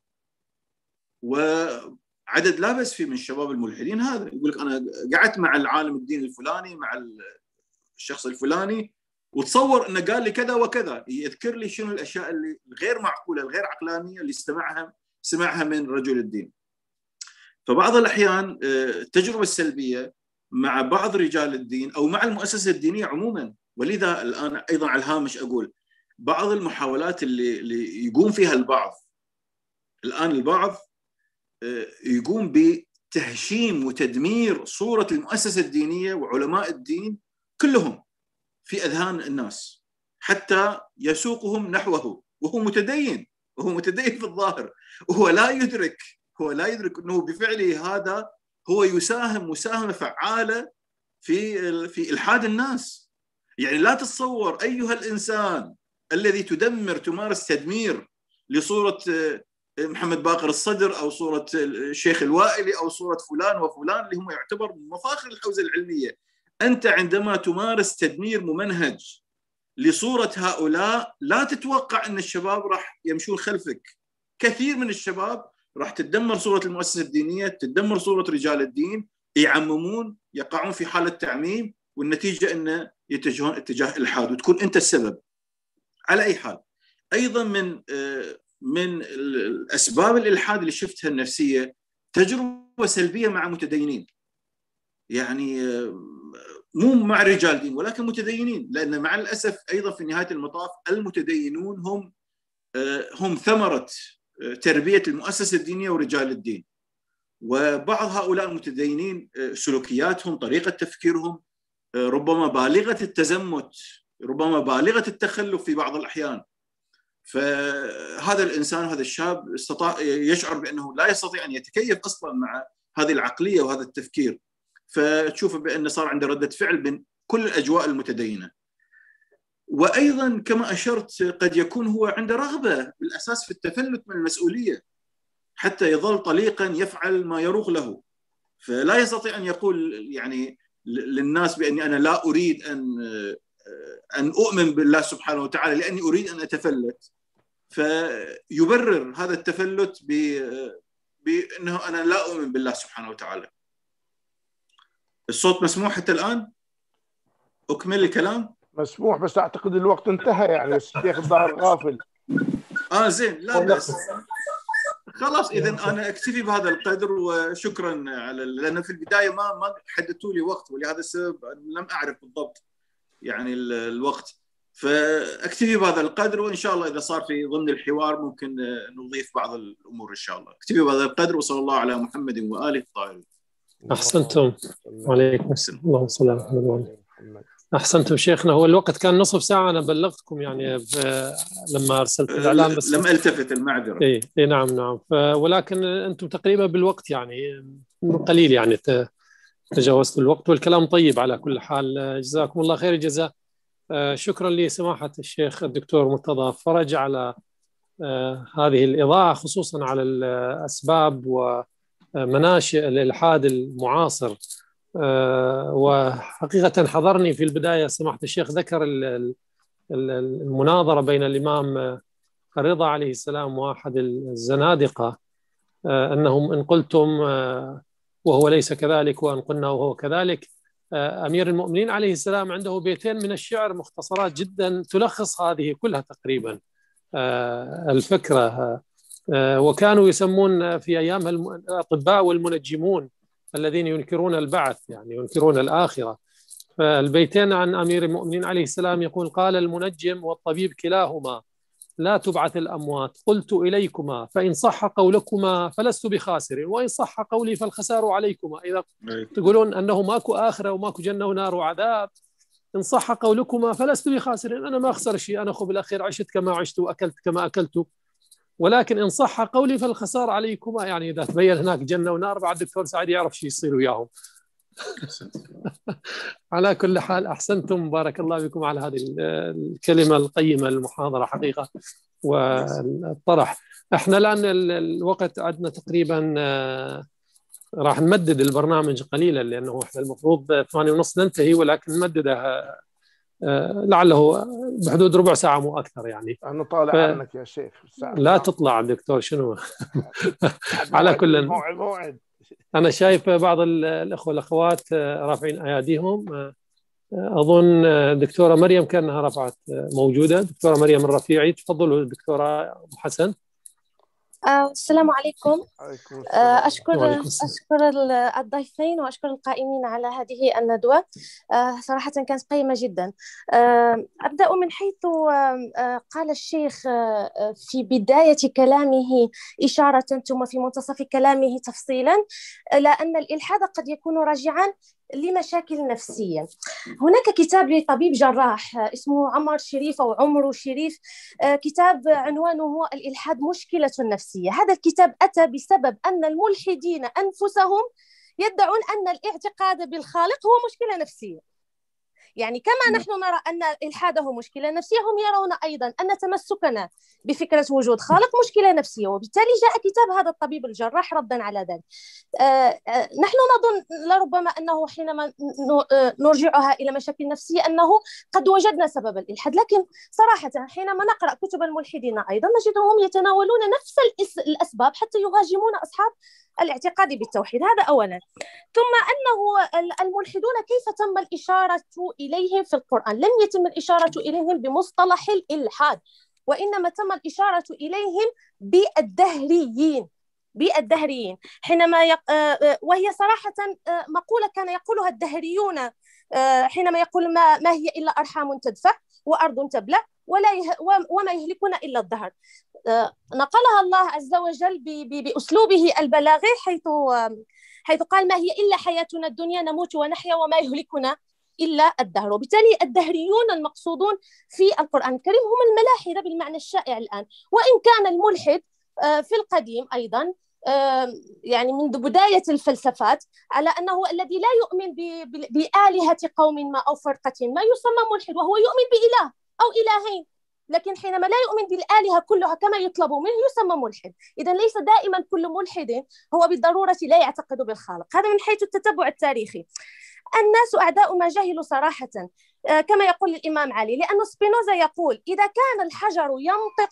B: وعدد لا بأس فيه من الشباب الملحدين هذا يقول لك أنا قعدت مع العالم الدين الفلاني مع الشخص الفلاني وتصور أنه قال لي كذا وكذا، يذكر لي شنو الأشياء اللي غير معقولة الغير عقلانية اللي استمعها سمعها من رجل الدين. فبعض الأحيان التجربة السلبية مع بعض رجال الدين أو مع المؤسسة الدينية عموما، ولذا الآن أيضا على الهامش أقول بعض المحاولات اللي, اللي يقوم فيها البعض الآن البعض يقوم بتهشيم وتدمير صورة المؤسسة الدينية وعلماء الدين كلهم في أذهان الناس حتى يسوقهم نحوه، وهو متدين وهو متدين في الظاهر، وهو لا يدرك هو لا يدرك أنه بفعله هذا هو يساهم مساهمة فعالة في في إلحاد الناس. يعني لا تتصور أيها الإنسان الذي تدمر تمارس تدمير لصورة محمد باقر الصدر أو صورة الشيخ الوائلي أو صورة فلان وفلان اللي هم يعتبر مفاخر الحوزة العلمية، أنت عندما تمارس تدمير ممنهج لصورة هؤلاء لا تتوقع أن الشباب راح يمشون خلفك. كثير من الشباب راح تدمر صورة المؤسسة الدينية، تدمر صورة رجال الدين، يعممون يقعون في حالة تعميم، والنتيجة أنه يتجهون اتجاه الإلحاد وتكون أنت السبب. على أي حال أيضا من من الأسباب الإلحاد اللي شفتها النفسية تجربة سلبية مع متدينين، يعني مو مع رجال دين ولكن متدينين، لأن مع الأسف أيضا في نهاية المطاف المتدينون هم هم ثمرة تربية المؤسسة الدينية ورجال الدين. وبعض هؤلاء المتدينين سلوكياتهم طريقة تفكيرهم ربما بالغة التزمت، ربما بالغة التخلف في بعض الأحيان. فهذا الإنسان هذا الشاب استطاع يشعر بأنه لا يستطيع أن يتكيف أصلا مع هذه العقلية وهذا التفكير، فتشوف بأنه صار عنده ردة فعل بين كل الأجواء المتدينة. وأيضا كما أشرت قد يكون هو عنده رغبة بالأساس في التفلت من المسؤولية حتى يظل طليقا يفعل ما يروغ له، فلا يستطيع أن يقول يعني للناس بأني أنا لا أريد أن أن أؤمن بالله سبحانه وتعالى لأني أريد أن أتفلت، فيبرر هذا التفلت بأنه أنا لا أؤمن بالله سبحانه وتعالى. الصوت مسموح حتى الآن؟ أكمل الكلام؟
C: مسموح بس أعتقد الوقت انتهى يعني، بس الشيخ الظاهر غافل.
B: آه زين لا بس خلاص إذا أنا أكتفي بهذا القدر، وشكرا على، لأن في البداية ما ما حددتوا لي وقت، ولهذا السبب لم أعرف بالضبط يعني الوقت، فأكتفي بهذا القدر، وإن شاء الله إذا صار في ضمن الحوار ممكن نضيف بعض الأمور إن شاء الله. أكتفي بهذا القدر، وصلى الله على محمد وآله الطاهرين.
A: أحسنتم. وعليكم السلام. اللهم صل على محمد. أحسنتم شيخنا. هو الوقت كان نصف ساعة، أنا بلغتكم يعني لما أرسلت الإعلان، بس
B: لم ألتفت، المعذرة.
A: إيه إيه نعم نعم، ولكن أنتم تقريبا بالوقت يعني قليل، يعني تجاوزت الوقت، والكلام طيب على كل حال. جزاكم الله خير الجزاء. شكرا لسماحة الشيخ الدكتور مرتضى فرج على هذه الإضاءة، خصوصا على الأسباب ومناشئ الإلحاد المعاصر. وحقيقة حضرني في البداية سماحة الشيخ ذكر المناظرة بين الإمام الرضا عليه السلام وأحد الزنادقة، أنهم إن قلتم وهو ليس كذلك وأن قلنا وهو كذلك. أمير المؤمنين عليه السلام عنده بيتين من الشعر مختصرات جدا تلخص هذه كلها تقريبا الفكرة، وكانوا يسمون في أيامها الأطباء والمنجمون الذين ينكرون البعث، يعني ينكرون الآخرة. فالبيتين عن أمير المؤمنين عليه السلام يقول: قال المنجم والطبيب كلاهما لا تبعث الأموات، قلت إليكما فإن صح قولكما فلست بخاسر، وإن صح قولي فالخسار عليكما. إذا تقولون أنه ماكو آخرة وماكو جنة ونار وعذاب، إن صح قولكما فلست بخاسر، أنا ما أخسر شيء، أنا أخو بالأخير عشت كما عشت وأكلت كما أكلت، ولكن إن صح قولي فالخسار عليكما، يعني إذا تبين هناك جنة ونار بعد الدكتور سعيد يعرف شيء يصير وياهم. على كل حال أحسنتم، بارك الله بكم على هذه الكلمة القيمة، المحاضرة حقيقة والطرح. احنا الآن الوقت عندنا تقريبا، راح نمدد البرنامج قليلا لأنه احنا المفروض ثمانية ونص ننتهي، ولكن نمددها لعله بحدود ربع ساعة مو أكثر يعني.
C: أنا طالع ف... عنك يا شيخ.
A: لا تطلع دكتور، شنو؟ على كل
C: موعد موعد.
A: أنا شايف بعض الأخوة والأخوات رافعين أياديهم. أظن دكتورة مريم كانها رفعت، موجودة دكتورة مريم الرفيعي. تفضلوا دكتورة حسن.
F: آه السلام عليكم.
C: عليكم
F: السلام. آه أشكر أشكر الضيفين وأشكر القائمين على هذه الندوة. آه صراحة كانت قيمة جدا. آه أبدأ من حيث آه قال الشيخ آه في بداية كلامه إشارة ثم في منتصف كلامه تفصيلا، إلى أن الإلحاد قد يكون راجعا لمشاكل نفسية. هناك كتاب لطبيب جراح اسمه عمر شريف أو عمرو شريف، كتاب عنوانه الإلحاد مشكلة نفسية. هذا الكتاب أتى بسبب أن الملحدين أنفسهم يدعون أن الاعتقاد بالخالق هو مشكلة نفسية. يعني كما نحن نرى أن إلحاده مشكلة نفسية، هم يرون أيضا أن تمسكنا بفكرة وجود خالق مشكلة نفسية، وبالتالي جاء كتاب هذا الطبيب الجراح ردا على ذلك. آه آه نحن نظن لربما أنه حينما نرجعها إلى مشاكل نفسية أنه قد وجدنا سبب الإلحاد، لكن صراحة حينما نقرأ كتب الملحدين أيضا نجدهم يتناولون نفس الأسباب حتى يهاجمون أصحاب الاعتقاد بالتوحيد. هذا أولا. ثم أنه الملحدون كيف تم الإشارة إليهم في القرآن؟ لم يتم الإشارة إليهم بمصطلح الإلحاد، وإنما تم الإشارة إليهم بالدهريين بالدهريين حينما يق... وهي صراحة مقولة كان يقولها الدهريون حينما يقول ما, ما هي إلا أرحام تدفع وأرض تبلع ولا يه... وما يهلكنا إلا الدهر. نقلها الله عز وجل ب... ب... بأسلوبه البلاغي، حيث حيث قال ما هي إلا حياتنا الدنيا نموت ونحيا وما يهلكنا إلا الدهر. وبالتالي الدهريون المقصودون في القرآن الكريم هم الملاحدة بالمعنى الشائع الآن، وإن كان الملحد في القديم أيضا يعني منذ بداية الفلسفات على أنه الذي لا يؤمن بآلهة قوم ما أو فرقة ما يسمى ملحد، وهو يؤمن بإله أو إلهين، لكن حينما لا يؤمن بالآلهة كلها كما يطلب منه يسمى ملحد. إذن ليس دائما كل ملحد هو بالضرورة لا يعتقد بالخالق. هذا من حيث التتبع التاريخي. الناس أعداء ما جهلوا صراحة، كما يقول الإمام علي، لأن سبينوزا يقول إذا كان الحجر ينطق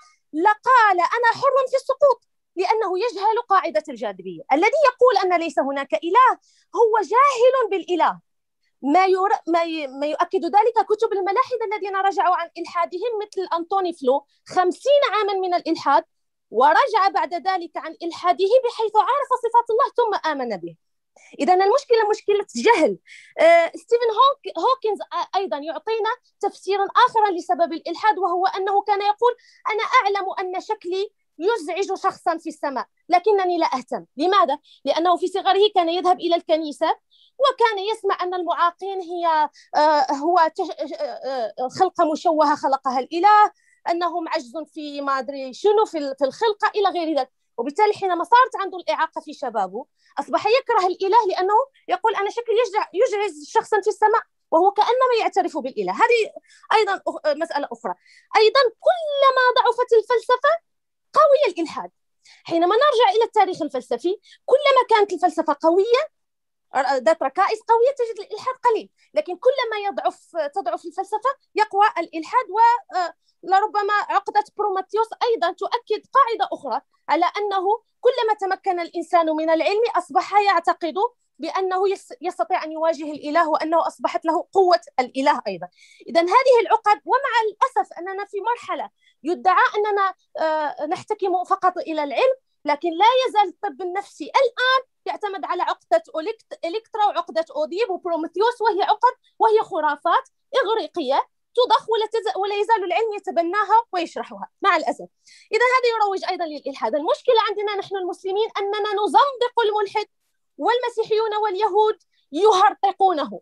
F: لقال أنا حر في السقوط، لأنه يجهل قاعدة الجاذبية. الذي يقول أن ليس هناك إله هو جاهل بالإله. ما, ير... ما, ي... ما يؤكد ذلك كتب الملاحدة الذين رجعوا عن إلحادهم مثل أنطوني فلو، خمسين عاما من الإلحاد ورجع بعد ذلك عن إلحاده بحيث عرف صفات الله ثم آمن به. إذا المشكلة مشكلة جهل. آه، ستيفن هوك هوكينز أيضا يعطينا تفسيرا آخر لسبب الإلحاد، وهو أنه كان يقول أنا أعلم أن شكلي يزعج شخصا في السماء لكنني لا أهتم. لماذا؟ لأنه في صغره كان يذهب إلى الكنيسة وكان يسمع أن المعاقين هي آه، هو آه، خلقة مشوهة خلقها الإله، أنهم عجز في ما أدري شنو في الخلقة إلى غير ذلك. وبالتالي حينما صارت عنده الإعاقة في شبابه أصبح يكره الإله، لأنه يقول أنا شكلي يجعز شخصا في السماء، وهو كأنما يعترف بالإله. هذه أيضا مسألة أخرى. أيضا كلما ضعفت الفلسفة قوي الإلحاد. حينما نرجع إلى التاريخ الفلسفي كلما كانت الفلسفة قوية ذات ركائز قوية تجد الإلحاد قليل، لكن كلما يضعف تضعف الفلسفة يقوى الإلحاد. ولربما عقدة بروميثيوس أيضا تؤكد قاعدة أخرى على أنه كلما تمكن الإنسان من العلم أصبح يعتقد بأنه يستطيع أن يواجه الإله وأنه أصبحت له قوة الإله أيضا. إذن هذه العقد، ومع الأسف أننا في مرحلة يدعى أننا نحتكم فقط إلى العلم، لكن لا يزال الطب النفسي الآن يعتمد على عقدة إلكترا وعقدة أوديب وبروميثيوس، وهي عقد وهي خرافات إغريقية تضخ ولا, ولا يزال العلم يتبناها ويشرحها مع الأسف. إذا هذا يروج أيضا للإلحاد. المشكلة عندنا نحن المسلمين أننا نزندق الملحد والمسيحيون واليهود يهرطقونه.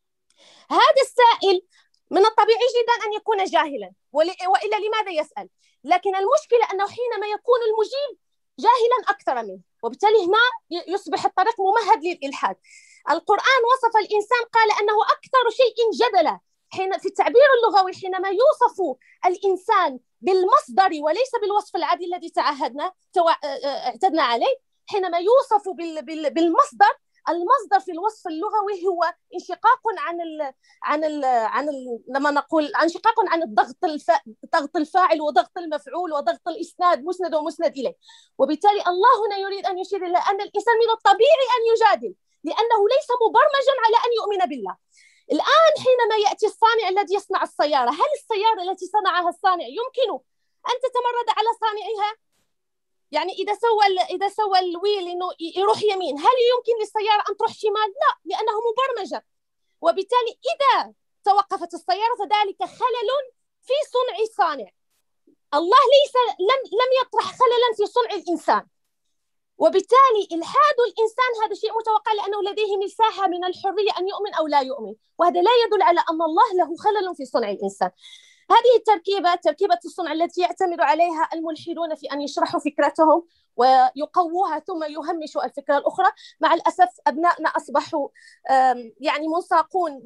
F: هذا السائل من الطبيعي جدا أن يكون جاهلا، وإلا لماذا يسأل؟ لكن المشكلة أنه حينما يكون المجيب جاهلا أكثر منه، وبالتالي هنا يصبح الطريق ممهد للإلحاد. القرآن وصف الإنسان قال أنه أكثر شيء جدلا. حين في التعبير اللغوي حينما يوصف الإنسان بالمصدر وليس بالوصف العادي الذي تعهدنا اعتدنا عليه، حينما يوصف بالمصدر، المصدر في الوصف اللغوي هو انشقاق عن ال عن ال عن ال لما نقول انشقاق عن الضغط الفا ضغط الفاعل وضغط المفعول وضغط الاسناد، مسند ومسند اليه. وبالتالي الله هنا يريد ان يشير الى ان الانسان من الطبيعي ان يجادل، لانه ليس مبرمجا على ان يؤمن بالله. الان حينما ياتي الصانع الذي يصنع السياره، هل السياره التي صنعها الصانع يمكن ان تتمرد على صانعها؟ يعني إذا سوى إذا سوى الويل إنه يروح يمين، هل يمكن للسيارة أن تروح شمال؟ لا، لأنه مبرمجة. وبالتالي إذا توقفت السيارة فذلك خلل في صنع الصانع. الله ليس لم لم يطرح خللا في صنع الإنسان. وبالتالي إلحاد الإنسان هذا شيء متوقع، لأنه لديه مساحة من الحرية أن يؤمن أو لا يؤمن، وهذا لا يدل على أن الله له خلل في صنع الإنسان. هذه التركيبة تركيبة الصنع التي يعتمد عليها الملحدون في أن يشرحوا فكرتهم ويقووها ثم يهمشوا الفكرة الأخرى. مع الأسف أبنائنا أصبحوا يعني منساقون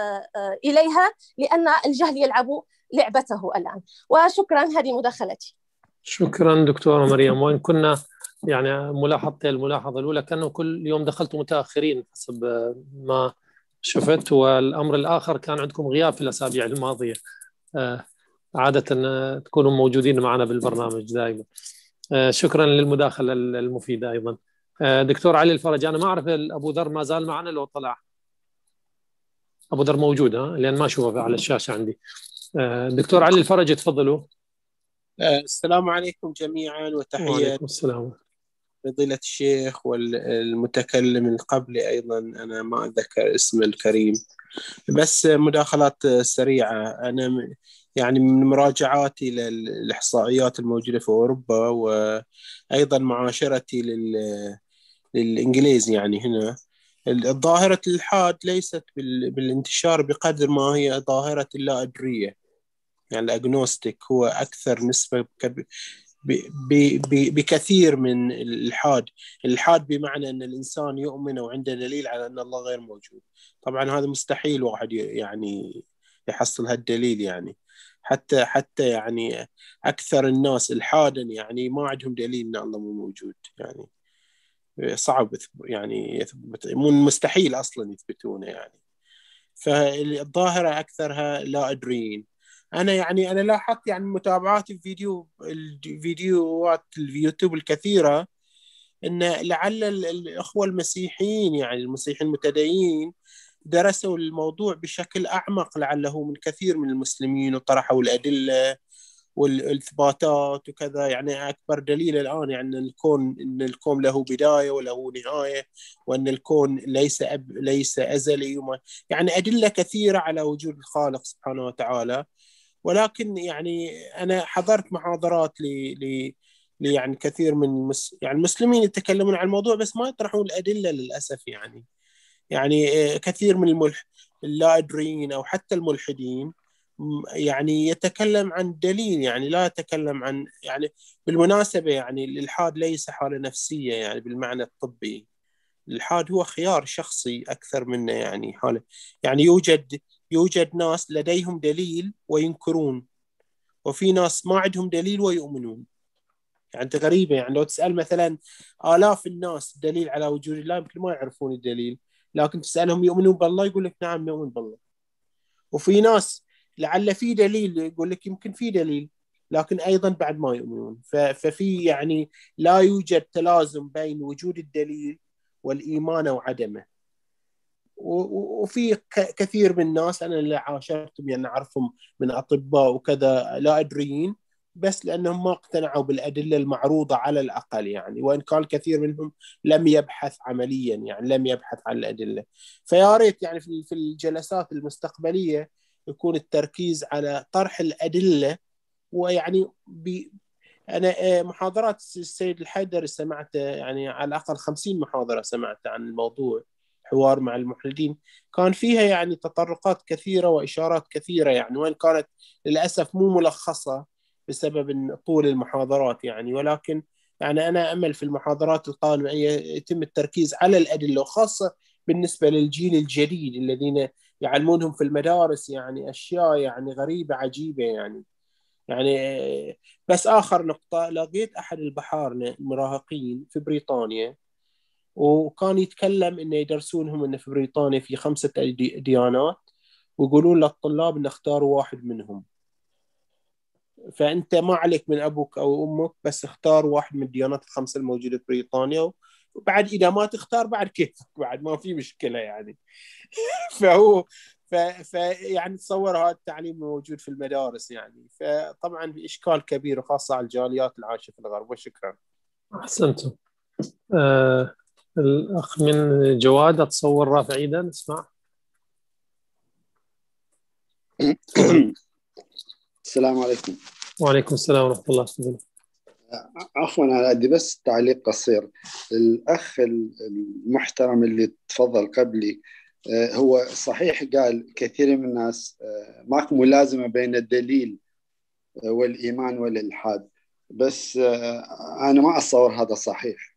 F: إليها، لأن الجهل يلعب لعبته الآن. وشكرا، هذه مداخلتي.
A: شكرا دكتورة مريم. وإن كنا يعني ملاحظتي الملاحظة الأولى كأنه كل يوم دخلتوا متأخرين حسب ما شفت، والأمر الآخر كان عندكم غياب في الأسابيع الماضية. عادة تكونوا موجودين معنا بالبرنامج دائما. شكرا للمداخلة المفيدة أيضا. دكتور علي الفرج، أنا ما أعرف أبو ذر ما زال معنا لو طلع. أبو ذر موجود ها؟ لأن ما أشوفه على الشاشة عندي. دكتور علي الفرج تفضلوا.
G: السلام عليكم جميعا وتحية.
A: وعليكم السلام.
G: فضيلة الشيخ والمتكلم القبلي أيضا، أنا ما أتذكر اسم الكريم، بس مداخلات سريعة. أنا يعني من مراجعاتي للإحصائيات الموجودة في أوروبا وأيضا معاشرتي للإنجليز يعني هنا، ظاهرة الإلحاد ليست بالانتشار بقدر ما هي ظاهرة اللا أدرية. يعني الأجنوستيك هو أكثر نسبة بكثير من الإلحاد. الإلحاد بمعنى أن الإنسان يؤمن وعنده دليل على أن الله غير موجود. طبعا هذا مستحيل واحد يعني يحصل هالدليل، يعني حتى حتى يعني أكثر الناس إلحادا يعني ما عندهم دليل أن الله مو موجود، يعني صعب يعني يثبت، مو مستحيل أصلا يثبتونه يعني. فالظاهرة أكثرها لا أدريين. أنا يعني أنا لاحظت يعني متابعاتي في فيديو الفيديوهات اليوتيوب الكثيرة أن لعل الأخوة المسيحيين يعني المسيحيين المتدينين درسوا الموضوع بشكل أعمق لعله من كثير من المسلمين، وطرحوا الأدلة والإثباتات وكذا. يعني أكبر دليل الآن يعني أن الكون أن الكون له بداية وله نهاية، وأن الكون ليس أب ليس أزلي، يعني أدلة كثيرة على وجود الخالق سبحانه وتعالى. ولكن يعني أنا حضرت محاضرات ل ل يعني كثير من المس... يعني المسلمين يتكلمون عن الموضوع بس ما يطرحون الأدلة للأسف. يعني يعني كثير من الملح اللا أدريين أو حتى الملحدين يعني يتكلم عن دليل، يعني لا يتكلم عن يعني بالمناسبة يعني الإلحاد ليس حالة نفسية يعني بالمعنى الطبي. الإلحاد هو خيار شخصي أكثر منه يعني حالة. يعني يوجد يوجد ناس لديهم دليل وينكرون، وفي ناس ما عندهم دليل ويؤمنون. يعني أنت غريبة، يعني لو تسأل مثلا آلاف الناس دليل على وجود الله يمكن ما يعرفون الدليل، لكن تسألهم يؤمنون بالله يقول لك نعم نؤمن بالله. وفي ناس لعل في دليل يقول لك يمكن في دليل، لكن أيضا بعد ما يؤمنون. ففي يعني لا يوجد تلازم بين وجود الدليل والإيمان وعدمه. وفي كثير من الناس أنا اللي عاشرتهم يعني أعرفهم من أطباء وكذا لا أدريين، بس لأنهم ما اقتنعوا بالأدلة المعروضة على الأقل يعني، وإن كان الكثير منهم لم يبحث عمليا يعني لم يبحث عن الأدلة. فيا ريت يعني في الجلسات المستقبلية يكون التركيز على طرح الأدلة. ويعني ب... أنا محاضرات السيد الحيدر سمعت يعني على الأقل خمسين محاضرة سمعت عن الموضوع، حوار مع الملحدين كان فيها يعني تطرقات كثيرة وإشارات كثيرة يعني، وإن كانت للأسف مو ملخصة بسبب طول المحاضرات يعني. ولكن يعني أنا أمل في المحاضرات القادمة يتم التركيز على الأدلة، وخاصة بالنسبة للجيل الجديد الذين يعلمونهم في المدارس يعني أشياء يعني غريبة عجيبة يعني. يعني بس آخر نقطة، لقيت أحد البحار المراهقين في بريطانيا وكان يتكلم إنه يدرسونهم إنه في بريطانيا في خمسة ديانات، ويقولون للطلاب إن اختاروا واحد منهم. فأنت ما عليك من أبوك أو أمك، بس اختار واحد من الديانات الخمسة الموجودة في بريطانيا، وبعد إذا ما تختار بعد كيفك، بعد ما في مشكلة يعني. فهو ف... ف يعني تصور هذا التعليم موجود في المدارس يعني، فطبعا بإشكال كبير وخاصة على الجاليات العايشة في الغرب. وشكرا.
A: أحسنتم. آه الأخ من جواد أتصور رافع إيده نسمع.
H: السلام عليكم.
A: وعليكم السلام ورحمة الله وبركاته.
H: عفوا أنا أدي بس تعليق قصير. الأخ المحترم اللي تفضل قبلي هو صحيح قال كثير من الناس ماكو ملازمة بين الدليل والإيمان والإلحاد، بس أنا ما أتصور هذا صحيح،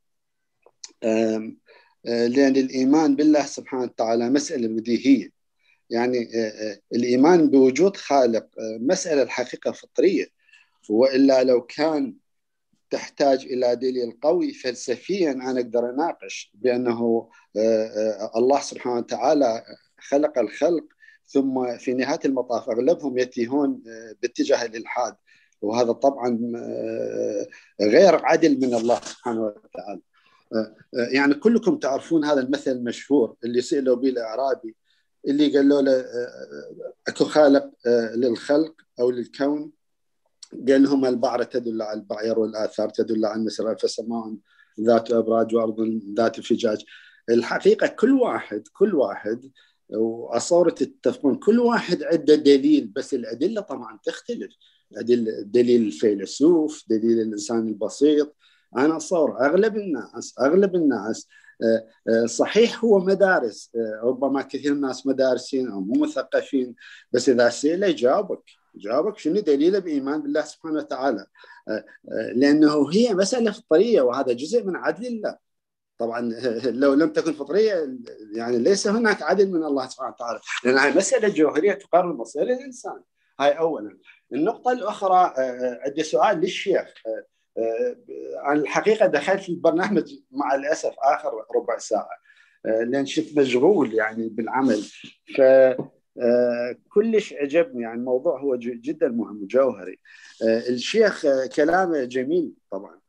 H: لأن الإيمان بالله سبحانه وتعالى مسألة بديهية. يعني الإيمان بوجود خالق مسألة الحقيقة فطرية، وإلا لو كان تحتاج إلى دليل قوي فلسفيا أنا أقدر أناقش بأنه الله سبحانه وتعالى خلق الخلق ثم في نهاية المطاف أغلبهم يتيهون باتجاه الإلحاد، وهذا طبعا غير عدل من الله سبحانه وتعالى. يعني كلكم تعرفون هذا المثل المشهور اللي سئلوا به الأعرابي اللي قالوا له أكو خالق للخلق أو للكون؟ قال لهم البعرة تدل على البعير والآثار تدل على المسر، فسماء ذات أبراج وأرض ذات فجاج. الحقيقة كل واحد كل واحد وأصورة تتفقون كل واحد عنده دليل، بس الأدلة طبعا تختلف. دليل الفيلسوف، دليل الإنسان البسيط. أنا أصور أغلب الناس أغلب الناس صحيح هو مدارس، ربما كثير من الناس مدارسين أو مو مثقفين، بس إذا سئل جاوبك جاوبك شنو دليله بإيمان بالله سبحانه وتعالى، لأنه هي مسألة فطرية وهذا جزء من عدل الله. طبعا لو لم تكن فطرية يعني ليس هناك عدل من الله سبحانه وتعالى، لأن هاي مسألة جوهرية تقرر مصير الإنسان. هاي أولا. النقطة الأخرى، عندي سؤال للشيخ. عن الحقيقة دخلت في البرنامج مع الأسف آخر ربع ساعة لأن شفت مشغول يعني بالعمل، ف كلش عجبني يعني الموضوع هو جدا مهم وجوهري. الشيخ كلامه جميل طبعا.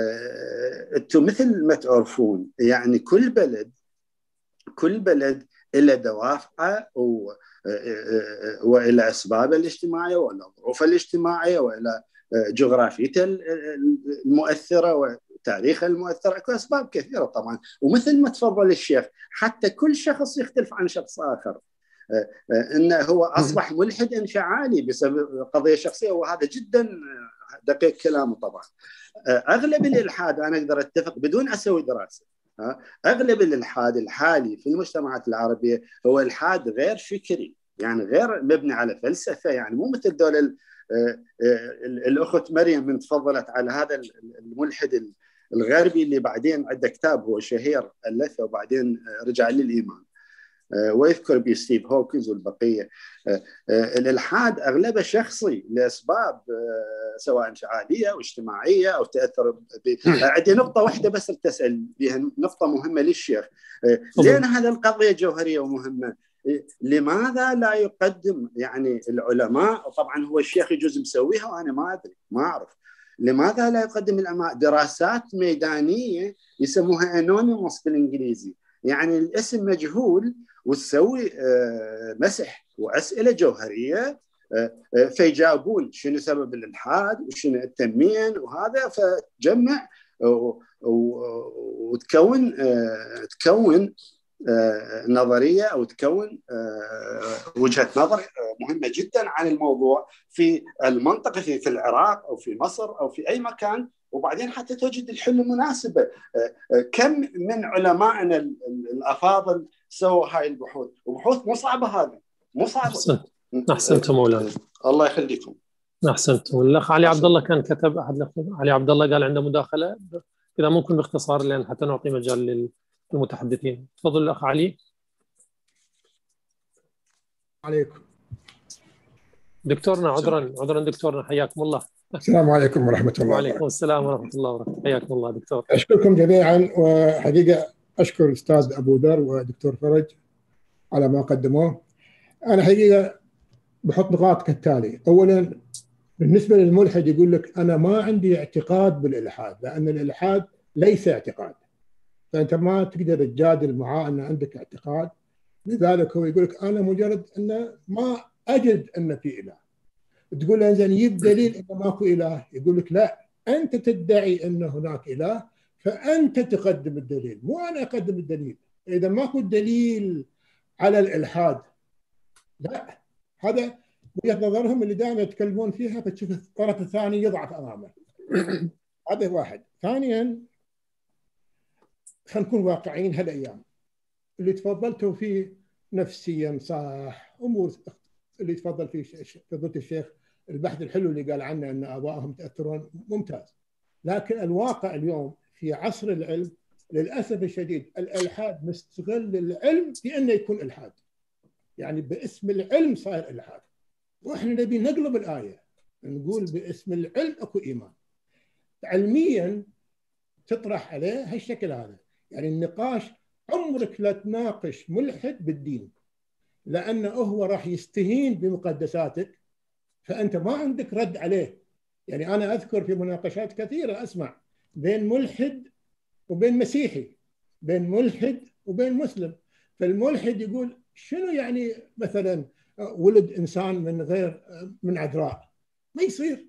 H: انتم مثل ما تعرفون يعني كل بلد كل بلد إلى دوافعه وإلى أسبابه الاجتماعية وإلى ظروفه الاجتماعية وإلى جغرافيته المؤثرة وتاريخه المؤثر. اكو أسباب كثيرة طبعا، ومثل ما تفضل الشيخ حتى كل شخص يختلف عن شخص آخر. انه هو اصبح ملحد انفعالي بسبب قضيه شخصيه، وهذا جدا دقيق كلامه طبعا. اغلب الالحاد انا اقدر اتفق بدون اسوي دراسه، اغلب الالحاد الحالي في المجتمعات العربيه هو الحاد غير فكري، يعني غير مبني على فلسفه، يعني مو مثل دول الاخت مريم من تفضلت على هذا الملحد الغربي اللي بعدين عنده كتاب هو شهير الفه وبعدين رجع للايمان، ويذكر به ستيف هوكنز والبقيه. الالحاد اغلبه شخصي لاسباب سواء انفعاليه او اجتماعيه او تاثر ب... عندي نقطه واحده بس تسال بها، نقطه مهمه للشيخ. لين هذه القضيه جوهريه ومهمه، لماذا لا يقدم يعني العلماء، طبعا هو الشيخ يجوز مسويها وانا ما ادري ما اعرف، لماذا لا يقدم العلماء دراسات ميدانيه يسموها انونيموس بالانجليزي، يعني الاسم مجهول وتسوي مسح واسئله جوهريه فيجاوبون شنو سبب الالحاد وشنو التنمين وهذا، فتجمع وتكون تكون نظريه او تكون وجهه نظر مهمه جدا عن الموضوع في المنطقه، في في العراق او في مصر او في اي مكان، وبعدين حتى توجد الحلول المناسبه. كم من علمائنا الافاضل سووا هاي البحوث، وبحوث مو صعبه، هذه مو صعبه.
A: احسنت احسنت مولانا،
H: الله يخليكم.
A: احسنت. والاخ علي عبد الله كان كتب، احد الاخ علي عبد الله قال عنده مداخله، اذا ممكن باختصار لان حتى نعطي مجال للمتحدثين. تفضل الاخ علي.
I: عليكم
A: دكتورنا، عذرا عذرا دكتورنا، حياكم الله.
I: السلام عليكم ورحمه الله.
A: وعليكم السلام ورحمه الله وبركاته، حياكم الله دكتور.
I: اشكركم جميعا، وحقيقه اشكر الاستاذ ابو ذر ودكتور فرج على ما قدموه. انا حقيقه بحط نقاط كالتالي. اولا بالنسبه للملحد يقول لك انا ما عندي اعتقاد بالالحاد، لان الالحاد ليس اعتقاد، فانت ما تقدر تجادل معاه ان عندك اعتقاد. لذلك هو يقول لك انا مجرد ان ما اجد ان في اله. تقول له زين يجيب دليل انه ماكو اله، يقول لك لا، انت تدعي ان هناك اله فانت تقدم الدليل، مو انا اقدم الدليل. اذا ماكو دليل على الالحاد، لا، هذا وجهه نظرهم اللي دائما يتكلمون فيها، فتشوف الطرف الثاني يضعف امامه. هذا واحد. ثانيا خلينا نكون واقعيين، هالايام اللي تفضلتوا فيه نفسيا صح، امور اللي تفضل فيه فضيلة الشيخ، البحث الحلو اللي قال عنه ان ابائهم تاثرون، ممتاز. لكن الواقع اليوم في عصر العلم للاسف الشديد الالحاد مستغل العلم في انه يكون الحاد، يعني باسم العلم صاير الحاد، واحنا نبي نقلب الايه، نقول باسم العلم اكو ايمان. علميا تطرح عليه هالشكل هذا، يعني النقاش عمرك لا تناقش ملحد بالدين، لانه هو راح يستهين بمقدساتك، فانت ما عندك رد عليه. يعني انا اذكر في مناقشات كثيره اسمع بين ملحد وبين مسيحي، بين ملحد وبين مسلم، فالملحد يقول شنو يعني مثلا ولد انسان من غير من عذراء، ما يصير،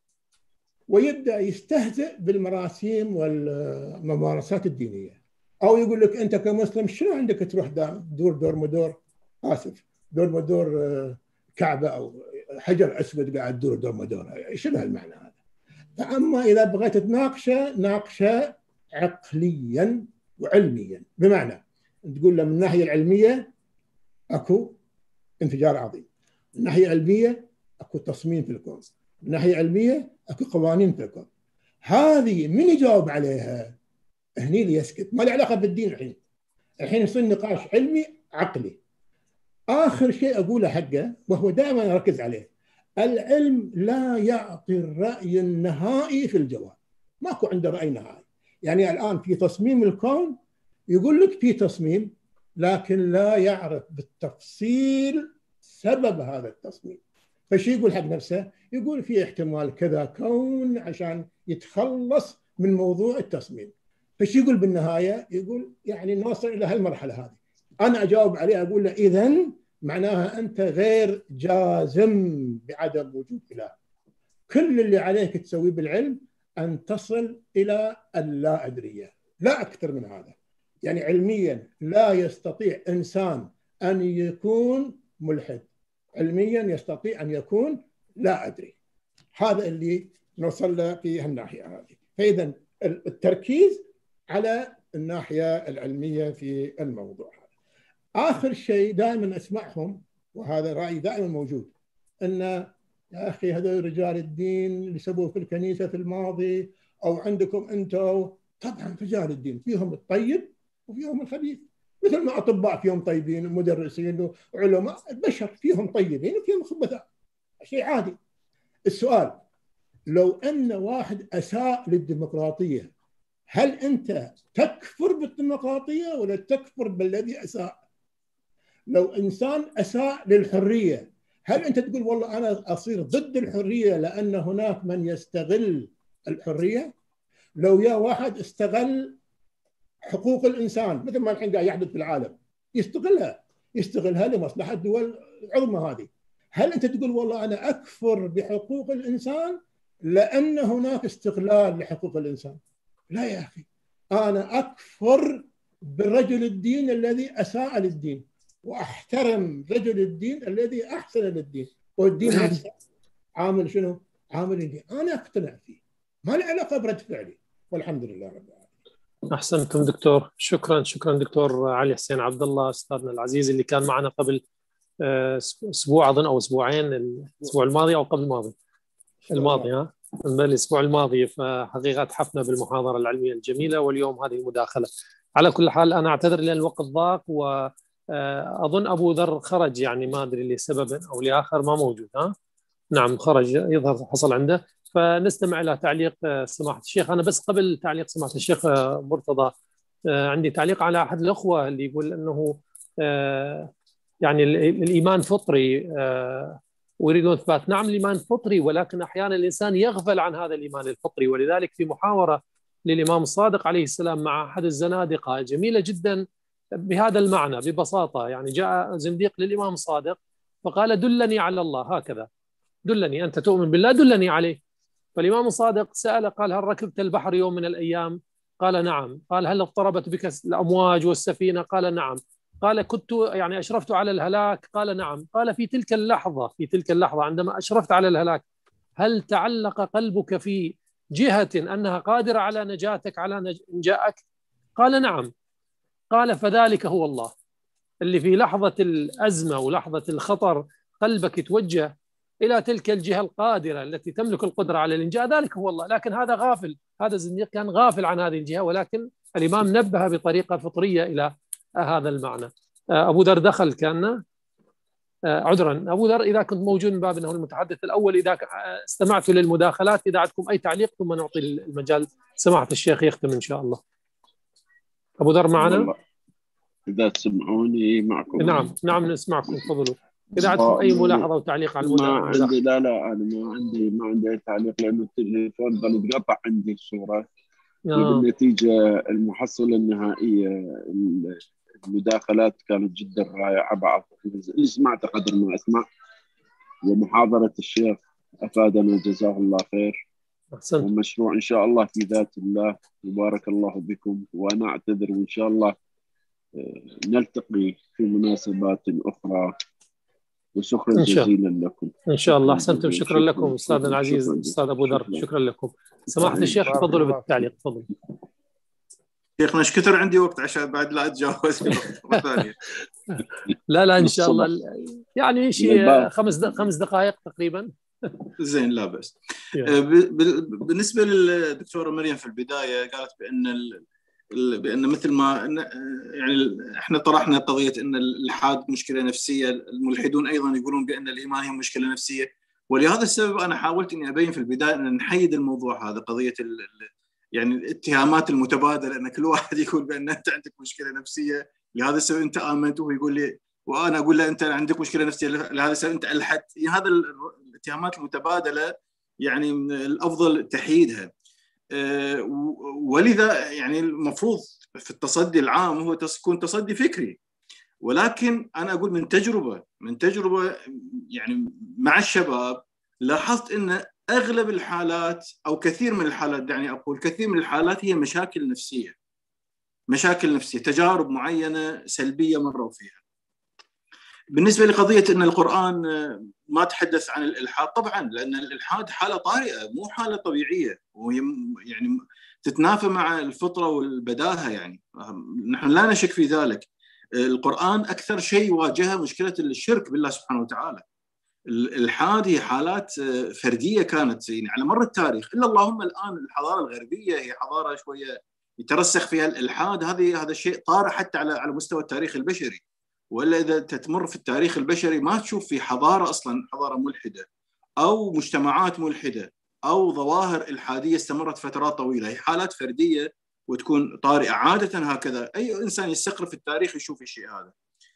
I: ويبدا يستهزئ بالمراسيم والممارسات الدينيه. او يقول لك انت كمسلم شنو عندك تروح دور دور مدور، اسف دور مدور كعبه او حجر اسود قاعد دور دور مدور، شنو هالمعنى هذا؟ فاما اذا بغيت تناقشه ناقشه عقليا وعلميا، بمعنى تقول له من الناحيه العلميه اكو انفجار عظيم، من الناحيه العلميه اكو تصميم في الكون، من الناحيه العلميه اكو قوانين في الكون. هذه من يجاوب عليها؟ هني اللي يسكت، ما له علاقه بالدين. الحين الحين يصير نقاش علمي عقلي. اخر شيء اقوله حقه وهو دائما اركز عليه، العلم لا يعطي الراي النهائي في الجواب، ماكو عنده راي نهائي. يعني الان في تصميم الكون يقول لك في تصميم، لكن لا يعرف بالتفصيل سبب هذا التصميم. فشي يقول حق نفسه؟ يقول في احتمال كذا كون عشان يتخلص من موضوع التصميم. فشي يقول بالنهايه؟ يقول يعني نوصل الى هالمرحله هذه، أنا أجاوب عليه أقول له إذن معناها أنت غير جازم بعدم وجود إله. كل اللي عليك تسويه بالعلم أن تصل إلى اللا أدرية، لا أكثر من هذا. يعني علميا لا يستطيع إنسان أن يكون ملحد، علميا يستطيع أن يكون لا أدري. هذا اللي نوصل له في الناحية هذه. فإذا التركيز على الناحية العلمية في الموضوع هذا. آخر شيء دائما أسمعهم، وهذا رأي دائما موجود، أن يا أخي هذول رجال الدين اللي سبوا في الكنيسة في الماضي أو عندكم أنتم. طبعا رجال الدين فيهم الطيب وفيهم الخبيث، مثل ما أطباء فيهم طيبين ومدرسين وعلماء، البشر فيهم طيبين وفيهم خبثاء، شيء عادي. السؤال لو أن واحد أساء للديمقراطية، هل أنت تكفر بالديمقراطية ولا تكفر بالذي أساء؟ لو إنسان أساء للحرية، هل أنت تقول والله أنا أصير ضد الحرية لأن هناك من يستغل الحرية؟ لو يا واحد استغل حقوق الإنسان مثل ما الحين قاعد يحدث في العالم، يستغلها يستغلها لمصلحة دول عظمى هذه، هل أنت تقول والله أنا أكفر بحقوق الإنسان لأن هناك استغلال لحقوق الإنسان؟ لا يا أخي، أنا أكفر برجل الدين الذي أساء للدين، وأحترم رجل الدين الذي أحسن للدين، والدين نفسه عامل شنو؟ عامل الدين، أنا أقتنع فيه، ما له علاقة برد فعلي، والحمد لله رب العالمين.
A: أحسنتم دكتور، شكرا شكرا دكتور علي حسين عبد الله أستاذنا العزيز اللي كان معنا قبل أسبوع أظن أو أسبوعين، الأسبوع الماضي أو قبل الماضي الماضي ها الأسبوع الماضي، فحقيقة تحفنا بالمحاضرة العلمية الجميلة، واليوم هذه المداخلة. على كل حال أنا أعتذر لأن الوقت ضاق، وأظن أبو ذر خرج، يعني ما أدري لسبب أو لآخر ما موجود. ها نعم خرج، يظهر حصل عنده، فنستمع إلى تعليق سماحة الشيخ. أنا بس قبل تعليق سماحة الشيخ مرتضى عندي تعليق على أحد الأخوة اللي يقول أنه يعني الإيمان فطري ويريدون إثبات. نعم الإيمان فطري، ولكن أحيانا الإنسان يغفل عن هذا الإيمان الفطري، ولذلك في محاورة للإمام الصادق عليه السلام مع أحد الزنادقة جميلة جدا بهذا المعنى ببساطة. يعني جاء زنديق للإمام الصادق فقال دلني على الله، هكذا دلني، أنت تؤمن بالله دلني عليه. فالإمام الصادق سأل قال هل ركبت البحر يوم من الأيام؟ قال نعم. قال هل اضطربت بك الأمواج والسفينة؟ قال نعم. قال كنت يعني أشرفت على الهلاك؟ قال نعم. قال في تلك اللحظة في تلك اللحظة عندما أشرفت على الهلاك هل تعلق قلبك في جهة أنها قادرة على نجاتك على نجاءك؟ قال نعم. قال فذلك هو الله، اللي في لحظة الأزمة ولحظة الخطر قلبك يتوجه إلى تلك الجهة القادرة التي تملك القدرة على الإنجاء، ذلك هو الله. لكن هذا غافل، هذا الزنديق كان غافل عن هذه الجهة، ولكن الإمام نبه بطريقة فطرية إلى هذا المعنى. أبو ذر دخل كان عذرا. أبو ذر إذا كنت موجود من باب أنه المتحدث الأول، إذا استمعت للمداخلات، إذا عندكم أي تعليق ثم نعطي المجال سماحة الشيخ يختم إن شاء الله. أبو ذر معنا؟
D: إذا تسمعوني معكم.
A: نعم نعم نسمعكم، تفضلوا. إذا عندكم أي ملاحظة وتعليق على المداخلة.
D: ما عندي، لا لا أنا ما عندي ما عندي أي تعليق، لأنه التليفون ظل يتقطع عندي الصورة. وبالنتيجة المحصلة النهائية المداخلات كانت جدا رائعة، بعض اللي سمعت قدر ما أسمع، ومحاضرة الشيخ أفادنا جزاه الله خير.
A: أحسنت.
D: ومشروع إن شاء الله في ذات الله، وبارك الله بكم. وأنا أعتذر، وإن شاء الله نلتقي في مناسبات أخرى، وشكرا جزيلا لكم.
A: إن شاء الله. أحسنتم، شكرا لكم أستاذنا العزيز أستاذ أبو ذر، شكرا لكم. سماحة الشيخ تفضلوا بالتعليق، تفضل.
B: شيخنا ايش كثر عندي وقت عشان بعد لا اتجاوز مرة ثانية.
A: لا لا إن شاء الله، يعني شيء خمس دق... خمس دقائق تقريبا.
B: زين لا بس. بالنسبة للدكتورة مريم في البداية قالت بأن ال... بأن مثل ما يعني احنا طرحنا قضية أن الإلحاد مشكلة نفسية، الملحدون أيضا يقولون بأن الإيمان هي مشكلة نفسية، ولهذا السبب أنا حاولت أني أبين في البداية أن نحيد الموضوع هذا، قضية ال... يعني الاتهامات المتبادلة، أن كل واحد يقول بأن أنت عندك مشكلة نفسية لهذا السبب أنت آمنت، وهو يقول لي وأنا أقول له أنت عندك مشكلة نفسية لهذا السبب أنت ألحدت. يعني هذا الاتهامات المتبادلة يعني الأفضل تحييدها. ولذا يعني المفروض في التصدي العام هو يكون تصدي فكري، ولكن أنا أقول من تجربة من تجربة يعني مع الشباب لاحظت أن أغلب الحالات أو كثير من الحالات، دعني أقول كثير من الحالات، هي مشاكل نفسية مشاكل نفسية تجارب معينة سلبية مروا فيها. بالنسبة لقضية أن القرآن ما تحدث عن الإلحاد، طبعا لأن الإلحاد حالة طارئة مو حالة طبيعية، وهي يعني تتنافى مع الفطرة والبداهة. يعني نحن لا نشك في ذلك. القرآن أكثر شيء واجهه مشكلة الشرك بالله سبحانه وتعالى. الإلحاد هي حالات فردية كانت يعني على مر التاريخ، إلا اللهم الآن الحضارة الغربية هي حضارة شوية يترسخ فيها الإلحاد. هذه هذا الشيء طار حتى على على مستوى التاريخ البشري، ولا إذا تتمر في التاريخ البشري ما تشوف في حضارة أصلا حضارة ملحدة أو مجتمعات ملحدة أو ظواهر إلحادية استمرت فترات طويلة. هي حالات فردية وتكون طارئة عادة هكذا. أي إنسان يستقرأ في التاريخ يشوف الشيء هذا.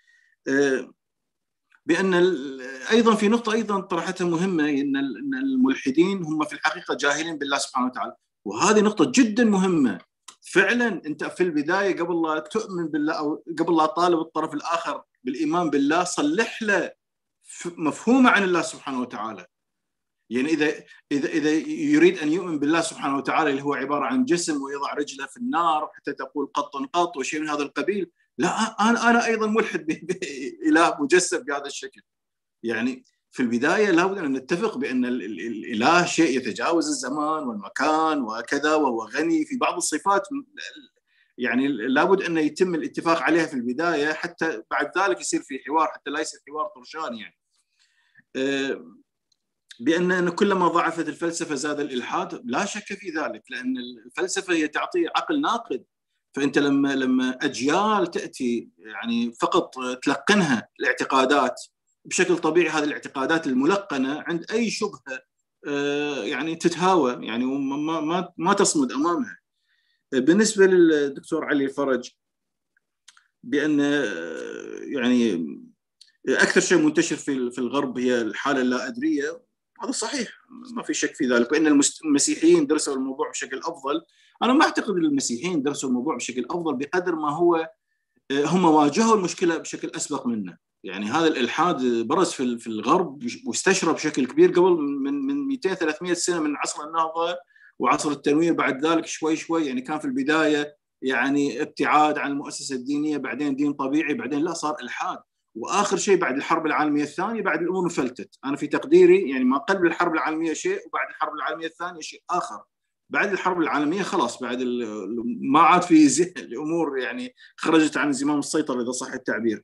B: بأن أيضا في نقطة أيضا طرحتها مهمة، إن الملحدين هم في الحقيقة جاهلين بالله سبحانه وتعالى، وهذه نقطة جدا مهمة. فعلا أنت في البداية قبل لا تؤمن بالله أو قبل لا تطالب الطرف الآخر بالإيمان بالله، صلح له مفهومه عن الله سبحانه وتعالى. يعني إذا إذا إذا يريد أن يؤمن بالله سبحانه وتعالى اللي هو عبارة عن جسم ويضع رجله في النار حتى تقول قط قط وشيء من هذا القبيل، لا أنا أنا أيضا ملحد بإله مجسم بهذا الشكل. يعني في البداية لابد أن نتفق بأن الإله شيء يتجاوز الزمان والمكان وكذا، وهو غني في بعض الصفات يعني لابد أن يتم الاتفاق عليها في البداية، حتى بعد ذلك يصير في حوار، حتى لا يصير حوار طرشان. يعني بأن كلما ضعفت الفلسفة زاد الإلحاد، لا شك في ذلك، لأن الفلسفة هي تعطي عقل ناقد. فأنت لما لما أجيال تأتي يعني فقط تلقنها الاعتقادات بشكل طبيعي، هذه الاعتقادات الملقنة عند أي شبهة يعني تتهاوى يعني وما ما ما تصمد أمامها. بالنسبة للدكتور علي فرج، بأن يعني أكثر شيء منتشر في في الغرب هي الحالة اللا أدرية، هذا صحيح ما في شك في ذلك، وإن المسيحيين درسوا الموضوع بشكل أفضل. أنا ما أعتقد أن المسيحيين درسوا الموضوع بشكل أفضل بقدر ما هو هم واجهوا المشكلة بشكل أسبق منا. يعني هذا الإلحاد برز في في الغرب واستشرى بشكل كبير قبل من من مئتين ثلاثمئة سنة من عصر النهضة وعصر التنوير. بعد ذلك شوي شوي يعني كان في البداية يعني ابتعاد عن المؤسسة الدينية، بعدين دين طبيعي، بعدين لا صار إلحاد. وآخر شيء بعد الحرب العالمية الثانية بعد الأمور انفلتت. أنا في تقديري يعني ما قبل الحرب العالمية شيء وبعد الحرب العالمية الثانية شيء آخر. بعد الحرب العالمية خلاص بعد ما عاد في الأمور يعني خرجت عن زمام السيطرة إذا صح التعبير.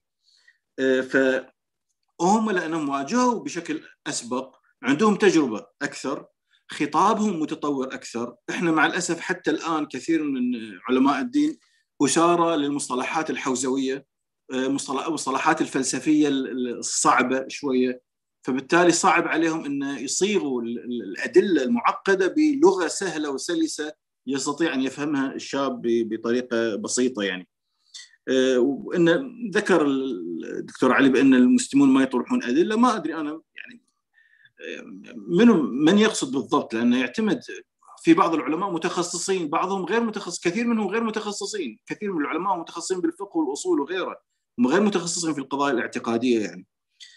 B: فهم لأنهم واجهوا بشكل أسبق، عندهم تجربة أكثر، خطابهم متطور أكثر. إحنا مع الأسف حتى الآن كثير من علماء الدين أسارة للمصطلحات الحوزوية، مصطلحات الفلسفية الصعبة شوية، فبالتالي صعب عليهم أن يصيغوا الأدلة المعقدة بلغة سهلة وسلسة يستطيع أن يفهمها الشاب بطريقة بسيطة. يعني وإن ذكر الدكتور علي بأن المسلمون ما يطرحون أدلة، ما أدري أنا يعني من من يقصد بالضبط، لأنه يعتمد في بعض العلماء متخصصين، بعضهم غير متخصص، كثير منهم غير متخصصين، كثير من العلماء متخصصين بالفقه والأصول وغيره، هم غير متخصصين في القضايا الاعتقادية. يعني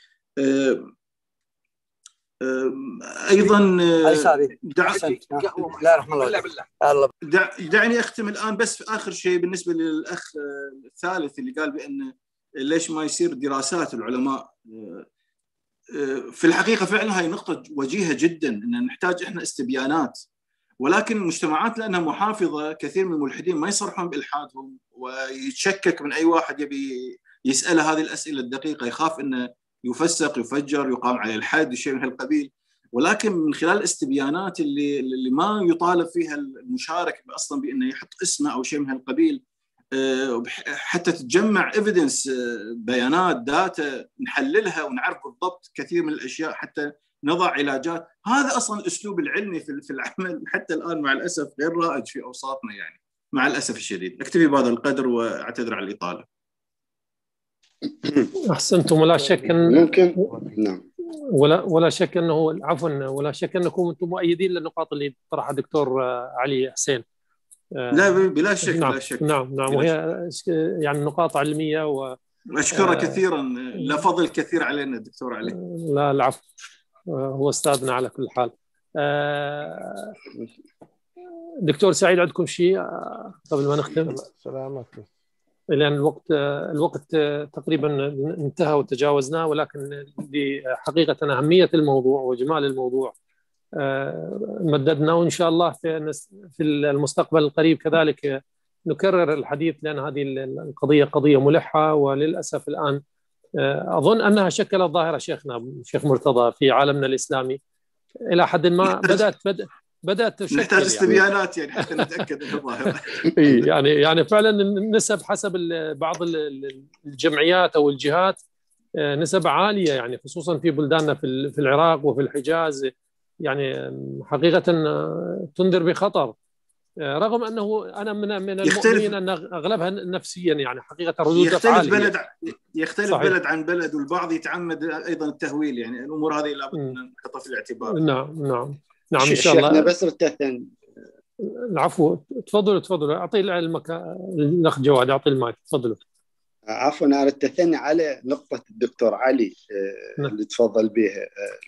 B: ايضا دع...
J: لا رحمه الله بالله
B: دع... دعني اختم الان بس في اخر شيء بالنسبه للاخ الثالث اللي قال بان ليش ما يصير دراسات العلماء. في الحقيقه فعلا هاي نقطه وجيهه جدا، ان نحتاج احنا استبيانات، ولكن المجتمعات لانها محافظه كثير من الملحدين ما يصرحون بالحادهم، ويتشكك من اي واحد يبي يسال هذه الاسئله الدقيقه، يخاف انه يفسق يفجر يقام عليه الحد شيء من هالقبيل. ولكن من خلال الاستبيانات اللي اللي ما يطالب فيها المشارك اصلا بانه يحط اسمه او شيء من هالقبيل، حتى تتجمع ايفيدنس، بيانات داتا نحللها ونعرف بالضبط كثير من الاشياء حتى نضع علاجات. هذا اصلا الاسلوب العلمي في العمل حتى الان مع الاسف غير رائج في اوساطنا، يعني مع الاسف الشديد. اكتفي بهذا القدر واعتذر على الاطاله.
A: احسنتم. ولا شك ان
H: ممكن نعم
A: ولا ولا شك انه عفوا ولا شك انكم انتم مؤيدين للنقاط اللي طرحها الدكتور علي حسين.
B: لا بلا شك
A: نعم
B: بلا شك
A: نعم نعم وهي يعني نقاط علميه
B: أشكره كثيرا، لا فضل كثير علينا دكتور علي.
A: لا العفو، هو أستاذنا على كل حال. دكتور سعيد عندكم شيء قبل ما نختم؟
C: سلامتك.
A: لأن الوقت الوقت تقريبا انتهى وتجاوزناه، ولكن حقيقة أهمية الموضوع وجمال الموضوع مددنا، وإن شاء الله في في المستقبل القريب كذلك نكرر الحديث، لأن هذه القضية قضية ملحة، وللأسف الآن أظن أنها شكلت ظاهرة شيخنا شيخ مرتضى في عالمنا الإسلامي إلى حد ما. بدأت بدأت بدأت تشكل،
B: نحتاج استبيانات يعني حتى نتأكد من الظاهرة.
A: يعني يعني فعلا النسب حسب بعض الجمعيات أو الجهات نسب عالية، يعني خصوصا في بلداننا في في العراق وفي الحجاز، يعني حقيقة تنذر بخطر، رغم أنه أنا من من المؤمنين أن أغلبها نفسيا، يعني حقيقة ردود
B: يختلف
A: أفعال
B: بلد يختلف
A: صحيح.
B: بلد عن بلد، والبعض يتعمد أيضا التهويل، يعني الأمور هذه لابد أن نحطها في الاعتبار.
A: نعم نعم نعم إن شاء الله.
H: شيخنا بس التثن
A: العفو، تفضلوا تفضلوا أعطي المك الأخ جواد، أعطي المايك، تفضلوا.
H: عفوا، أنا التثني على نقطة الدكتور علي اللي تفضل بها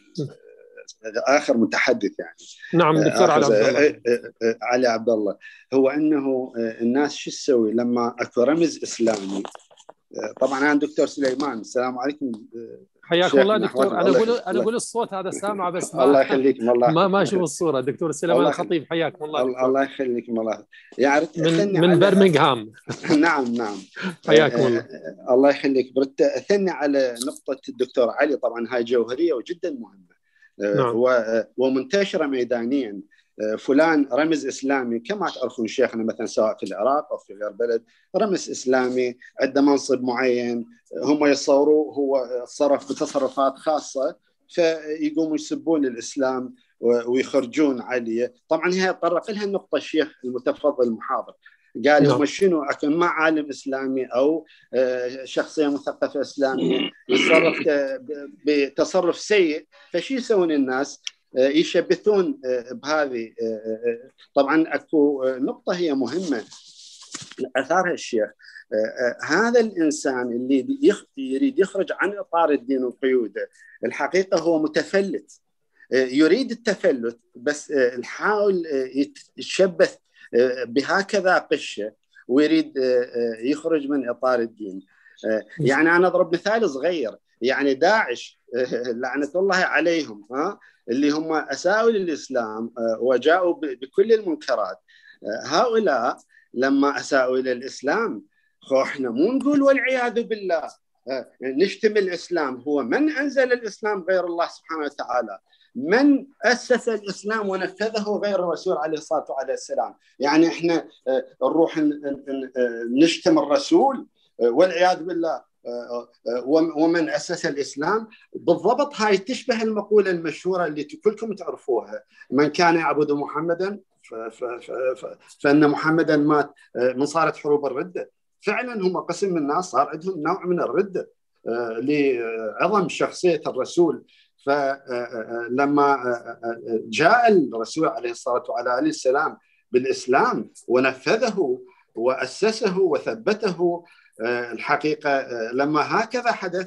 H: آخر متحدث، يعني
A: نعم دكتور علي عبد الله
H: علي عبد الله، هو أنه الناس شو تسوي لما أكو رمز إسلامي؟ طبعا أنا دكتور سليمان، السلام عليكم.
A: حياكم الله دكتور. أنا أقول أنا أقول الصوت هذا سامع بس ما
H: الله يخليكم. الله
A: ما ما أشوف الصورة. دكتور سليمان الخطيب، حياكم الله.
H: الله, الله يخليكم. الله يعني
A: من من برمنغهام.
H: نعم نعم
A: حياكم الله.
H: الله يخليك. برت أثني على نقطة الدكتور علي، طبعا هاي جوهرية وجدا مهمة. نعم. ومنتشرة ميدانيا. فلان رمز إسلامي، كما تعرفون شيخنا مثلا سواء في العراق أو في غير بلد، رمز إسلامي عنده منصب معين، هم يصوروه هو صرف بتصرفات خاصة، فيقوموا يسبون الإسلام ويخرجون عليه. طبعا هي طرق لها النقطة الشيخ المتفضل المحاضر، قال هم شنو ما عالم إسلامي أو شخصية مثقفة إسلامية يتصرف بتصرف سيء، فشي يسوون الناس؟ يشبثون بهذه. طبعا اكو نقطه هي مهمه اثارها الشيخ، هذا الانسان اللي يريد يخرج عن اطار الدين وقيوده، الحقيقه هو متفلت، يريد التفلت، بس يحاول يتشبث بهكذا قشه ويريد يخرج من اطار الدين. يعني انا اضرب مثال صغير، يعني داعش لعنه الله عليهم، ها اللي هم أساءوا للإسلام وجاءوا بكل المنكرات، هؤلاء لما أساءوا إلى الإسلام احنا مو نقول والعياذ بالله نشتم الإسلام، هو من أنزل الإسلام غير الله سبحانه وتعالى، من أسس الإسلام ونفذه غير الرسول عليه الصلاة والسلام. يعني احنا نروح نشتم الرسول والعياذ بالله ومن أسس الإسلام؟ بالضبط هاي تشبه المقولة المشهورة اللي كلكم تعرفوها، من كان يعبد محمدا فإن محمدا مات، من صارت حروب الردة. فعلا هم قسم من الناس صار عندهم نوع من الردة لعظم شخصية الرسول. فلما جاء الرسول عليه الصلاة والسلام بالإسلام ونفذه وأسسه وثبته، الحقيقة لما هكذا حدث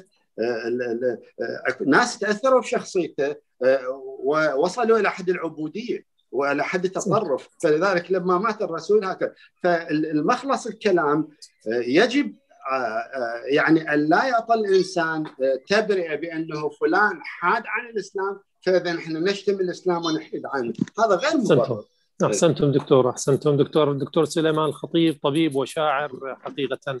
H: ناس تأثروا بشخصيته ووصلوا إلى حد العبودية وإلى حد التطرف. فلذلك لما مات الرسول هكذا، فالمخلص الكلام يجب يعني أن لا يعطى الإنسان تبرئة بأنه فلان حاد عن الإسلام فإذا نحن نشتم الإسلام ونحيد عنه، هذا غير مبرر.
A: أحسنتم دكتور، أحسنتم دكتور. الدكتور سليمان الخطيب طبيب وشاعر حقيقة،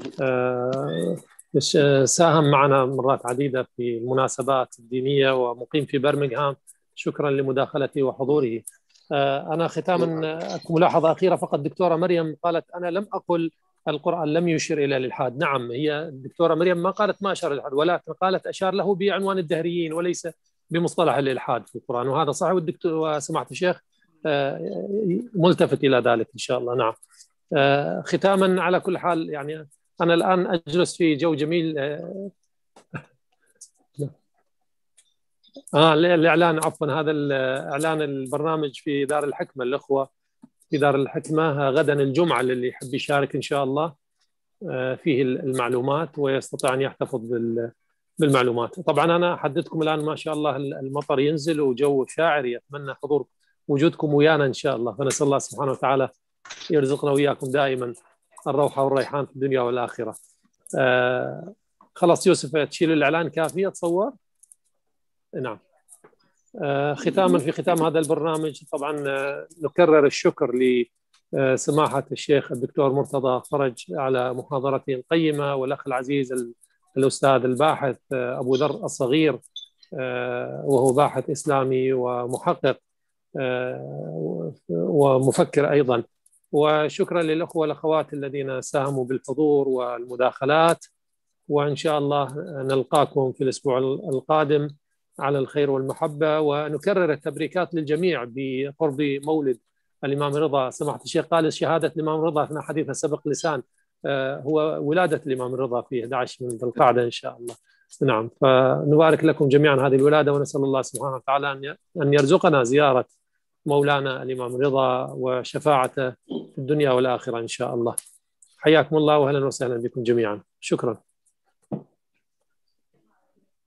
A: ساهم معنا مرات عديدة في المناسبات الدينية ومقيم في برمنغهام. شكرا لمداخلته وحضوره. أنا ختاما ملاحظة أخيرة فقط. دكتورة مريم قالت أنا لم أقل القرآن لم يشير إلى الإلحاد. نعم، هي الدكتورة مريم ما قالت ما أشار الإلحاد، ولكن قالت أشار له بعنوان الدهريين وليس بمصطلح الإلحاد في القرآن، وهذا صحيح، والدكتور وسمعت الشيخ ملتفت إلى ذلك إن شاء الله. نعم. ختاما على كل حال، يعني أنا الآن أجلس في جو جميل. آه الإعلان، عفوا، هذا الإعلان البرنامج في دار الحكمة، الأخوة في دار الحكمة غدا الجمعة اللي يحب يشارك إن شاء الله فيه المعلومات ويستطيع أن يحتفظ بالمعلومات. طبعا أنا أحدثكم الآن ما شاء الله المطر ينزل وجو شاعري، أتمنى حضور وجودكم ويانا إن شاء الله، فنسأل الله سبحانه وتعالى يرزقنا وإياكم دائما الروحة والريحان في الدنيا والآخرة. آه خلاص يوسف تشيل الإعلان كافية تصور؟ نعم. آه ختاما في ختام هذا البرنامج طبعا آه نكرر الشكر لسماحة الشيخ الدكتور مرتضى فرج على محاضرته القيمة، والأخ العزيز الأستاذ الباحث آه أبو ذر الصغير آه وهو باحث إسلامي ومحقق آه ومفكر أيضا. وشكرا للأخوة والأخوات الذين ساهموا بالحضور والمداخلات، وإن شاء الله نلقاكم في الأسبوع القادم على الخير والمحبة. ونكرر التبريكات للجميع بقرب مولد الإمام رضا. سماحة الشيخ قال شهادة الإمام رضا أثناء حديث سبق لسان هو ولادة الإمام رضا في أحد عشر من ذي القعدة إن شاء الله. نعم، فنبارك لكم جميعا هذه الولادة، ونسأل الله سبحانه وتعالى أن يرزقنا زيارة مولانا الإمام رضا وشفاعته في الدنيا والآخرة إن شاء الله. حياكم الله وأهلا وسهلا بكم جميعا. شكرا.